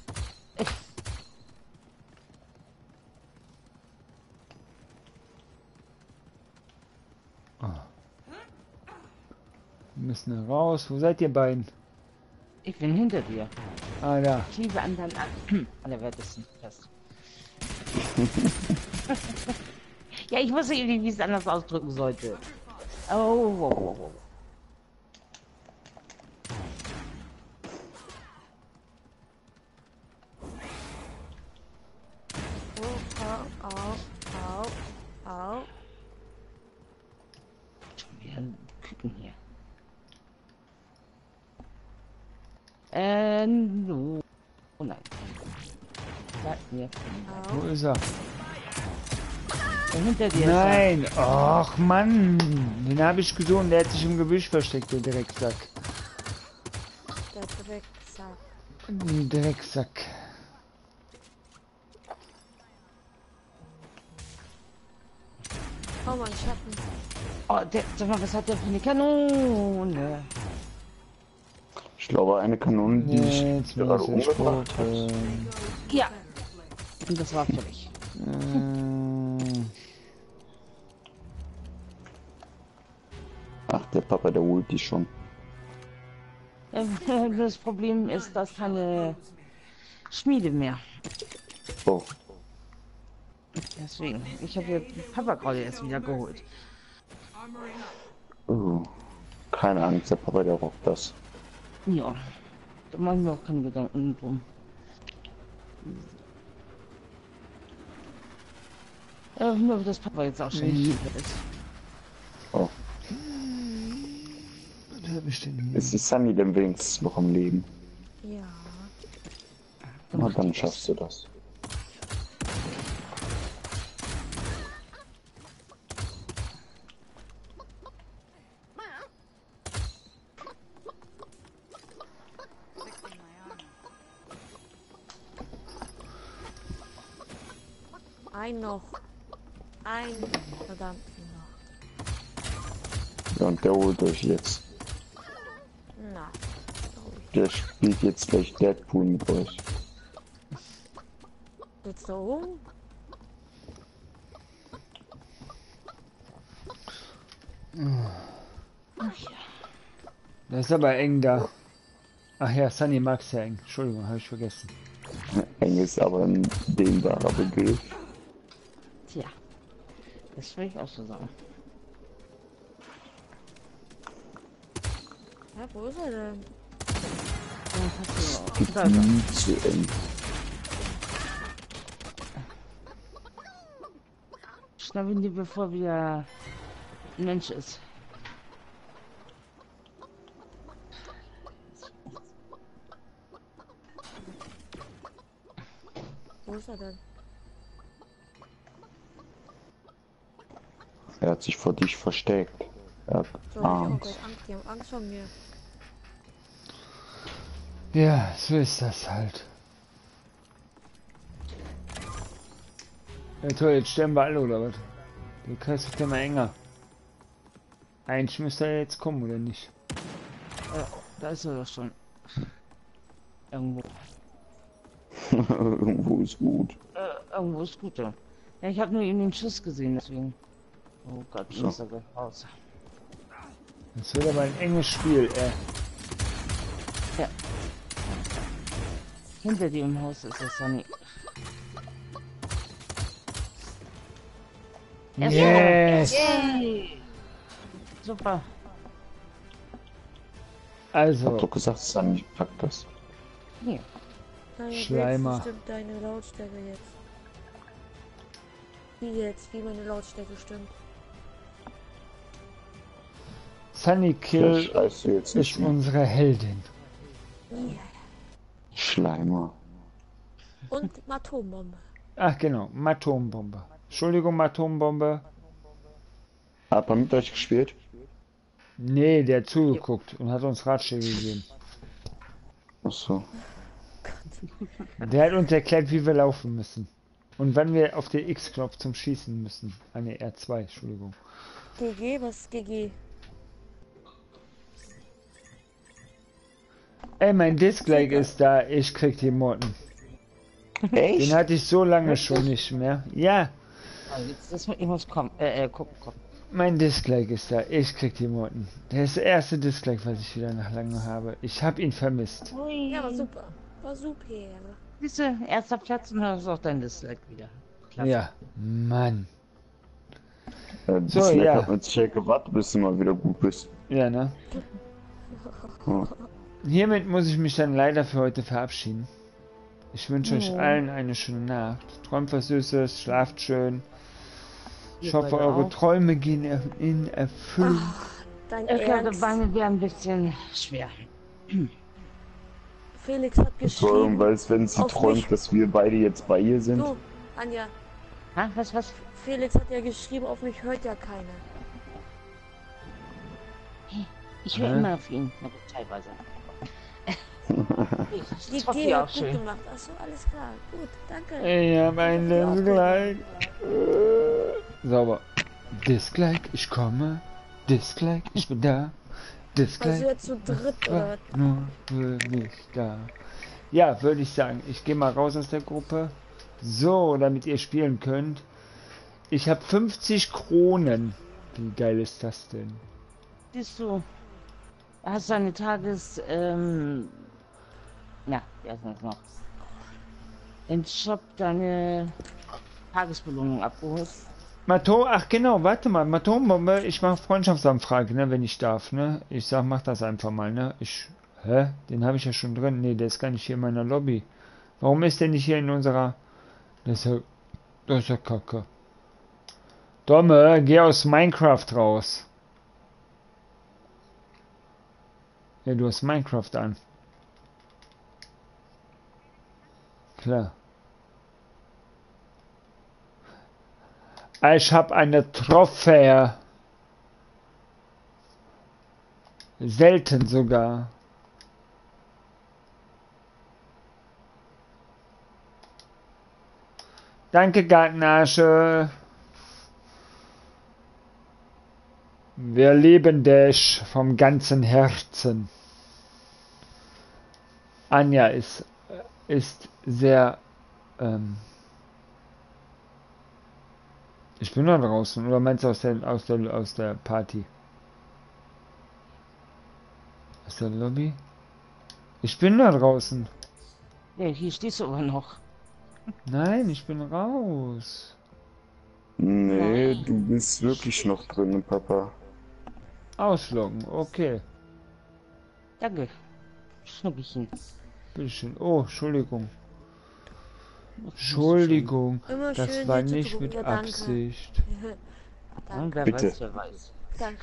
Wir müssen da raus. Wo seid ihr beiden? Ich bin hinter dir. Ah, da. Ich liebe an deinen an allerwertesten fest. Ja, ich wusste eben nicht, wie ich es anders ausdrücken sollte. Oh, wow, wow, wow. Oh, au, au, au, au. Schon wieder ein Küken hier. Äh, no. Oh nein. Bleib mir. Wo ist er? Der hinter dir Nein! Ach Mann! Den habe ich gesucht, der hat sich im Gebüsch versteckt, der Drecksack. Der Drecksack. Die Drecksack. Oh mein Schatten. ist er. Oh, der, sag mal, was hat der für eine Kanone? Ich glaube, eine Kanone, die dich Jetzt gerade muss ich umgebracht hat. gucken. Ja. Und das war für dich. Äh, Ach, der Papa, der holt dich schon. Das Problem ist, dass keine Schmiede mehr. Oh. Deswegen. Ich habe hier Papa gerade erst wieder geholt. Oh. Keine Angst, der Papa, der rockt das. Ja. Da machen wir auch keine Gedanken drum. Ja, nur dass Papa jetzt auch schon hier ist. Oh. Was hab ich denn hier? Ist die Sunny denn wenigstens noch am Leben? Ja. Na, dann schaffst du das. Ein noch. Ein verdammt noch. Ja, und der holt euch jetzt. Na. Der spielt jetzt gleich Deadpool mit euch. Sitzt da oben? Ach ja. Das ist aber eng da. Ach ja, Sunny mag's ja eng. Entschuldigung, habe ich vergessen. Eng ist aber ein dehnbarer Begriff. Tja. Das will ich auch so sagen. Ja, wo ist er denn? Ja, hast du auch. Gibt Da ist er. nie zu eng. Schnappen die, bevor wieder ein Mensch ist. Wo ist er denn? Er hat sich vor dich versteckt. Er hat So, ich hab auch Angst. gleich Angst. Die haben Angst vor mir. Ja, so ist das halt. Ja toll, jetzt sterben wir alle oder was? Der Kreis wird immer enger. Eigentlich müsste er jetzt kommen, oder nicht? Ja, da ist er doch schon. Irgendwo. Irgendwo ist gut. Äh, irgendwo ist gut, ja. Ja, ich habe nur eben den Schuss gesehen, deswegen. Oh Gott, ich So. muss da gleich raus. Das wird aber ein enges Spiel, ey. Ja. Hinter dir im Haus ist der Sunny. Yes! Yay! Super. Ich hab Also, doch gesagt, Sunny packt das. Hier. Nein, jetzt Schleimer. stimmt deine Lautstärke jetzt. Wie jetzt? Wie meine Lautstärke stimmt. Sunny Das Kill schreist du jetzt ist nicht mehr. unsere Heldin. Schleimer. Und Atombombe. Ach genau, Atombombe. Entschuldigung, Atombombe. Hat man mit euch gespielt? Nee, der hat zugeguckt und hat uns Ratschläge gegeben. Ach so. Der hat uns erklärt, wie wir laufen müssen. Und wann wir auf den X-Knopf zum Schießen müssen. Ah ne, R zwei, Entschuldigung. G G, was ist G G? Ey, mein Disc-Like ist da, ich krieg die Motten. Echt? Den hatte ich so lange schon nicht mehr. Ja, Also jetzt ist ich muss kommen. Äh, äh, gucken, gucken. mein Disc-Like ist da, ich krieg die Motten. Der ist der erste Disc-Like, was ich wieder nach langem habe. Ich hab ihn vermisst. Ui. Ja, war super. War super. Siehst du, erster Platz und hast auch dein Dislike wieder. Klasse. Ja, Mann. Äh, So, das ja. hat mit sich gewartet, bis du mal wieder gut bist. Ja, ne? Ja. Hiermit muss ich mich dann leider für heute verabschieden. Ich wünsche euch Ja. allen eine schöne Nacht. Träumt was Süßes, schlaft schön. Ich Ihr hoffe, beide eure auch. Träume gehen er- in Erfüllung. Dein Ich glaube, Ernst? bei mir wäre ein bisschen schwer. Felix hat Vor allem, geschrieben. weil es, wenn sie auf träumt, mich- dass wir beide jetzt bei ihr sind. Du, Anja, Ha, was, was? Felix hat ja geschrieben, auf mich hört ja keiner. Ich höre Hä? immer auf ihn. Na gut, teilweise. Die Das hoffe G ich auch hat gut schön. gemacht. Achso, alles klar. Gut, danke. Ich hab ein Ja, Disc-Like. Sauber. Disc-Like, ich komme. Disc-Like, ich bin da. Also Disc-Like, jetzt zu dritt oder was? nur für mich da. Ja, würde ich sagen, ich gehe mal raus aus der Gruppe. So, damit ihr spielen könnt. Ich habe fünfzig Kronen. Wie geil ist das denn? Siehst du, hast du eine Tages, ähm, ja, wie heißt das noch? im Shop deine Tagesbelohnung abgeholt. Mato, ach genau, warte mal, Atombombe, ich mache Freundschaftsanfrage, ne, wenn ich darf, ne? Ich sag, mach das einfach mal, ne? Ich, hä? Den habe ich ja schon drin. Ne, der ist gar nicht hier in meiner Lobby. Warum ist der nicht hier in unserer... Das ist ja, das ist ja kacke. Domme, geh aus Minecraft raus. Ja, du hast Minecraft an. Klar. Ich habe eine Trophäe. Selten sogar. Danke, Gartenasche. Wir lieben dich vom ganzen Herzen. Anja ist, ist sehr... Ähm, ich bin da draußen, oder meinst du aus der, aus der, aus der Party? Aus der Lobby? Ich bin da draußen. Ja, hier stehst du aber noch. Nein, ich bin raus. Nee, du bist wirklich noch drin, Papa. Ausloggen, okay. Danke. Schnuppchen. Bitteschön. Oh, Entschuldigung. Entschuldigung, Immer das schön, war dir nicht zuzugucken. mit Ja, danke. Absicht. Und wer Bitte. weiß, wer weiß. Danke.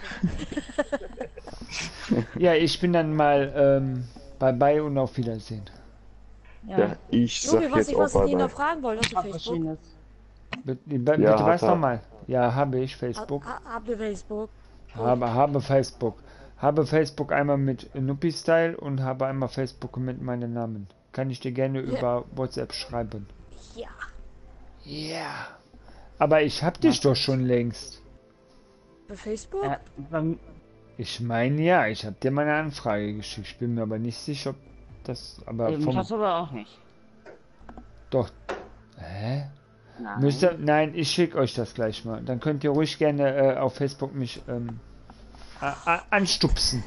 Ja, ich bin dann mal ähm, bye bye und auf Wiedersehen. Ja, ich sag Lubi, was jetzt ich, auch was ich bye dir noch bye. fragen wollte, hast du Ach, was Facebook? Schönes. Bitte, bitte Ja, was hat er. nochmal? Ja, habe ich Facebook. Ha- Habt ihr Facebook? Habe, habe Facebook. Habe Facebook einmal mit Nuppy Style und habe einmal Facebook mit meinem Namen. Kann ich dir gerne über WhatsApp schreiben. Ja. Ja. Aber ich hab dich doch schon längst. Bei Facebook? Äh, beim, Ich meine ja, ich habe dir meine Anfrage geschickt. Ich bin mir aber nicht sicher, ob das. Aber äh, mich vom. hast du aber auch nicht. Doch. Hä? Nein. Müsst ihr, nein, ich schicke euch das gleich mal. Dann könnt ihr ruhig gerne äh, auf Facebook mich ähm, a- a- anstupsen.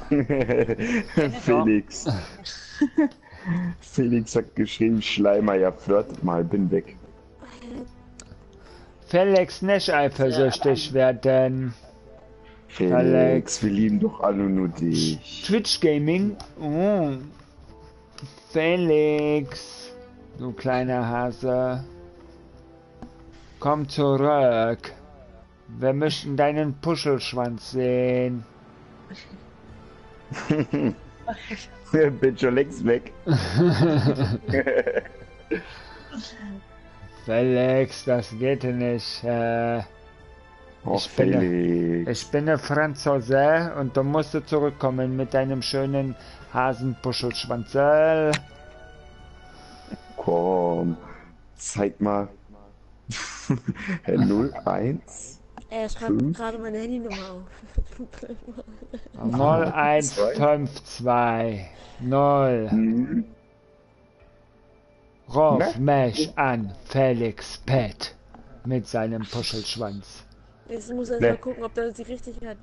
Felix. Felix hat geschrieben, Schleimer, ja flirtet mal, bin weg. Felix nicht eifersüchtig werden. Felix, Alex. wir lieben doch alle nur dich. Twitch Gaming. Oh. Felix. Du kleiner Hase. Komm zurück. Wir möchten deinen Puschelschwanz sehen. Bin schon längst weg. Felix, das geht nicht. Äh, Oh, ich, bin, Felix. ich bin ein Franzose und du musst du zurückkommen mit deinem schönen Hasenpuschelschwanzel. Komm, zeig mal. null eins. Er schreibt Fünf. gerade meine Handynummer auf. null eins fünf zwei null. Hm. Ruf Ne? mich an, Felix Pet. Mit seinem Puschelschwanz. Jetzt muss er Ne. mal gucken, ob der sie richtig hat.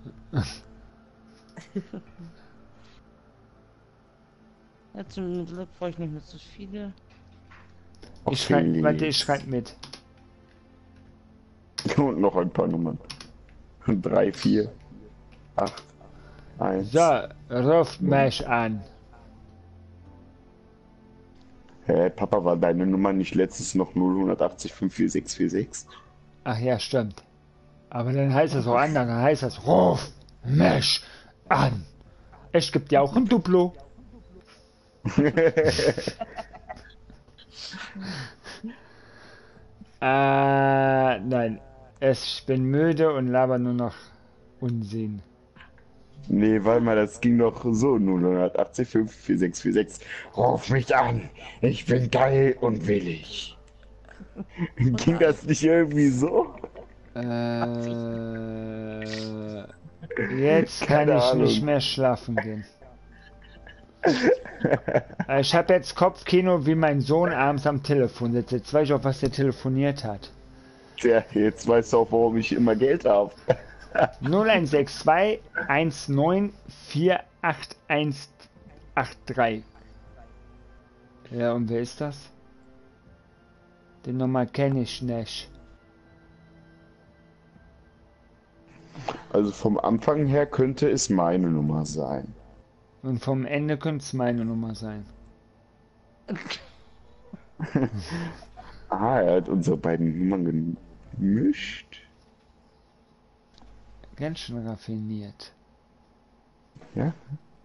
Ja, zum Glück brauche ich nicht mehr so viele. Oh, Ich schreib, Felix. warte, ich schreib mit. Und noch ein paar Nummern. drei, vier, acht, eins. So, ruft mich an. Hä, Papa, war deine Nummer nicht letztes noch null acht acht fünf vier sechs vier sechs? Ach ja, stimmt. Aber dann heißt es auch anders, dann heißt es, ruf mich an. Ich geb dir auch ein Duplo. äh, nein. Ich bin müde und laber nur noch Unsinn. Nee, warte mal, das ging doch so. null acht acht fünf vier sechs vier sechs. Ruf mich an. Ich bin geil und willig. Ging das nicht irgendwie so? Äh, jetzt kann Keine ich Ahnung. nicht mehr schlafen gehen. Äh, Ich habe jetzt Kopfkino, wie mein Sohn abends am Telefon sitzt. Jetzt weiß ich auch, was der telefoniert hat. Tja, jetzt weißt du auch, warum ich immer Geld habe. null eins sechs zwei eins neun vier acht eins acht drei. Ja, und wer ist das? Die Nummer kenne ich nicht. Also vom Anfang her könnte es meine Nummer sein. Und vom Ende könnte es meine Nummer sein. Ah, er hat unsere beiden Nummern gemischt. Ganz schön raffiniert. Ja?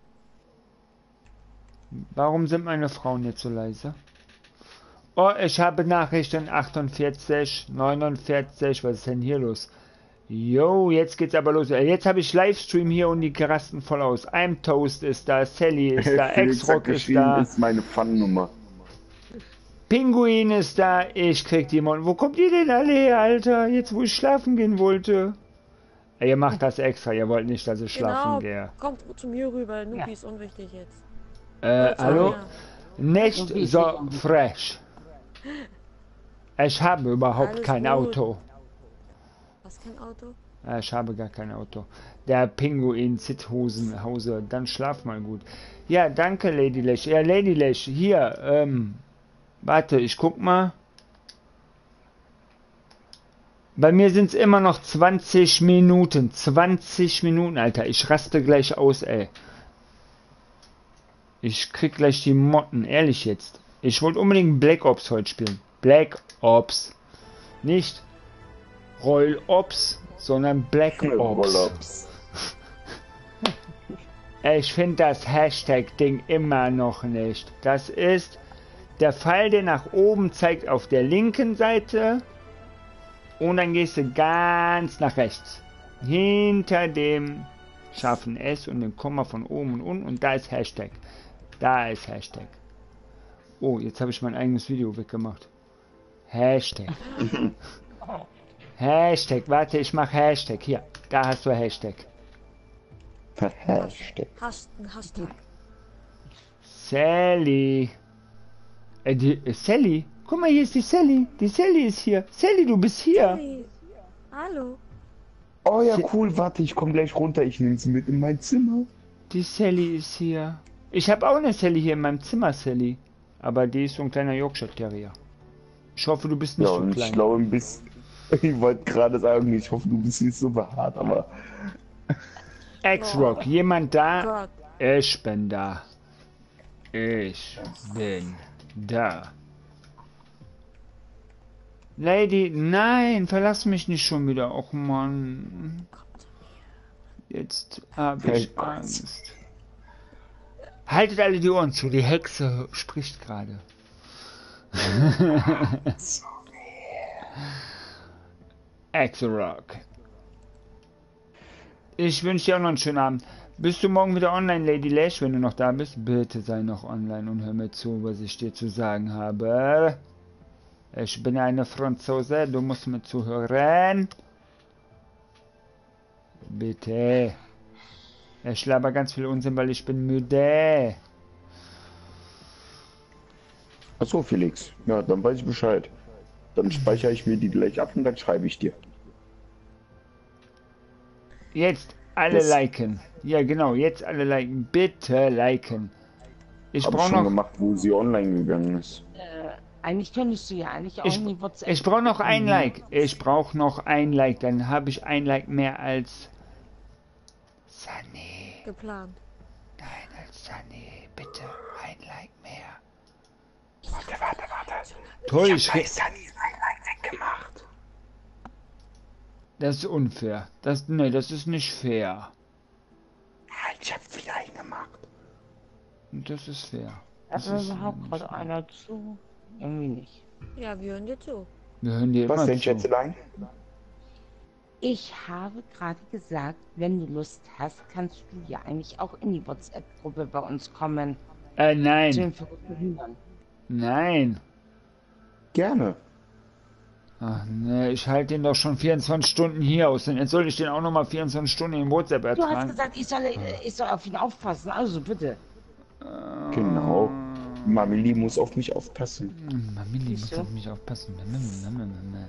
Warum sind meine Frauen jetzt so leise? Oh, ich habe Nachrichten achtundvierzig, neunundvierzig, was ist denn hier los? Jo, jetzt geht's aber los. Jetzt habe ich Livestream hier und die rasten voll aus. I'm Toast ist da, Sally ist da, X-Rock ist da. ist meine Fun-Nummer. Pinguin ist da, ich krieg die Mon. Wo kommt ihr denn alle her, Alter? Jetzt, wo ich schlafen gehen wollte. Ihr macht das extra, ihr wollt nicht, dass ich schlafen Genau, gehe. kommt zu mir rüber, Nuki ist unwichtig jetzt. Äh, hallo? Ja. Nicht so fresh. Ich habe überhaupt Alles kein gut. Auto. Was, kein Auto? Äh, Ich habe gar kein Auto. Der Pinguin Zithosen Hause, dann schlaf mal gut. Ja, danke Lady Lesh. Ja, Lady Lesh, hier, ähm, warte, ich guck mal. Bei mir sind es immer noch zwanzig Minuten. zwanzig Minuten, Alter. Ich raste gleich aus, ey. Ich krieg gleich die Motten, ehrlich jetzt. Ich wollte unbedingt Black Ops heute spielen. Black Ops. Nicht Roll Ops, sondern Black Ops. Ich finde das Hashtag-Ding immer noch nicht. Das ist der Pfeil, der nach oben zeigt auf der linken Seite. Und dann gehst du ganz nach rechts. Hinter dem scharfen S und dem Komma von oben und unten. Und da ist Hashtag. Da ist Hashtag. Oh, jetzt habe ich mein eigenes Video weggemacht. Hashtag. Hashtag. Warte, ich mache Hashtag. Hier, da hast du Hashtag. Hashtag. Hast ein Hashtag. Sally. Äh, die, äh, Sally? Guck mal, hier ist die Sally. Die Sally ist hier. Sally, du bist hier. Hey. Hallo. Oh ja, cool, warte, ich komme gleich runter, ich nehme sie mit in mein Zimmer. Die Sally ist hier. Ich habe auch eine Sally hier in meinem Zimmer, Sally. Aber die ist so ein kleiner Yorkshire Terrier. Ich hoffe, du bist nicht Ja, so und klein. ich glaube ein bisschen, ich wollte gerade sagen, ich hoffe, du bist nicht so behaart, aber... X-Rock, jemand da? Gott. Ich bin da. Ich bin da. Lady, nein, verlass mich nicht schon wieder. Och Mann. Jetzt habe ich Angst. Haltet alle die Ohren zu, die Hexe spricht gerade. X-Rock. Ich wünsche dir auch noch einen schönen Abend. Bist du morgen wieder online, Lady Lash, wenn du noch da bist? Bitte sei noch online und hör mir zu, was ich dir zu sagen habe. Ich bin eine Franzose, du musst mir zuhören. Bitte. Ich laber ganz viel Unsinn, weil ich bin müde. Achso, Felix. Ja, dann weiß ich Bescheid. Dann speichere ich mir die gleich ab und dann schreibe ich dir. Jetzt alle Das- liken. Ja, genau, jetzt alle liken. Bitte liken. Ich Hab ich brauche schon noch, gemacht, wo sie online gegangen ist. Äh, eigentlich könntest du ja eigentlich auch ich, in die WhatsApp. ich brauche noch ein Mhm. Like. Ich brauche noch ein Like. Dann habe ich ein Like mehr als Sunny. Geplant. Nein, als Sunny. Bitte ein Like mehr. Warte, warte, warte. Toll, ich Bei Sunny ein Like weggemacht. Das ist unfair. Das, nee, das ist nicht fair. Halt, ich hab wieder eingemacht. Das ist fair. Hat Das mir ist überhaupt nicht gerade fair. einer zu? Irgendwie nicht. Ja, wir hören dir zu. Wir hören dir Was immer denn, zu. Schätzelein? Ich habe gerade gesagt, wenn du Lust hast, kannst du ja eigentlich auch in die WhatsApp-Gruppe bei uns kommen. Äh, Zu nein. den verrückten Hühnern. Nein. Gerne. Ach nee, ich halte den doch schon vierundzwanzig Stunden hier aus. Und jetzt soll ich den auch nochmal vierundzwanzig Stunden in WhatsApp Du hast ertragen. gesagt, ich soll, ich soll auf ihn aufpassen, also bitte. Genau. Mamili muss auf mich aufpassen. Hm, Mamili muss Siehst du? auf mich aufpassen. Mama, Mama, Mama.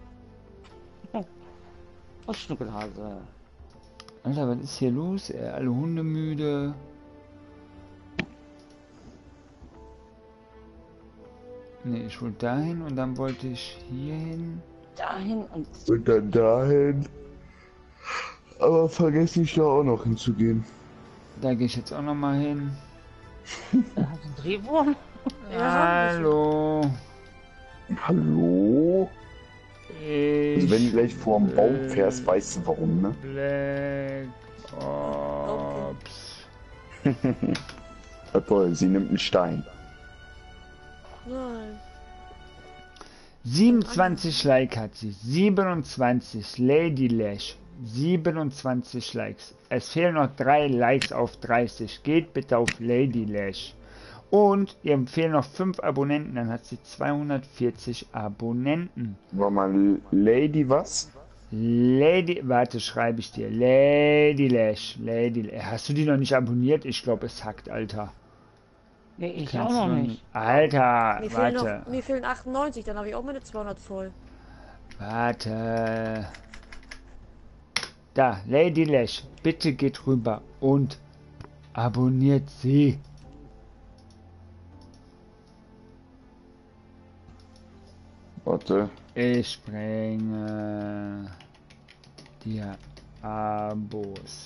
Oh, Schnuckelhase. Alter, was ist hier los? Ey, alle Hunde müde. Nee, ich wollte dahin und dann wollte ich hier hin. Dahin und... Und dann dahin. Aber vergesse ich da auch noch hinzugehen. Da gehe ich jetzt auch noch mal hin. Da hast du einen Drehwurm. Hallo. Hallo? Ich Also wenn du gleich vor dem Baum fährst, weißt du warum, ne? Black Ops. Ja, toll, sie nimmt einen Stein. Nein. siebenundzwanzig Like hat sie. siebenundzwanzig. Lady Lash. siebenundzwanzig Likes. Es fehlen noch drei Likes auf dreißig. Geht bitte auf Lady Lash. Und ihr fehlen noch fünf Abonnenten. Dann hat sie zweihundertvierzig Abonnenten. War mal Lady was? Lady, warte, schreibe ich dir. Lady Lash. Lady Lash. Hast du die noch nicht abonniert? Ich glaube, es hackt, Alter. Nee, ich Kannst auch du noch noch nicht. Alter, Mir fehlen, warte. noch, mir fehlen achtundneunzig, dann habe ich auch meine zweihundert voll. Warte. Da, Lady Lash, bitte geht rüber und abonniert sie. Warte. Ich bringe dir Abos.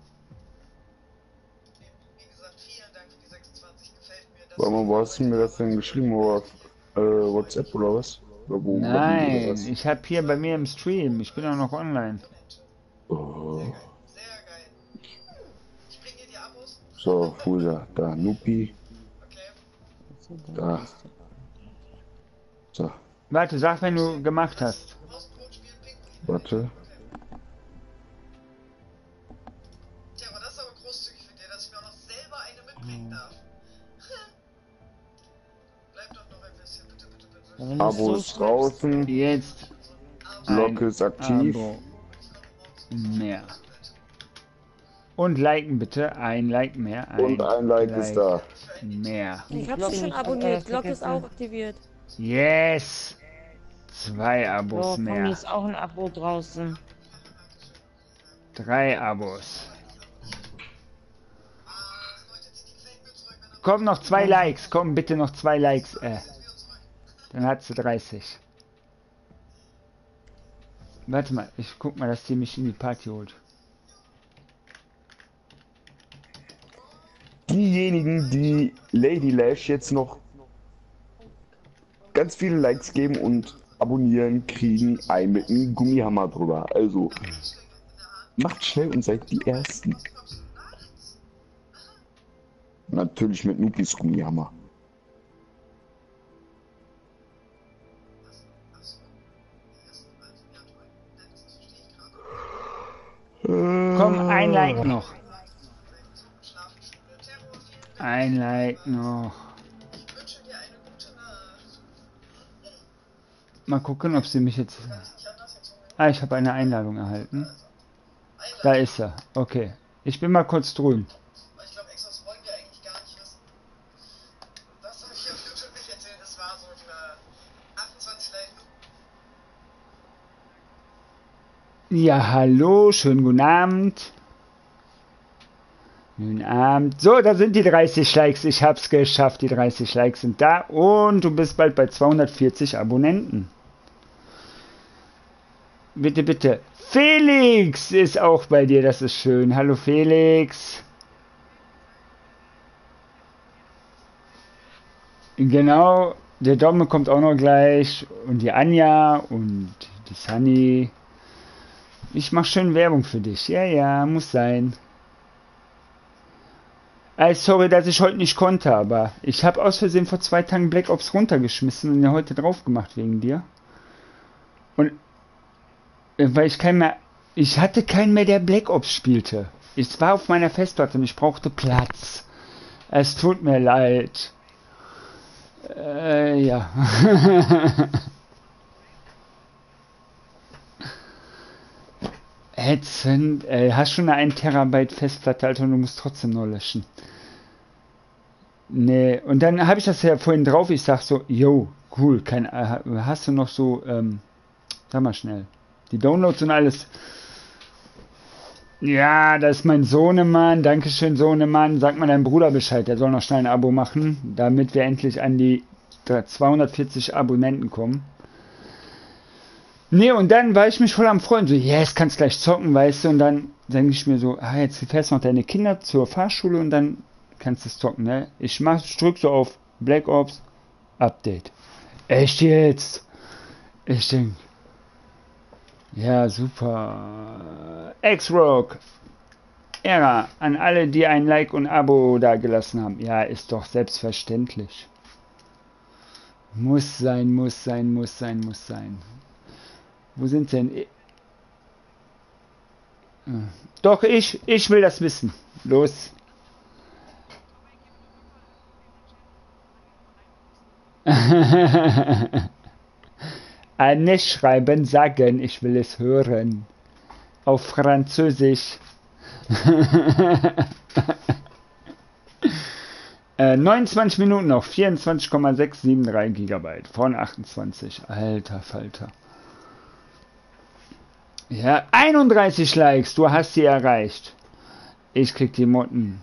Warte mal, wo hast du mir das denn geschrieben? Oder äh, WhatsApp oder was? Oder wo? Nein, oder was? ich habe hier bei mir im Stream, ich bin auch noch online. Oh. So, wo ist er? Da, Nupi. Da. So, Warte, sag, wenn du gemacht hast. warte. Abo ist draußen. Jetzt Glocke ist aktiv. Abo mehr. Und liken bitte, ein Like mehr. Ein Und ein Like ist da. Mehr. Ich habe sie schon abonniert. Glocke ist auch aktiviert. Yes! Zwei Abos So, von mir mehr. ist auch ein Abo draußen. Drei Abos. Komm, noch zwei Likes. Komm, bitte noch zwei Likes. Äh. Dann hat sie dreißig. Warte mal, ich guck mal, dass die mich in die Party holt. Diejenigen, die Lady Lash jetzt noch ganz viele Likes geben und abonnieren, kriegen einen mit einem Gummihammer drüber. Also, macht schnell und seid die Ersten. Natürlich mit Nupis Gummihammer. Komm, ein Like noch. Ein Like noch. Mal gucken, ob sie mich jetzt... Ah, ich habe eine Einladung erhalten. Da ist er. Okay. Ich bin mal kurz drüben. Ja, hallo, schönen guten Abend. Guten Abend. So, da sind die dreißig Likes. Ich hab's geschafft. Die dreißig Likes sind da. Und du bist bald bei zweihundertvierzig Abonnenten. Bitte, bitte. Felix ist auch bei dir. Das ist schön. Hallo, Felix. Genau. Der Domme kommt auch noch gleich. Und die Anja und die Sunny. Ich mache schön Werbung für dich. Ja, ja, muss sein. Äh, sorry, dass ich heute nicht konnte, aber ich habe aus Versehen vor zwei Tagen Black Ops runtergeschmissen und ja heute drauf gemacht wegen dir. Und äh, weil ich keinen mehr, ich hatte keinen mehr, der Black Ops spielte. Ich war auf meiner Festplatte und ich brauchte Platz. Es tut mir leid. Äh, ja. Ätzend. Äh, hast schon eine ein Terabyte Festplatte, Alter, und du musst trotzdem nur löschen. Nee, und dann habe ich das ja vorhin drauf, ich sag so, yo, cool, kein, äh, hast du noch so, ähm, sag mal schnell, die Downloads und alles. Ja, das ist mein Sohnemann, dankeschön Sohnemann, sag mal deinem Bruder Bescheid, der soll noch schnell ein Abo machen, damit wir endlich an die zweihundertvierzig Abonnenten kommen. Nee, und dann war ich mich voll am Freuen, so, yes, kannst gleich zocken, weißt du, und dann denke ich mir so, ah, jetzt fährst du noch deine Kinder zur Fahrschule und dann kannst du es zocken, ne? Ich mach, ich drück so auf Black Ops Update. Echt jetzt? Ich denk, ja, super. X-Rock. Ära an alle, die ein Like und Abo da gelassen haben. Ja, ist doch selbstverständlich. Muss sein, muss sein, muss sein, muss sein. Wo sind denn? Doch, ich, ich will das wissen. Los. Nicht schreiben, sagen, ich will es hören. Auf Französisch. äh, neunundzwanzig Minuten noch, vierundzwanzig Komma sechshundertdreiundsiebzig Gigabyte von achtundzwanzig. Alter Falter. Ja, einunddreißig Likes, du hast sie erreicht. Ich krieg die Motten.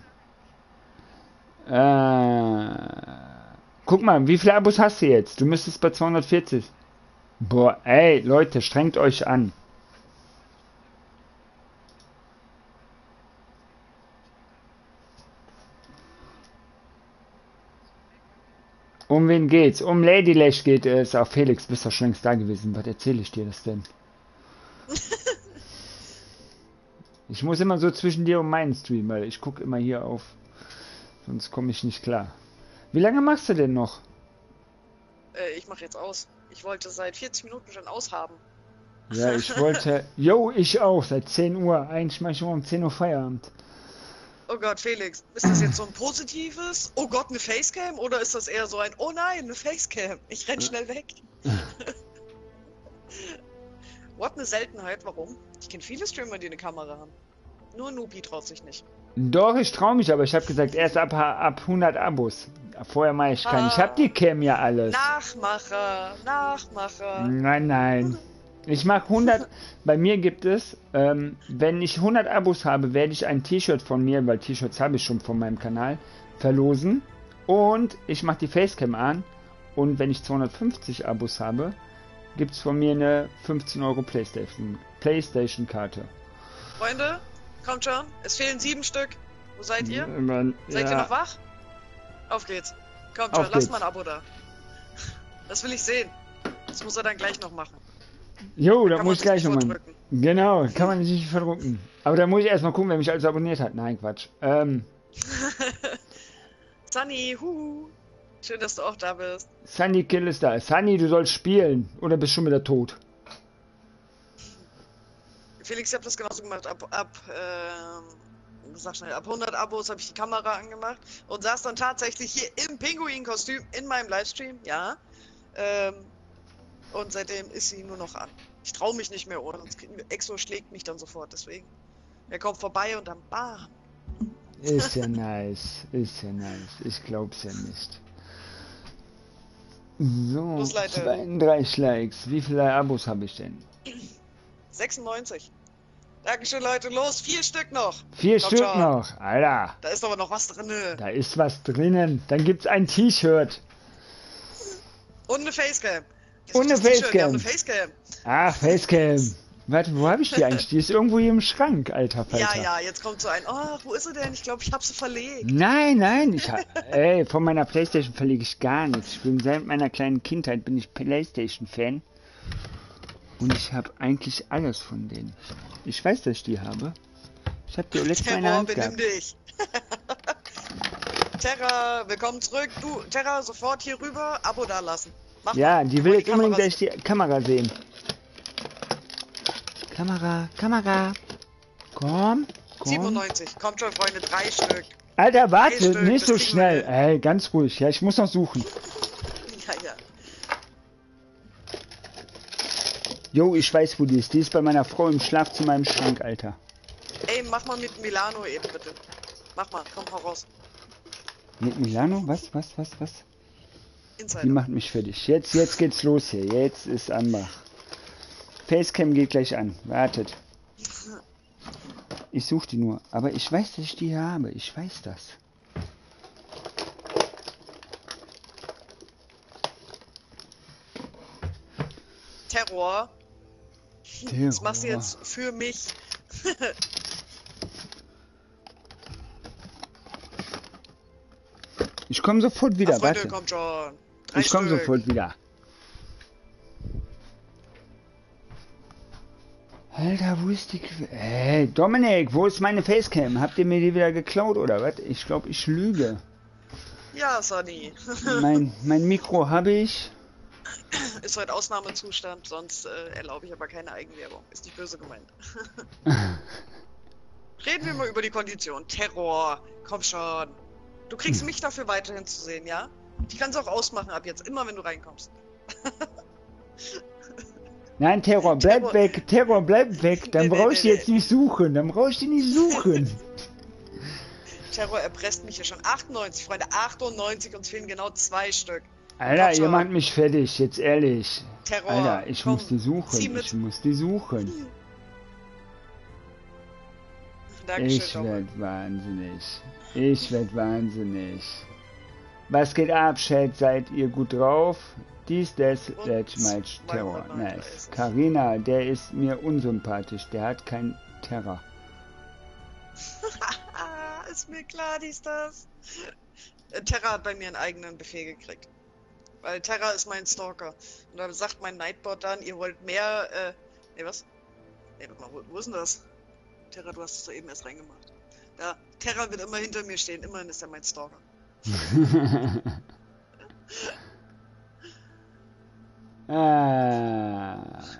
Äh, guck mal, wie viele Abos hast du jetzt? Du müsstest bei zweihundertvierzig. Boah, ey, Leute, strengt euch an. Um wen geht's? Um Lady Lash geht es. Auch Felix, bist du schon längst da gewesen. Was erzähle ich dir das denn? Ich muss immer so zwischen dir und meinen Stream, weil ich gucke immer hier auf. Sonst komme ich nicht klar. Wie lange machst du denn noch? Äh, ich mache jetzt aus. Ich wollte seit vierzig Minuten schon aushaben. Ja, ich wollte... Jo, ich auch. Seit zehn Uhr. Eigentlich mache ich immer um zehn Uhr Feierabend. Oh Gott, Felix, ist das jetzt so ein positives, oh Gott, eine Facecam? Oder ist das eher so ein, oh nein, eine Facecam, ich renn schnell weg? What, eine Seltenheit, warum? Ich kenne viele Streamer, die eine Kamera haben. Nur Nubi traut sich nicht. Doch, ich traue mich, aber ich habe gesagt, erst ab, ab hundert Abos. Vorher mache ich keinen. Ah, ich habe die Cam ja alles. Nachmacher, Nachmacher. Nein, nein. Ich mache hundert. Bei mir gibt es, ähm, wenn ich hundert Abos habe, werde ich ein T-Shirt von mir, weil T-Shirts habe ich schon von meinem Kanal, verlosen. Und ich mache die Facecam an. Und wenn ich zweihundertfünfzig Abos habe, gibt es von mir eine fünfzehn Euro Playstation, Playstation Karte. Freunde, kommt schon. Es fehlen sieben Stück. Wo seid ihr? Man, seid ja. ihr noch wach? Auf geht's. Kommt Auf schon, lasst geht's. mal ein Abo da. Das will ich sehen. Das muss er dann gleich noch machen. Jo, da Kann muss ich man gleich sich nochmal. vordrücken. Genau, kann man sich nicht verdrucken. Aber da muss ich erstmal gucken, wer mich alles abonniert hat. Nein, Quatsch. Ähm, Sunny, huhu. Schön, dass du auch da bist. Sunny Kill ist da. Sunny, du sollst spielen. Oder bist schon wieder tot? Felix, ich hab das genauso gemacht. Ab, ab, ähm, sag schnell, ab hundert Abos habe ich die Kamera angemacht und saß dann tatsächlich hier im Pinguin-Kostüm in meinem Livestream, ja. Ähm, und seitdem ist sie nur noch an. Ich traue mich nicht mehr ohne, sonst Exo schlägt mich dann sofort, deswegen. Er kommt vorbei und dann bam. Ist ja nice. Ist ja nice. Ich glaub's ja nicht. So, Los, Leute. zweiunddreißig Likes. Wie viele Abos habe ich denn? sechsundneunzig. Dankeschön, Leute. Los, vier Stück noch. Vier Kommt Stück schon. noch. Alter. Da ist aber noch was drin. Da ist was drinnen. Dann gibt's ein T-Shirt. Und eine Facecam. Jetzt Und eine das T-Shirt, wir haben Facecam. eine Facecam. Ach, Facecam. Warte, wo habe ich die eigentlich? Die ist irgendwo hier im Schrank, alter Falter. Ja, ja, jetzt kommt so ein, oh, wo ist sie denn? Ich glaube, ich habe sie verlegt. Nein, nein, ich ha ey, von meiner Playstation verlege ich gar nichts. Ich bin seit meiner kleinen Kindheit bin ich Playstation-Fan. Und ich habe eigentlich alles von denen. Ich weiß, dass ich die habe. Ich habe die letzte Mal in der Terror, Hand benimm gehabt. dich. Terra, willkommen zurück. Du, Terra, sofort hier rüber, Abo da lassen. Mach Ja, mal. die will Wollt jetzt unbedingt, Kamera dass ich die Kamera sehen. Kamera, Kamera. Komm, komm. siebenundneunzig. Kommt schon, Freunde, drei Stück. Alter, Drei warte, Stück, nicht das so kriegen schnell. wir Ey, ganz ruhig. Ja, ich muss noch suchen. Ja, ja. Jo, ich weiß, wo die ist. Die ist bei meiner Frau im Schlafzimmer im Schrank, Alter. Ey, mach mal mit Milano eben, bitte. Mach mal, komm, hau raus. Mit Milano? Was, was, was, was? Die Insider. macht mich fertig. Jetzt, jetzt geht's los hier. Jetzt ist Anmach. Facecam geht gleich an. Wartet. Ich suche die nur. Aber ich weiß, dass ich die hier habe. Ich weiß das. Terror. Terror. Das machst du jetzt für mich. Ich komme sofort wieder, Ach, Freunde, warte. kommt schon. Drei Ich komme Stück. sofort wieder. Alter, wo ist die... Qu Hey, Dominik, wo ist meine Facecam? Habt ihr mir die wieder geklaut oder was? Ich glaube, ich lüge. Ja, Sonny. Mein, mein Mikro habe ich. Ist heute Ausnahmezustand, sonst äh, erlaube ich aber keine Eigenwerbung. Ist nicht böse gemeint. Reden wir mal über die Kondition. Terror, komm schon. Du kriegst mich dafür weiterhin zu sehen, ja? Ich kann es auch ausmachen ab jetzt, immer wenn du reinkommst. Nein, Terror, bleib Terror. weg, Terror, bleib weg. Dann Nee, nee, brauch ich nee, jetzt nicht suchen, dann brauch ich die nicht suchen. Terror erpresst mich hier schon. achtundneunzig, Freunde, achtundneunzig, uns fehlen genau zwei Stück. Alter, Komm ihr schon. macht mich fertig, jetzt ehrlich. Terror, Alter, ich komm, muss die zieh suchen, mit. ich muss die suchen. Dankeschön, Ich Dominik. werd wahnsinnig. Ich werd wahnsinnig. Was geht ab, Chat? Seid ihr gut drauf? Dies, das, Und that's my Terror. zweihundertneununddreißig. Nice. Carina, der ist mir unsympathisch. Der hat kein Terror. Ist mir klar, dies, das. Äh, Terra hat bei mir einen eigenen Befehl gekriegt. Weil Terra ist mein Stalker. Und dann sagt mein Nightbot dann, ihr wollt mehr, äh, nee, was? Nee, warte mal, wo, wo ist denn das? Terra, du hast es doch eben erst reingemacht. Da, Terra wird immer hinter mir stehen, immerhin ist er mein Stalker. ah.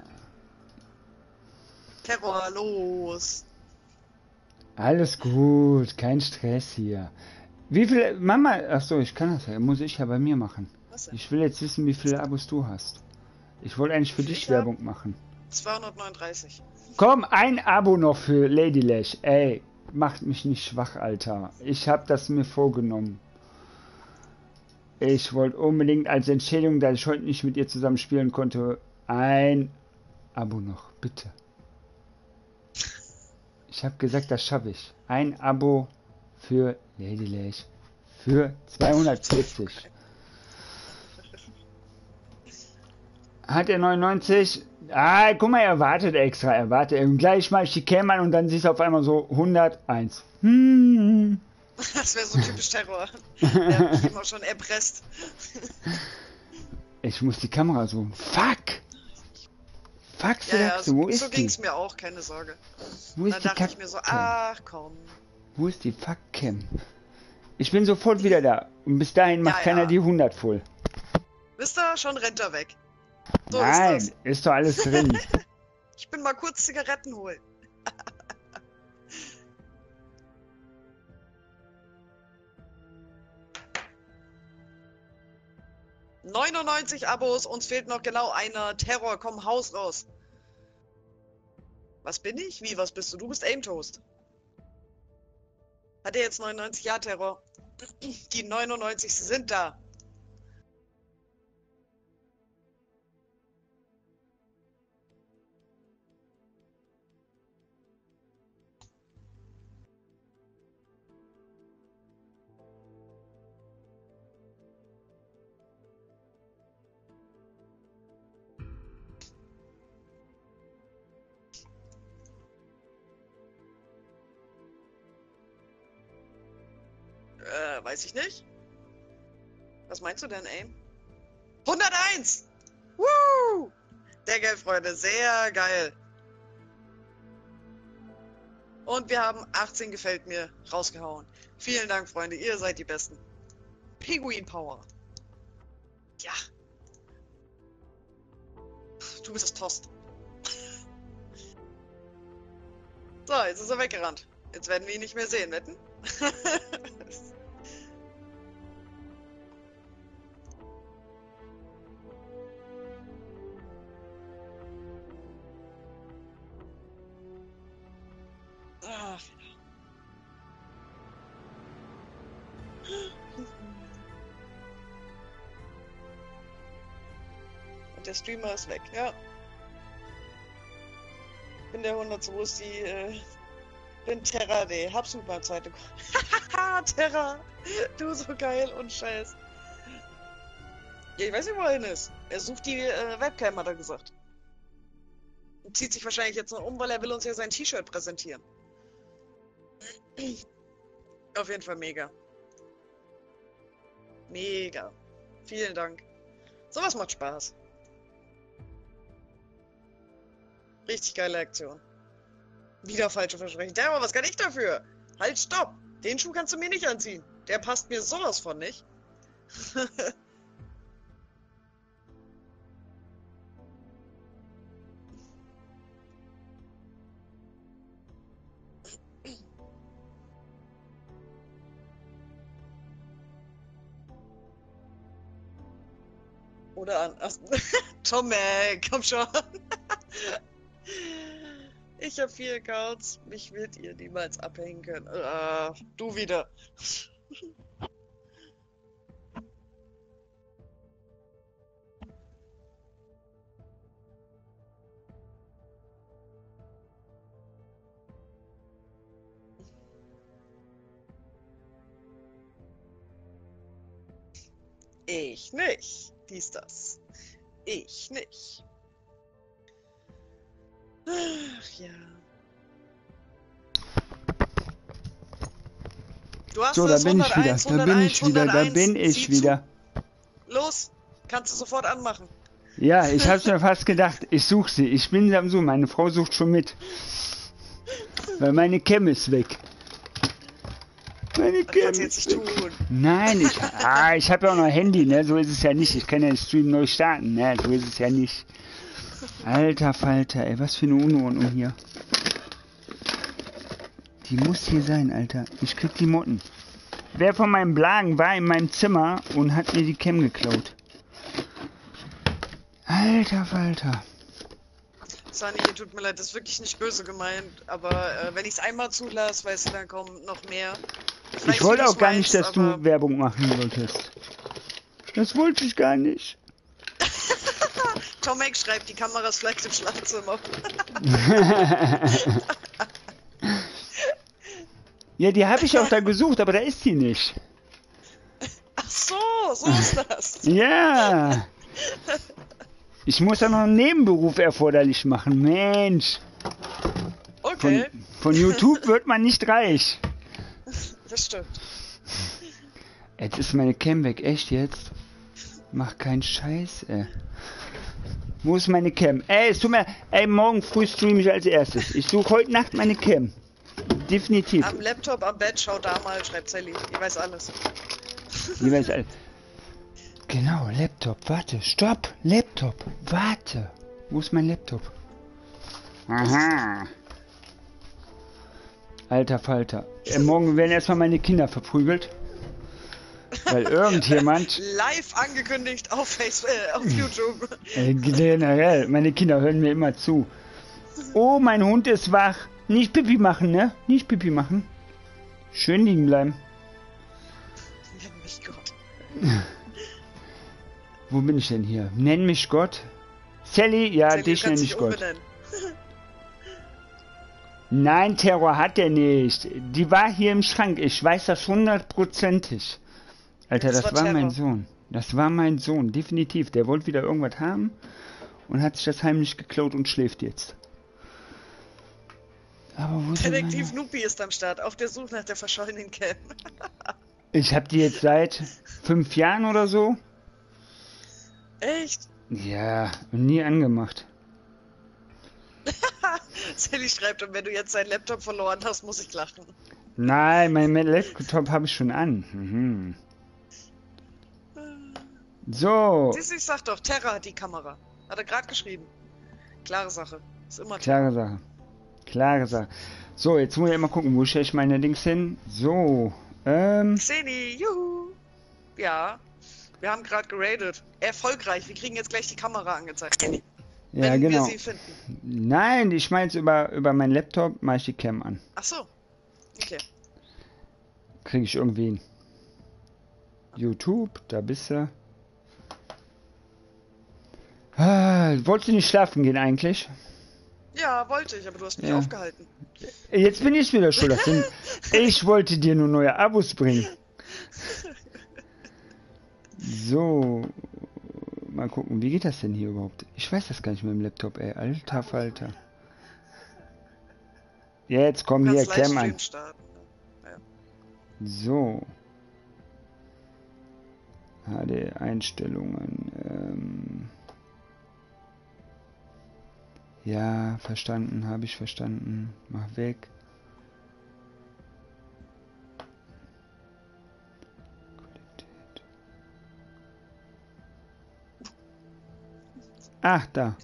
Terror, los! Alles gut, kein Stress hier. Wie viele, Mama, achso, ich kann das ja, muss ich ja bei mir machen. Was denn? Ich will jetzt wissen, wie viele Abos du hast. Ich wollte eigentlich für dich Ich hab- Werbung machen. zweihundertneununddreißig. Komm, ein Abo noch für Lady Lash. Ey, macht mich nicht schwach, Alter. Ich hab das mir vorgenommen. Ich wollte unbedingt als Entschädigung, dass ich heute nicht mit ihr zusammen spielen konnte, ein Abo noch, bitte. Ich habe gesagt, das schaffe ich. Ein Abo für Lady Lash für zweihundertvierzig. Hat er neunundneunzig? Ah, guck mal, er wartet extra, er wartet. Und gleich mache ich die Cam an und dann siehst du auf einmal so hunderteins. Hm. Das wäre so typisch Terror. Der hat mich immer schon erpresst. Ich muss die Kamera so. Fuck! Fuck, Ja, ja, sagst du, wo so, ist so die? ging's mir auch, keine Sorge. Wo ist Dann die dachte ich mir so, Kackcam? ach komm. Wo ist die Fuck-Cam? Ich bin sofort wieder da. Und bis dahin macht Ja, keiner ja. die hundert voll. Wisst ihr, schon rennt er weg. So Nein, ist das. ist doch alles drin. Ich bin mal kurz Zigaretten holen. neunundneunzig Abos, uns fehlt noch genau einer. Terror, komm, Haus raus. Was bin ich? Wie, was bist du? Du bist Aimtoast. Hat er jetzt neunundneunzig? Ja, Terror. Die neunundneunzig sind da. Äh, weiß ich nicht. Was meinst du denn, Aim? hunderteins! Woo! Sehr geil, Freunde, sehr geil. Und wir haben achtzehn gefällt mir rausgehauen. Vielen Dank, Freunde, ihr seid die Besten. Pinguin Power. Ja. Du bist das Tost. So, jetzt ist er weggerannt. Jetzt werden wir ihn nicht mehr sehen, wetten? Ach. Und der Streamer ist weg, ja. Bin der hundertste, wo ist die, äh, bin Terra, nee, hab super zweite. Haha, Terra, du so geil und scheiß. Ja, ich weiß nicht, wo er hin ist. Er sucht die äh, Webcam, hat er gesagt. Zieht sich wahrscheinlich jetzt noch um, weil er will uns ja sein T-Shirt präsentieren. Auf jeden Fall mega. Mega. Vielen Dank. Sowas macht Spaß. Richtig geile Aktion. Wieder falsche Versprechen. Der, aber was kann ich dafür? Halt, stopp! Den Schuh kannst du mir nicht anziehen. Der passt mir sowas von nicht. Oder an... Ach, Tomek, komm schon. Ich habe vier Accounts. Mich wird ihr niemals abhängen können. Ah, du wieder. Ich nicht. Dies, das. Ich nicht. Ach ja. Du hast So, da es, bin ich wieder. hunderteins, Da bin ich wieder. Da hunderteins, bin ich sieh wieder. zu. Los, kannst du sofort anmachen. Ja, ich hab's mir fast gedacht. Ich suche sie. Ich bin am Suchen. Meine Frau sucht schon mit. Weil meine Cam ist weg. Meine Das Cam kannst du jetzt ist nicht weg. tun. Nein, ich, ah, ich habe ja auch noch Handy, ne? So ist es ja nicht. Ich kann ja den Stream neu starten, ne? So ist es ja nicht. Alter Falter, ey, was für eine Unordnung hier. Die muss hier sein, Alter. Ich krieg die Motten. Wer von meinem Blagen war in meinem Zimmer und hat mir die Cam geklaut. Alter Falter. Sunny, tut mir leid, das ist wirklich nicht böse gemeint, aber äh, wenn ich es einmal zulasse, weißt du, dann kommen noch mehr. Ich, weiß, Ich wollte wie auch du's gar meinst, nicht, dass aber... du Werbung machen wolltest. Das wollte ich gar nicht. Tomek schreibt, die Kamera ist vielleicht im Schlafzimmer. Ja, die habe ich auch da gesucht, aber da ist sie nicht. Ach so, so ist das. Ja. Ich muss ja noch einen Nebenberuf erforderlich machen. Mensch. Okay. Von, von YouTube wird man nicht reich. Das stimmt. Jetzt ist meine Cam weg. Echt jetzt? Mach keinen Scheiß, ey. Wo ist meine Cam? Ey, es tut mir... Ey, morgen früh streame ich als erstes. Ich suche heute Nacht meine Cam. Definitiv. Am Laptop, am Bett, schau da mal, schreibt Sally. Die weiß alles. Die weiß alles. Genau, Laptop. Warte, stopp. Laptop. Warte. Wo ist mein Laptop? Aha. Alter Falter. Äh, morgen werden erstmal meine Kinder verprügelt. Weil irgendjemand... Live angekündigt auf Facebook, äh, auf YouTube. Äh, generell, meine Kinder hören mir immer zu. Oh, mein Hund ist wach. Nicht Pipi machen, ne? Nicht Pipi machen. Schön liegen bleiben. Nenn mich Gott. Wo bin ich denn hier? Nenn mich Gott. Sally, ja, Sally, dich du nenn kannst ich dich Gott. umbenennen. Nein, Terror hat er nicht. Die war hier im Schrank. Ich weiß das hundertprozentig. Alter, Das das, war war mein Terror. Sohn. Das war mein Sohn, definitiv. Der wollte wieder irgendwas haben und hat sich das heimlich geklaut und schläft jetzt. Aber wo ist denn Detektiv meine... Nupi ist am Start, auf der Suche nach der verschollenen Cam. Ich hab die jetzt seit fünf Jahren oder so. Echt? Ja, und nie angemacht. Sally schreibt, und wenn du jetzt deinen Laptop verloren hast, muss ich lachen. Nein, mein Laptop habe ich schon an. Mhm. So, Siehst du, ich sag doch, Terra hat die Kamera. Hat er gerade geschrieben. Klare Sache. Ist immer klare Sache. Klare Sache. So, jetzt muss ich mal gucken, wo stelle ich meine Dings hin. So, ähm... Xeni, juhu. Ja, wir haben gerade geradet. Erfolgreich, wir kriegen jetzt gleich die Kamera angezeigt. Ja, wenn genau. wir sie finden. Nein, ich meine jetzt über, über meinen Laptop mache ich die Cam an. Ach so. Okay. Kriege ich irgendwie hin. YouTube, da bist du. Ah, wolltest du nicht schlafen gehen eigentlich? Ja, wollte ich, aber du hast mich Ja. aufgehalten. Jetzt bin ich wieder schuld. Das sind- Ich wollte dir nur neue Abos bringen. So. mal gucken, wie geht das denn hier überhaupt? Ich weiß das gar nicht mit dem Laptop, ey. Alter Falter. Jetzt komm hier, Cam an. Starten, ne? Ja. So. H D-Einstellungen. Ähm. Ja, verstanden, habe ich verstanden. Mach weg. Qualität. Ach, da.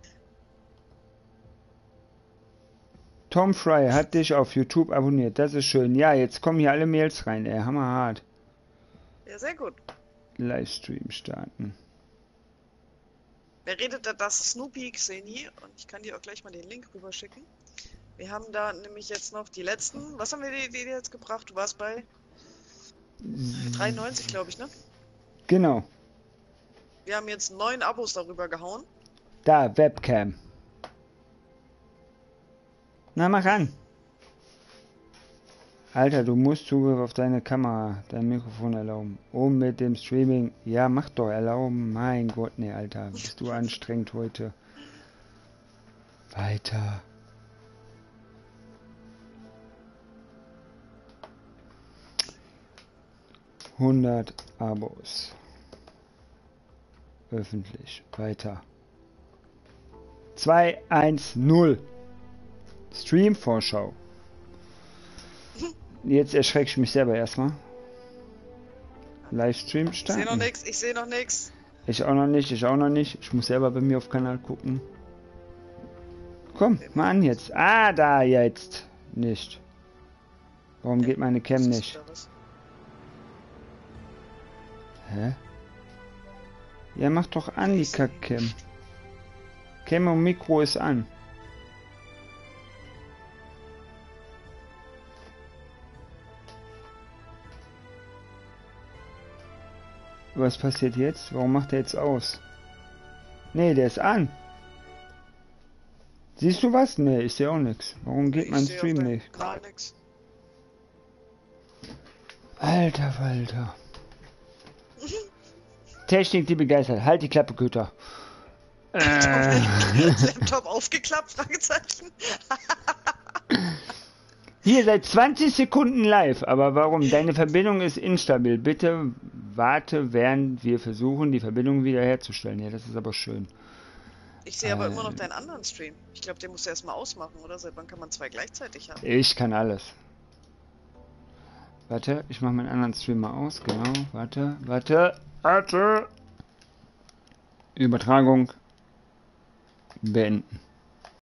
Tom Fry hat dich auf YouTube abonniert. Das ist schön. Ja, jetzt kommen hier alle Mails rein, ey. Hammerhart. Ja, sehr gut. Livestream starten. Wer redet da? Das Snoopy Xeni und ich kann dir auch gleich mal den Link rüber schicken. Wir haben da nämlich jetzt noch die letzten. Was haben wir dir, dir jetzt gebracht? Du warst bei dreiundneunzig, glaube ich, ne? Genau. Wir haben jetzt neun Abos darüber gehauen. Da, Webcam. Na, mach an. Alter, du musst Zugriff auf deine Kamera, dein Mikrofon erlauben. Um mit dem Streaming. Ja, mach doch erlauben. Mein Gott, ne, Alter. Bist du anstrengend heute. Weiter. hundert Abos. Öffentlich. Weiter. zwei eins null. Stream-Vorschau. Jetzt erschrecke ich mich selber erstmal. Livestream starten. Ich sehe noch nichts, ich sehe noch nichts. Ich auch noch nicht, ich auch noch nicht. Ich muss selber bei mir auf Kanal gucken. Komm, mal an jetzt. Ah, da jetzt. Nicht. Warum geht meine Cam nicht? Hä? Ja, mach doch an die Kack-Cam. Cam und Mikro ist an. Was passiert jetzt? Warum macht er jetzt aus? Nee, der ist an. Siehst du was? Nee, ich sehe auch nichts. Warum geht mein Stream nicht? Gar nichts. Alter Falter. Technik, die begeistert. Halt die Klappe, Köter. Äh. Laptop aufgeklappt? Fragezeichen. Hier seit zwanzig Sekunden live, aber warum? Deine Verbindung ist instabil. Bitte warte, während wir versuchen, die Verbindung wiederherzustellen. Ja, das ist aber schön. Ich sehe aber äh, immer noch deinen anderen Stream. Ich glaube, den musst du erstmal ausmachen, oder? Seit wann kann man zwei gleichzeitig haben? Ich kann alles. Warte, ich mache meinen anderen Stream mal aus. Genau, warte, warte, warte. Übertragung beenden.